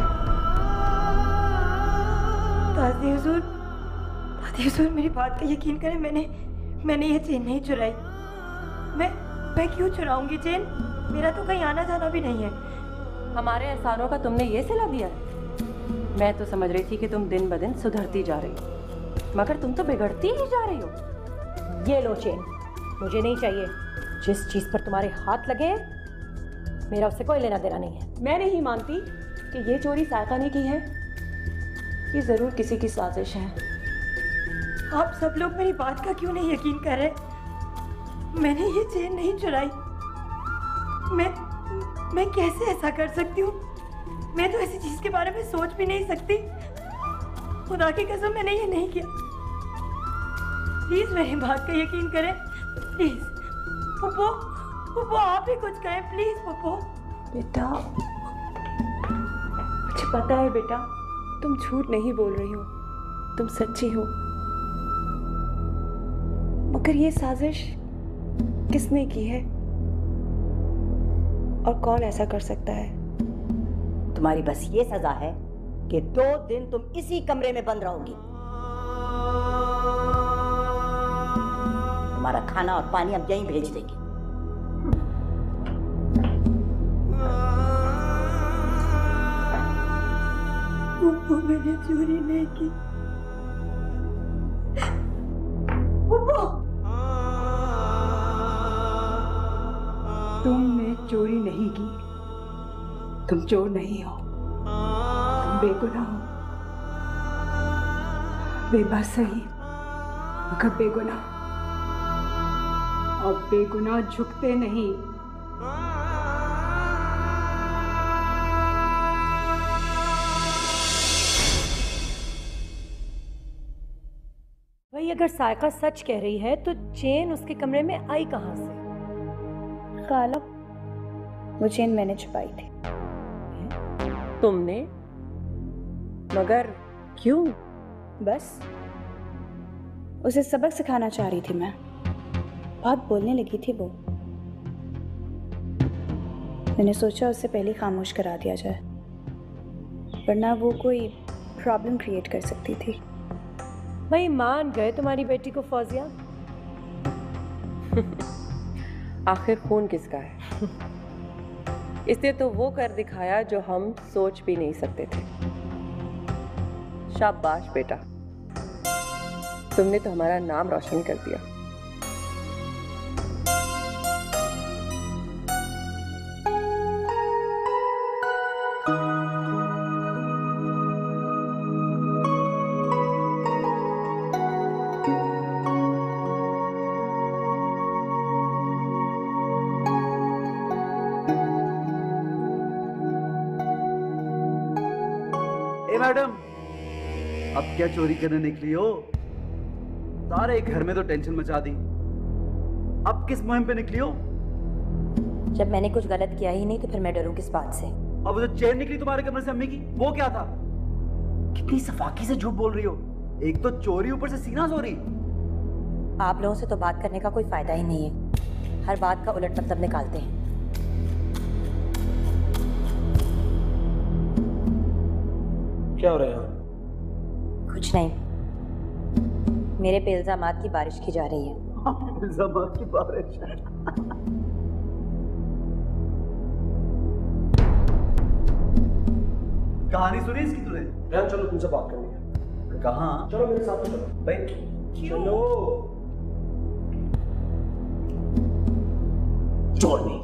दादी हुजूर, मेरी बात का यकीन करें, मैंने ये चेन नहीं चुराई। मैं क्यों चुराऊंगी चेन? मेरा तो कहीं आना जाना भी नहीं है। हमारे एहसानों का तुमने ये सिला दिया? मैं तो समझ रही थी कि तुम दिन ब दिन सुधरती जा रही हो, मगर तुम तो बिगड़ती ही जा रही हो। ये लो चेन, मुझे नहीं चाहिए। जिस चीज पर तुम्हारे हाथ लगे मेरा उससे कोई लेना देना नहीं है। मैं नहीं मानती कि ये चोरी सायका ने की है। ये जरूर किसी की साजिश है। आप सब लोग मेरी बात का क्यों नहीं यकीन कर रहे? मैंने ये चेन नहीं चुराई। मैं कैसे ऐसा कर सकती हूँ? मैं तो ऐसी चीज के बारे में सोच भी नहीं सकती। खुदा की कसम, मैंने ये नहीं किया। प्लीज मेरी बात का यकीन करें, प्लीज। पप्पू, आप ही कुछ कहें प्लीज। पप्पू बेटा, मुझे पता है बेटा, तुम झूठ नहीं बोल रही हो, तुम सच्ची हो। मगर ये साजिश किसने की है और कौन ऐसा कर सकता है? तुम्हारी बस ये सजा है कि 2 दिन तुम इसी कमरे में बंद रहोगी। तुम्हारा खाना और पानी हम यहीं भेज देंगे। मैंने चोरी नहीं की। तुमने चोरी नहीं की। तुम चोर नहीं हो, तुम बेगुनाह हो। बेबस सही मगर बेगुनाह, और बेगुनाह झुकते नहीं। भाई, अगर सायका सच कह रही है तो चेन उसके कमरे में आई कहां से? खाला, वो चेन मैंने छुपाई थी। तुमने? मगर क्यों? बस उसे सबक सिखाना चाह रही थी मैं। बहुत बोलने लगी थी वो। मैंने सोचा उससे पहले खामोश करा दिया जाए, वरना वो कोई प्रॉब्लम क्रिएट कर सकती थी। भाई, मान गए तुम्हारी बेटी को फौजिया। आखिर खून किसका है? इसने तो वो कर दिखाया जो हम सोच भी नहीं सकते थे। शाबाश बेटा, तुमने तो हमारा नाम रोशन कर दिया। मैडम, अब क्या चोरी करने निकली हो? सारे घर में तो टेंशन मचा दी, अब किस मुहिम पे निकली हो? जब मैंने कुछ गलत किया ही नहीं तो फिर मैं डरूं किस बात से? अब वो जो चेन निकली तुम्हारे कमरे से अम्मी की, वो क्या था? कितनी सफाकी से झूठ बोल रही हो। एक तो चोरी, ऊपर से सीना चोरी। आप लोगों से तो बात करने का कोई फायदा ही नहीं है। हर बात का उलट मतलब निकालते हैं। क्या हो रहा है यहाँ? कुछ नहीं, मेरे पे इल्जामात की बारिश की जा रही है। इल्जामात की बारिश? कहानी सुनी इसकी तूने? यार चलो, तुमसे बात करनी है। कहाँ? चलो मेरे साथ चलो। भाई चलो। चोर नहीं।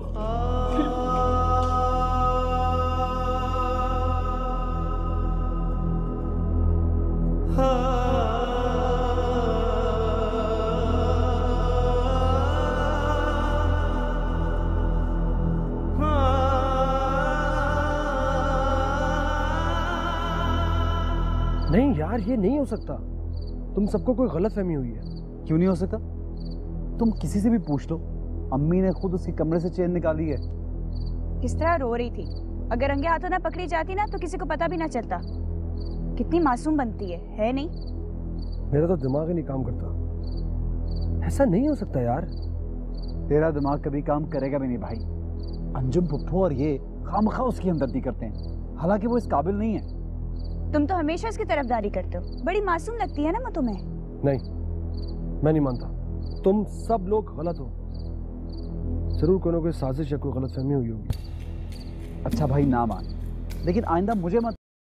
यार ये नहीं हो सकता, तुम सबको कोई गलतफहमी हुई है। क्यों नहीं हो सकता? तुम किसी से भी पूछ लो, अम्मी ने खुद उसके कमरे से चेन निकाली है। किस तरह रो रही थी, अगर रंगे हाथों ना पकड़ी जाती ना तो किसी को पता भी ना चलता। कितनी मासूम बनती है नहीं? मेरा तो दिमाग ही नहीं काम करता, ऐसा नहीं हो सकता यार। तेरा दिमाग कभी काम करेगा भी नहीं भाई। अंजुम पुप्पो और ये खामखा उसकी हमदर्दी करते हैं, हालांकि वो इस काबिल नहीं है। तुम तो हमेशा उसकी तरफदारी करते हो, बड़ी मासूम लगती है ना मैं तुम्हें। नहीं, मैं नहीं मानता, तुम सब लोग गलत हो। जरूर कोई ना कोई साजिश या कोई गलतफहमी हुई होगी। अच्छा भाई ना मान, लेकिन आइंदा मुझे मत